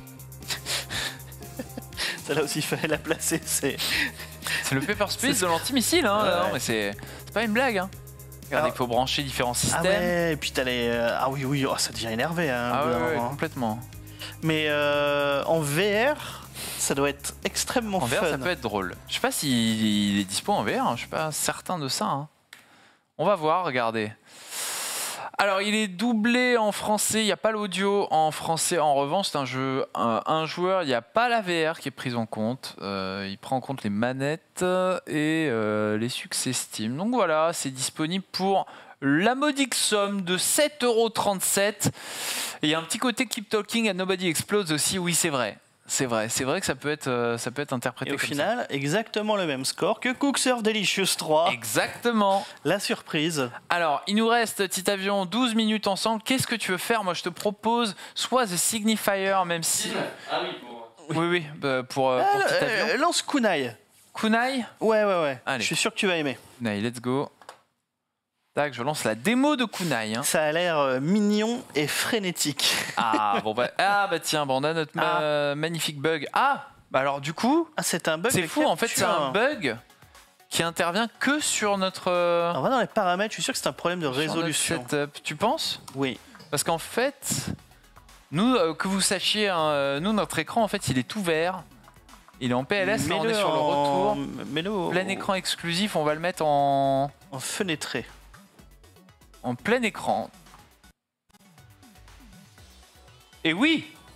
Celle-là aussi, il fallait la placer. C'est le Papers, Please de l'antimissile. Hein. Ouais. Non, mais c'est pas une blague. Hein. Regardez, il faut brancher différents systèmes. Ah ouais, et puis t'as les... Ah oui, oh, ça devient énervé. Hein, ah ouais, complètement. Mais en VR... Ça doit être extrêmement fun. En VR, ça peut être drôle. Je sais pas s'il est dispo en VR, hein. Je suis pas certain de ça. Hein. On va voir, regardez. Alors, il est doublé en français, il n'y a pas l'audio en français. En revanche, c'est un jeu, un joueur, il n'y a pas la VR qui est prise en compte. Il prend en compte les manettes et les succès Steam. Donc voilà, c'est disponible pour la modique somme de 7,37 €. Et il y a un petit côté Keep Talking and Nobody Explodes aussi, oui, c'est vrai. C'est vrai que ça peut être interprété comme ça. Et au final, ça. Exactement le même score que Cook Serve Delicious 3. Exactement. La surprise. Alors, il nous reste, Titavion, 12 minutes ensemble. Qu'est-ce que tu veux faire? Moi, je te propose soit The Signifier, même si... Ah oui, pour... Oui, pour Titavion. Lance Kunai. Kunai? Ouais. Allez. Je suis sûr que tu vas aimer. Kunai, let's go. Tac, je lance la démo de Kunai. Hein. Ça a l'air mignon et frénétique. Ah tiens, on a notre magnifique bug. Ah, bah alors du coup... Ah, c'est un bug. C'est fou, en fait, c'est un bug qui intervient que sur notre... On va dans les paramètres, je suis sûr que c'est un problème de résolution. Setup. Tu penses? Oui. Parce qu'en fait, nous, que vous sachiez, hein, nous, notre écran, en fait, il est tout vert. Il est en PLS, là, on est sur le retour. Plein écran exclusif, on va le mettre en fenêtré. En plein écran. Et oui,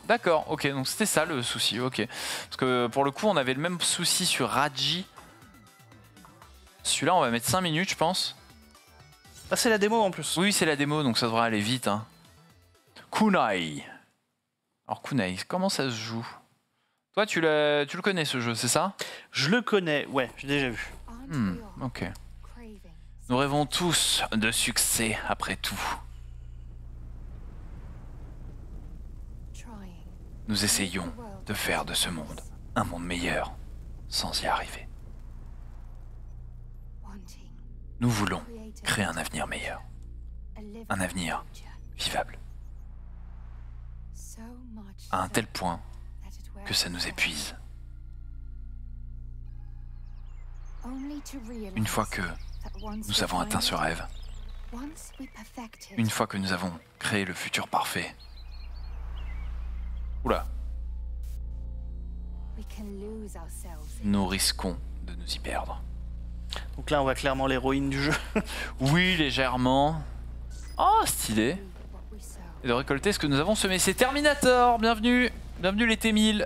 D'accord, ok, donc c'était ça le souci, ok. Parce que pour le coup, on avait le même souci sur Raji. Celui-là, on va mettre 5 minutes, je pense. Ah, c'est la démo en plus. Oui, c'est la démo, donc ça devrait aller vite. Hein. Kunai. Alors Kunai, comment ça se joue? Toi, tu le connais ce jeu, c'est ça? Je le connais, ouais, j'ai déjà vu. Ok. Nous rêvons tous de succès après tout. Nous essayons de faire de ce monde un monde meilleur, sans y arriver. Nous voulons créer un avenir meilleur, un avenir vivable, à un tel point que ça nous épuise. Une fois que nous avons atteint ce rêve, une fois que nous avons créé le futur parfait, oula, nous risquons de nous y perdre. Donc là, on voit clairement l'héroïne du jeu. Oui, légèrement. Oh, stylé. Et de récolter ce que nous avons semé. C'est Terminator, bienvenue. Bienvenue les T1000.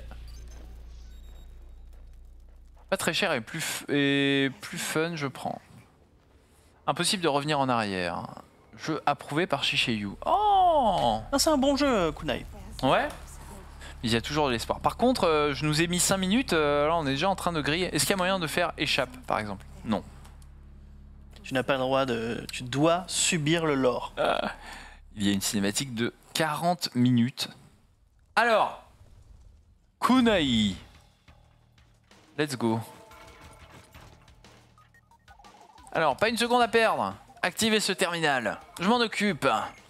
Pas très cher et plus fun, je prends. Impossible de revenir en arrière. Jeu approuvé par Shiseiyu. Oh, Ah, c'est un bon jeu, Kunai. ouais. Il y a toujours de l'espoir. Par contre, je nous ai mis 5 minutes. Là, on est déjà en train de griller. Est-ce qu'il y a moyen de faire échappe, par exemple? Non. Tu n'as pas le droit de... Tu dois subir le lore. Il y a une cinématique de 40 minutes. Alors, Kunai. Let's go. Alors, pas une seconde à perdre. Activez ce terminal. Je m'en occupe.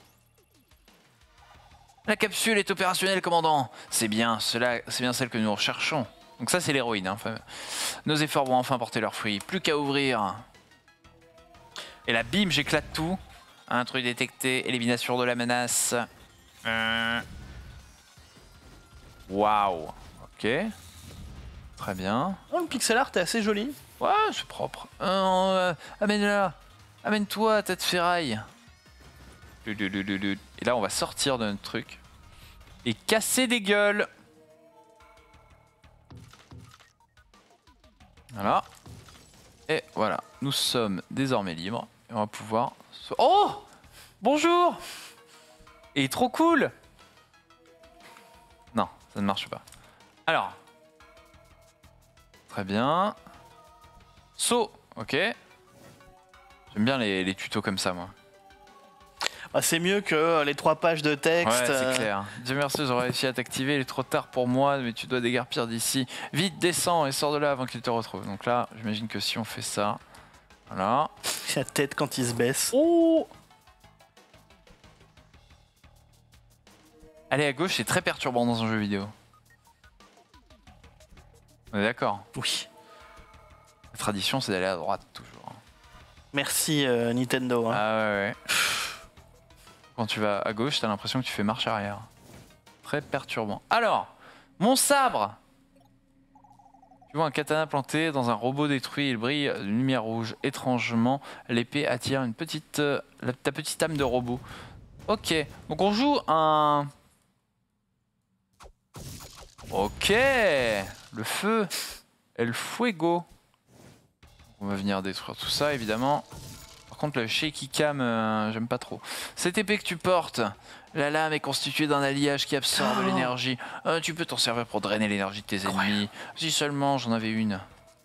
La capsule est opérationnelle, commandant. C'est bien celle que nous recherchons. Donc ça, c'est l'héroïne. Hein. Nos efforts vont enfin porter leurs fruits. Plus qu'à ouvrir. Et là, bim, j'éclate tout. Intrus détecté, élimination de la menace. Waouh. Ok. Très bien. Oh, le pixel art est assez joli. Ouais, c'est propre. Amène-la. Amène-toi, tête ferraille. Et là, on va sortir de notre truc. Et casser des gueules. Voilà. Et voilà. Nous sommes désormais libres. Et on va pouvoir... Oh! Bonjour! Et trop cool! Non, ça ne marche pas. Alors. Très bien. Saut. Ok. J'aime bien les tutos comme ça, moi. Ah, c'est mieux que les 3 pages de texte. Ouais, c'est clair. Dieu merci, j'aurais réussi à t'activer. Il est trop tard pour moi, mais tu dois déguerpir d'ici. Vite, descends et sors de là avant qu'il te retrouve. Donc là, j'imagine que si on fait ça... Voilà. La tête quand il se baisse. Oh! Aller à gauche, c'est très perturbant dans un jeu vidéo. On est d'accord? Oui. La tradition, c'est d'aller à droite, toujours. Merci Nintendo. Hein. Ah ouais. Quand tu vas à gauche, t'as l'impression que tu fais marche arrière. Très perturbant. Alors, mon sabre! Tu vois un katana planté dans un robot détruit, il brille d'une lumière rouge. Étrangement, l'épée attire une petite, ta petite âme de robot. Ok, donc on joue un... Ok, le feu, el fuego. On va venir détruire tout ça, évidemment. Par contre, le shaky cam, j'aime pas trop. Cette épée que tu portes, la lame est constituée d'un alliage qui absorbe l'énergie. Tu peux t'en servir pour drainer l'énergie de tes ennemis. Si seulement j'en avais une.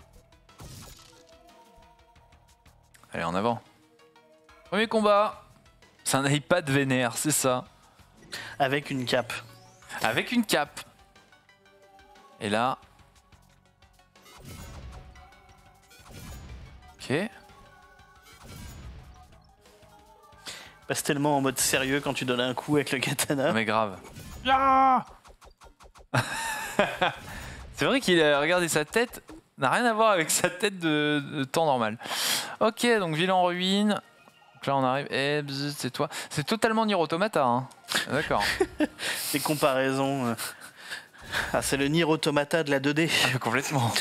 Allez, en avant. Premier combat. C'est un iPad vénère, c'est ça. Avec une cape. Avec une cape. Et là... Ok. Passe tellement en mode sérieux quand tu donnes un coup avec le katana. Non mais grave. Ah c'est vrai qu'il a regardé sa tête, n'a rien à voir avec sa tête de temps normal. Ok, donc ville en ruine. Donc là on arrive. Eh, c'est toi. C'est totalement Nier Automata. Hein. D'accord. Les comparaisons. Ah, c'est le Nier Automata de la 2D. Ah, complètement.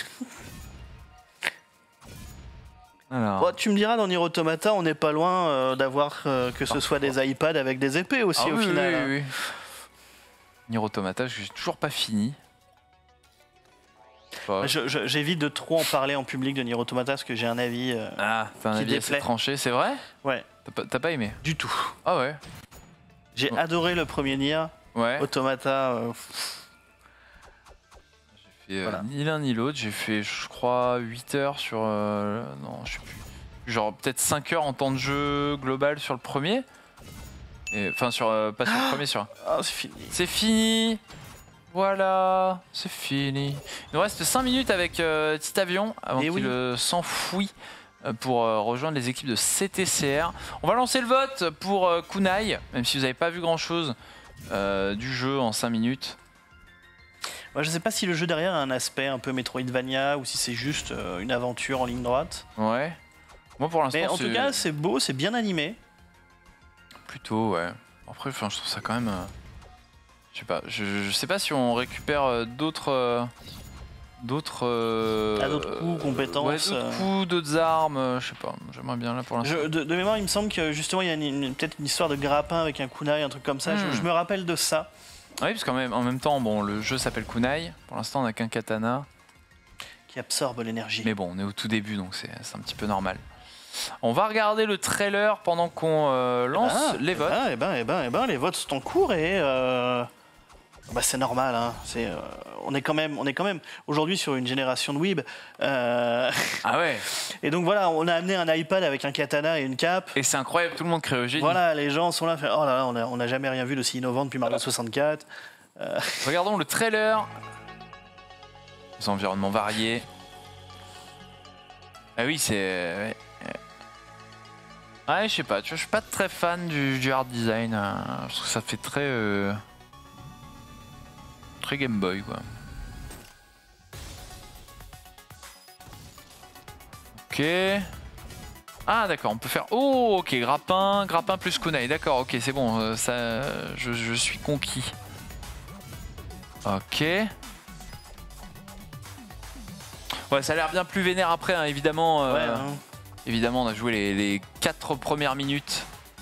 Alors. Bon, tu me diras, dans Nier Automata, on n'est pas loin d'avoir que ce soit des iPads avec des épées aussi au final. Oui. Nier Automata, j'ai toujours pas fini. J'évite de trop en parler en public de Nier Automata parce que j'ai un avis t'as un avis assez tranché, c'est vrai? Ouais. T'as pas aimé? Du tout. Ah ouais? J'ai adoré le premier Nier. Ouais. Automata... J'ai fait ni l'un ni l'autre, j'ai fait je crois 8 heures sur... non, je sais plus. Genre peut-être 5 heures en temps de jeu global sur le premier. Enfin sur... pas sur le premier, sur... Oh, c'est fini. C'est fini. Voilà, c'est fini. Il nous reste 5 minutes avec Titavion avant qu'il s'enfouit pour rejoindre les équipes de CTCR. On va lancer le vote pour Kunai, même si vous n'avez pas vu grand chose du jeu en 5 minutes. Moi, je sais pas si le jeu derrière a un aspect un peu Metroidvania ou si c'est juste une aventure en ligne droite. Ouais. Moi pour l'instant, mais en tout cas, c'est beau, c'est bien animé. Plutôt, ouais. Après, je trouve ça quand même... je sais pas, je sais pas si on récupère d'autres coups, compétences. Ouais, d'autres coups, d'autres armes, je sais pas, j'aimerais bien là pour l'instant. De mémoire, il me semble que justement, il y a peut-être une histoire de grappin avec un kunai, un truc comme ça. Je me rappelle de ça. Oui, parce qu'en même temps, bon, le jeu s'appelle Kunai. Pour l'instant, on n'a qu'un katana. Qui absorbe l'énergie. Mais bon, on est au tout début, donc c'est un petit peu normal. On va regarder le trailer pendant qu'on lance les votes. Les votes sont en cours et c'est normal. Hein. On est quand même aujourd'hui sur une génération de weeb. Ah ouais. Et donc voilà, on a amené un iPad avec un katana et une cape. Et c'est incroyable, tout le monde crée au génie. Voilà, les gens sont là, oh là là, on n'a jamais rien vu d'aussi innovant depuis Mario 64. Regardons le trailer. Les environnements variés. Ah oui, c'est... Ouais, je sais pas, tu vois, je suis pas très fan du art design. Je trouve que ça fait très Game Boy, quoi. Ok. Ah d'accord, on peut faire... Oh, ok, grappin plus kunai. D'accord, ok, c'est bon, ça, je suis conquis. Ok. Ouais, ça a l'air bien plus vénère après, hein, évidemment. Évidemment, on a joué les 4 premières minutes.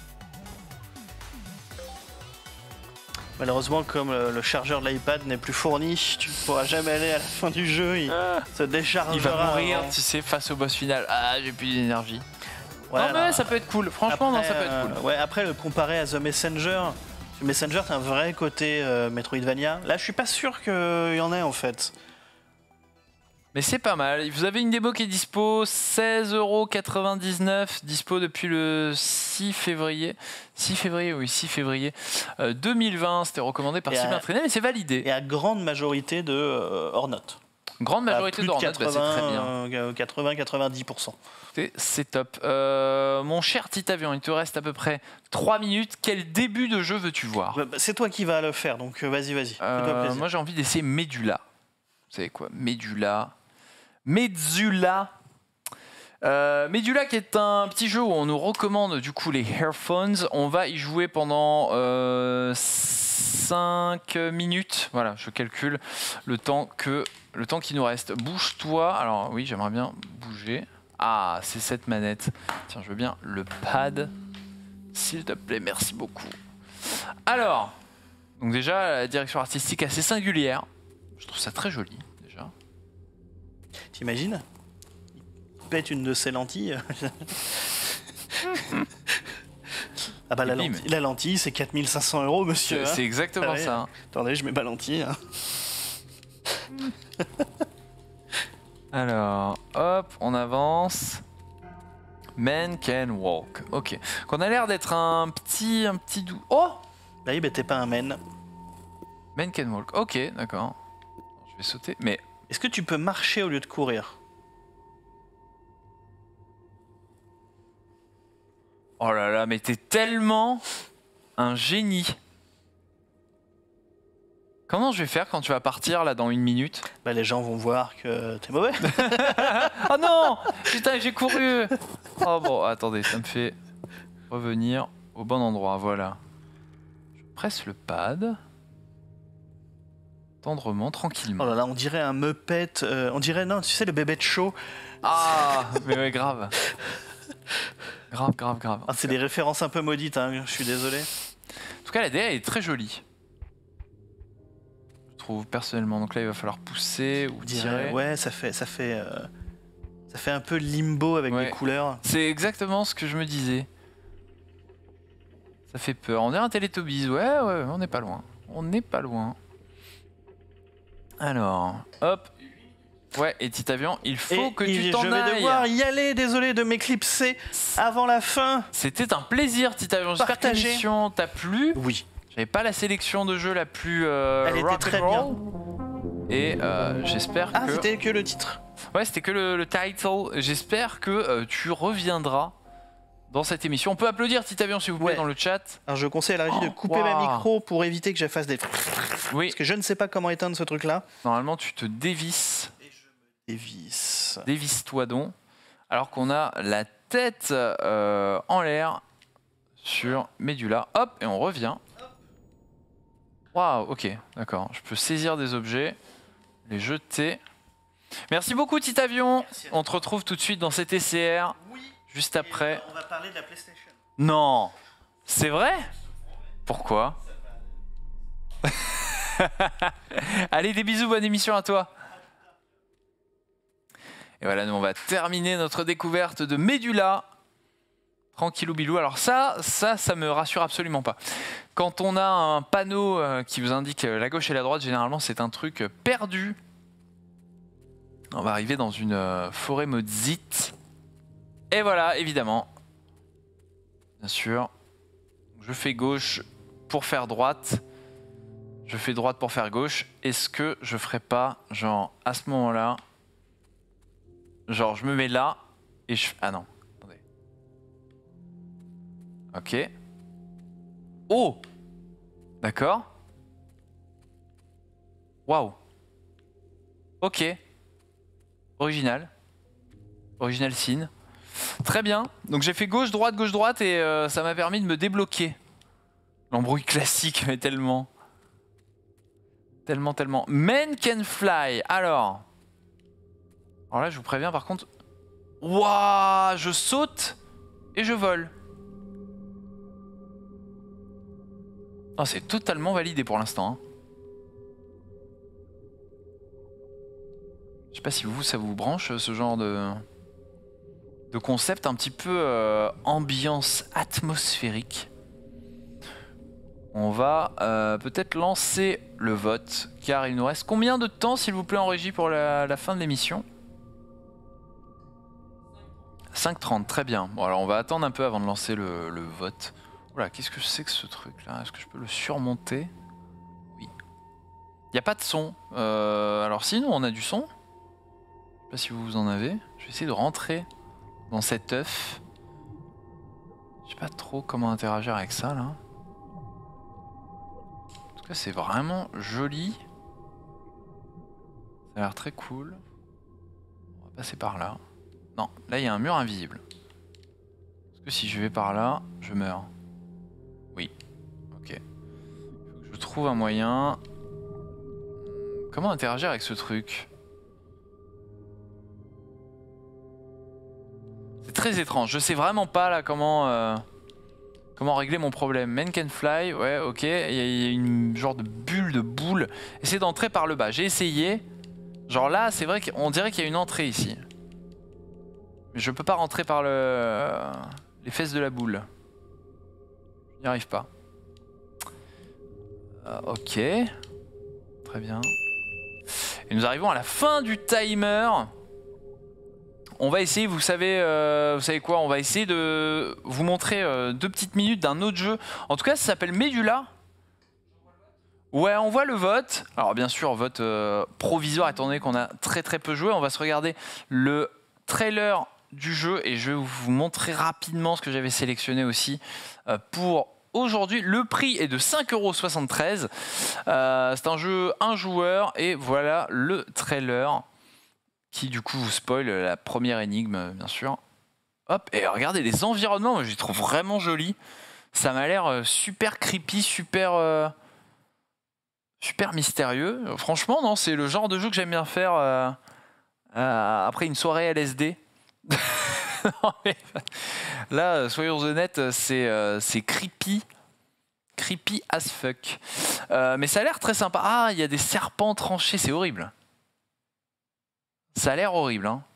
Malheureusement, comme le chargeur de l'iPad n'est plus fourni, tu ne pourras jamais aller à la fin du jeu, il se déchargera. Il va mourir, tu sais, face au boss final. Ah, j'ai plus d'énergie. Ouais, non, mais ça peut être cool. Franchement, après, non, ça peut être cool. Ouais, après, le comparer à The Messenger, The Messenger, t'as un vrai côté Metroidvania. Là, je suis pas sûr qu'il y en ait, en fait. Mais c'est pas mal. Vous avez une démo qui est dispo, 16,99 €, dispo depuis le 6 février. 6 février 2020. C'était recommandé par Sylvain Trinet, mais c'est validé. Et à grande majorité de Ornote. Grande majorité de Ornote, c'est très bien. 80-90%. C'est top. Mon cher Titavion, il te reste à peu près 3 minutes. Quel début de jeu veux-tu voir? C'est toi qui vas le faire, donc vas-y. Fais-toi plaisir. Moi, j'ai envie d'essayer Medula. Vous savez quoi? Medulla. Medula qui est un petit jeu où on nous recommande du coup les Earphones. On va y jouer pendant 5 minutes. Voilà, je calcule le temps qui nous reste. Bouge-toi. Alors oui, j'aimerais bien bouger. Ah, c'est cette manette. Tiens, je veux bien le pad. S'il te plaît, merci beaucoup. Alors, donc déjà, la direction artistique assez singulière. Je trouve ça très joli. T'imagines? Il pète une de ses lentilles. Ah bah la lentille c'est 4500 €, monsieur. C'est exactement ça. Attendez, je mets ma lentille. Hein. Alors, hop, on avance. Man can walk. Ok. Qu'on a l'air d'être un petit doux. Oh! Bah oui, t'es pas un man. Man can walk. Ok, d'accord. Je vais sauter, mais... Est-ce que tu peux marcher au lieu de courir? Oh là là, mais t'es tellement un génie. Comment je vais faire quand tu vas partir là dans 1 minute? Bah les gens vont voir que t'es mauvais. Oh non! Putain, j'ai couru. Oh bon, attendez, ça me fait revenir au bon endroit, voilà. Je presse le pad. Tendrement, tranquillement. Oh là là, on dirait un Muppet, on dirait, non, tu sais, le bébé de show. Ah, mais ouais, grave. Grave. Ah, c'est des références un peu maudites, hein, je suis désolé. En tout cas, la DA est très jolie. trouve, personnellement. Donc là, il va falloir pousser ou tirer. Ouais, ça fait un peu limbo avec des couleurs. C'est exactement ce que je me disais. Ça fait peur. On dirait un Teletubbies. Ouais, on n'est pas loin. On n'est pas loin. Alors, hop. Ouais, et Titavian, il faut que tu t'en ailles. Je vais devoir y aller, désolé de m'éclipser avant la fin. C'était un plaisir, Titavian. J'espère que l'émission t'a plu. Oui. J'avais pas la sélection de jeux la plus Elle était très bien. Et j'espère que... Ah, c'était que le titre. Ouais, c'était que le title. J'espère que tu reviendras dans cette émission. On peut applaudir Titavian s'il vous plaît dans le chat. Alors je conseille à la régie de couper ma micro pour éviter que je fasse des... Oui. Parce que je ne sais pas comment éteindre ce truc-là. Normalement, tu te dévisses. Et je me dévisse. Dévisse-toi donc. Alors qu'on a la tête en l'air sur Medula. Hop, et on revient. Waouh, ok, d'accord. Je peux saisir des objets, les jeter. Merci beaucoup, Titavian. On te retrouve tout de suite dans cet ECR. Oui. Juste après. On va parler de la PlayStation. Non, c'est vrai? Pourquoi? Allez, des bisous, bonne émission à toi. Et voilà, nous on va terminer notre découverte de Medula. Tranquillou bilou. Alors ça me rassure absolument pas. Quand on a un panneau qui vous indique la gauche et la droite, généralement c'est un truc perdu. On va arriver dans une forêt maudite. Et voilà, évidemment. Bien sûr. Je fais gauche pour faire droite. Je fais droite pour faire gauche. Est-ce que je ferais pas, genre, à ce moment-là, genre, je me mets là et je... Ah non. Ok. Oh! D'accord. Waouh. Ok. Original. Original scene. Très bien. Donc j'ai fait gauche, droite et ça m'a permis de me débloquer. L'embrouille classique, mais tellement. Tellement. Men can fly. Alors là, je vous préviens par contre. Waouh! Je saute et je vole. Oh, c'est totalement validé pour l'instant. Hein. Je sais pas si vous, ça vous branche ce genre de concept un petit peu ambiance atmosphérique. On va peut-être lancer le vote car il nous reste combien de temps s'il vous plaît en régie pour la fin de l'émission? 5h30, très bien. Bon alors on va attendre un peu avant de lancer le vote. Voilà, qu'est-ce que c'est que ce truc là? Est-ce que je peux le surmonter? Oui. Il n'y a pas de son. Alors sinon on a du son. Je sais pas si vous en avez. Je vais essayer de rentrer dans cet œuf. Je sais pas trop comment interagir avec ça là. En tout cas c'est vraiment joli. Ça a l'air très cool. On va passer par là. Non, là il y a un mur invisible. Parce que si je vais par là, je meurs. Oui, ok. Il faut que je trouve un moyen. Comment interagir avec ce truc? C'est très étrange. Je sais vraiment pas là comment régler mon problème. Men can fly, ouais, ok. Il y a une genre de bulle, de boule. Essayez d'entrer par le bas. J'ai essayé. Genre là, c'est vrai qu'on dirait qu'il y a une entrée ici. Mais je peux pas rentrer par les fesses de la boule. Je n'y arrive pas. Ok. Très bien. Et nous arrivons à la fin du timer. On va essayer, vous savez quoi? On va essayer de vous montrer 2 petites minutes d'un autre jeu. En tout cas, ça s'appelle Medula. Ouais, on voit le vote. Alors bien sûr, vote provisoire étant donné qu'on a très peu joué. On va se regarder le trailer du jeu et je vais vous montrer rapidement ce que j'avais sélectionné aussi pour aujourd'hui. Le prix est de 5,73 €. C'est un jeu 1 joueur et voilà le trailer qui du coup vous spoil la première énigme bien sûr. Hop, et regardez les environnements, je les trouve vraiment jolis. Ça m'a l'air super creepy, super mystérieux. Franchement, non, c'est le genre de jeu que j'aime bien faire après une soirée LSD. Non, mais là, soyons honnêtes, c'est creepy. Creepy as fuck. Mais ça a l'air très sympa. Ah, il y a des serpents tranchés, c'est horrible. Ça a l'air horrible, hein.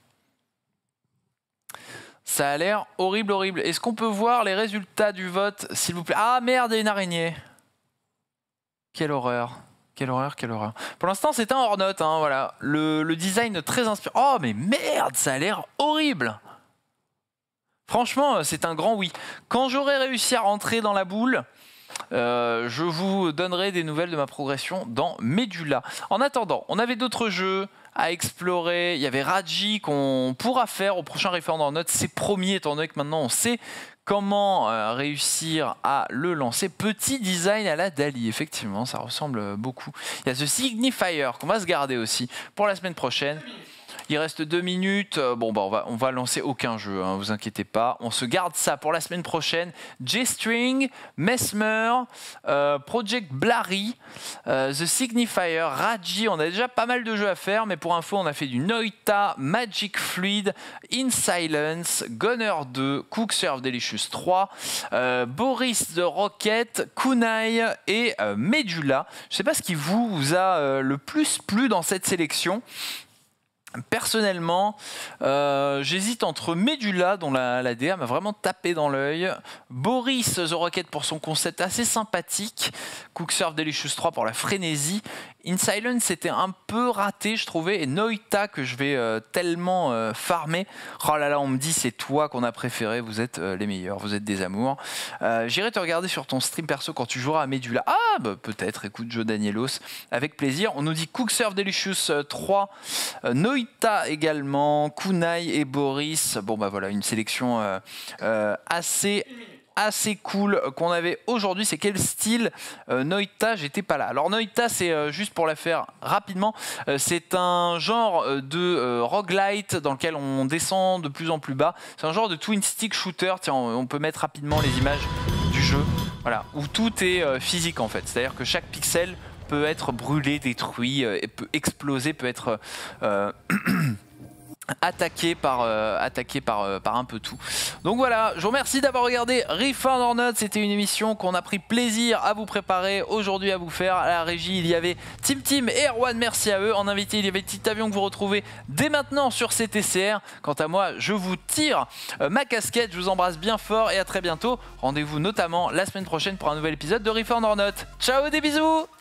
Ça a l'air horrible, horrible. Est-ce qu'on peut voir les résultats du vote, s'il vous plaît? Ah merde, il y a une araignée. Quelle horreur. Quelle horreur, quelle horreur. Pour l'instant, c'est un hors note, hein, voilà. Le design très inspirant. Oh, mais merde, ça a l'air horrible. Franchement, c'est un grand oui. Quand j'aurai réussi à rentrer dans la boule, je vous donnerai des nouvelles de ma progression dans Medula. En attendant, on avait d'autres jeux à explorer. Il y avait Raji qu'on pourra faire au prochain Refer Note. C'est promis, étant donné que maintenant on sait comment réussir à le lancer. Petit design à la Dali, effectivement, ça ressemble beaucoup. Il y a The Signifier qu'on va se garder aussi pour la semaine prochaine. Il reste 2 minutes. Bon, bah, on va lancer aucun jeu, hein, vous inquiétez pas. On se garde ça pour la semaine prochaine. J-String, Mesmer, Project Blary, The Signifier, Raji. On a déjà pas mal de jeux à faire, mais pour info, on a fait du Noita, Magic Fluid, In Silence, Gunner 2, Cook Serve Delicious 3, Boris the Rocket, Kunai et Medula. Je sais pas ce qui vous a le plus plu dans cette sélection. Personnellement, j'hésite entre Medula, dont la DA m'a vraiment tapé dans l'œil, Boris the Rocket pour son concept assez sympathique, Cook Serve Delicious 3 pour la frénésie, In Silence c'était un peu raté je trouvais, et Noita que je vais tellement farmer. Oh là là, on me dit c'est toi qu'on a préféré, vous êtes les meilleurs, vous êtes des amours. J'irai te regarder sur ton stream perso quand tu joueras à Medula. Ah bah peut-être, écoute Joe Danielos, avec plaisir. On nous dit Cook Serve Delicious 3, Noita également, Kunai et Boris. Bon bah voilà, une sélection assez cool qu'on avait aujourd'hui. C'est quel style? Noita, j'étais pas là. Alors Noita, c'est juste pour la faire rapidement, c'est un genre de roguelite dans lequel on descend de plus en plus bas. C'est un genre de twin stick shooter. Tiens, on peut mettre rapidement les images du jeu, voilà, où tout est physique en fait, c'est à dire que chaque pixel peut être brûlé, détruit, peut exploser, peut être attaqué par un peu tout. Donc voilà, je vous remercie d'avoir regardé Refer Note. C'était une émission qu'on a pris plaisir à vous préparer aujourd'hui, à vous faire. À la régie, il y avait Tim et Erwan, merci à eux. En invité, il y avait Petit Avion que vous retrouvez dès maintenant sur CTCR. Quant à moi, je vous tire ma casquette. Je vous embrasse bien fort et à très bientôt. Rendez-vous notamment la semaine prochaine pour un nouvel épisode de Refer Note. Ciao, des bisous.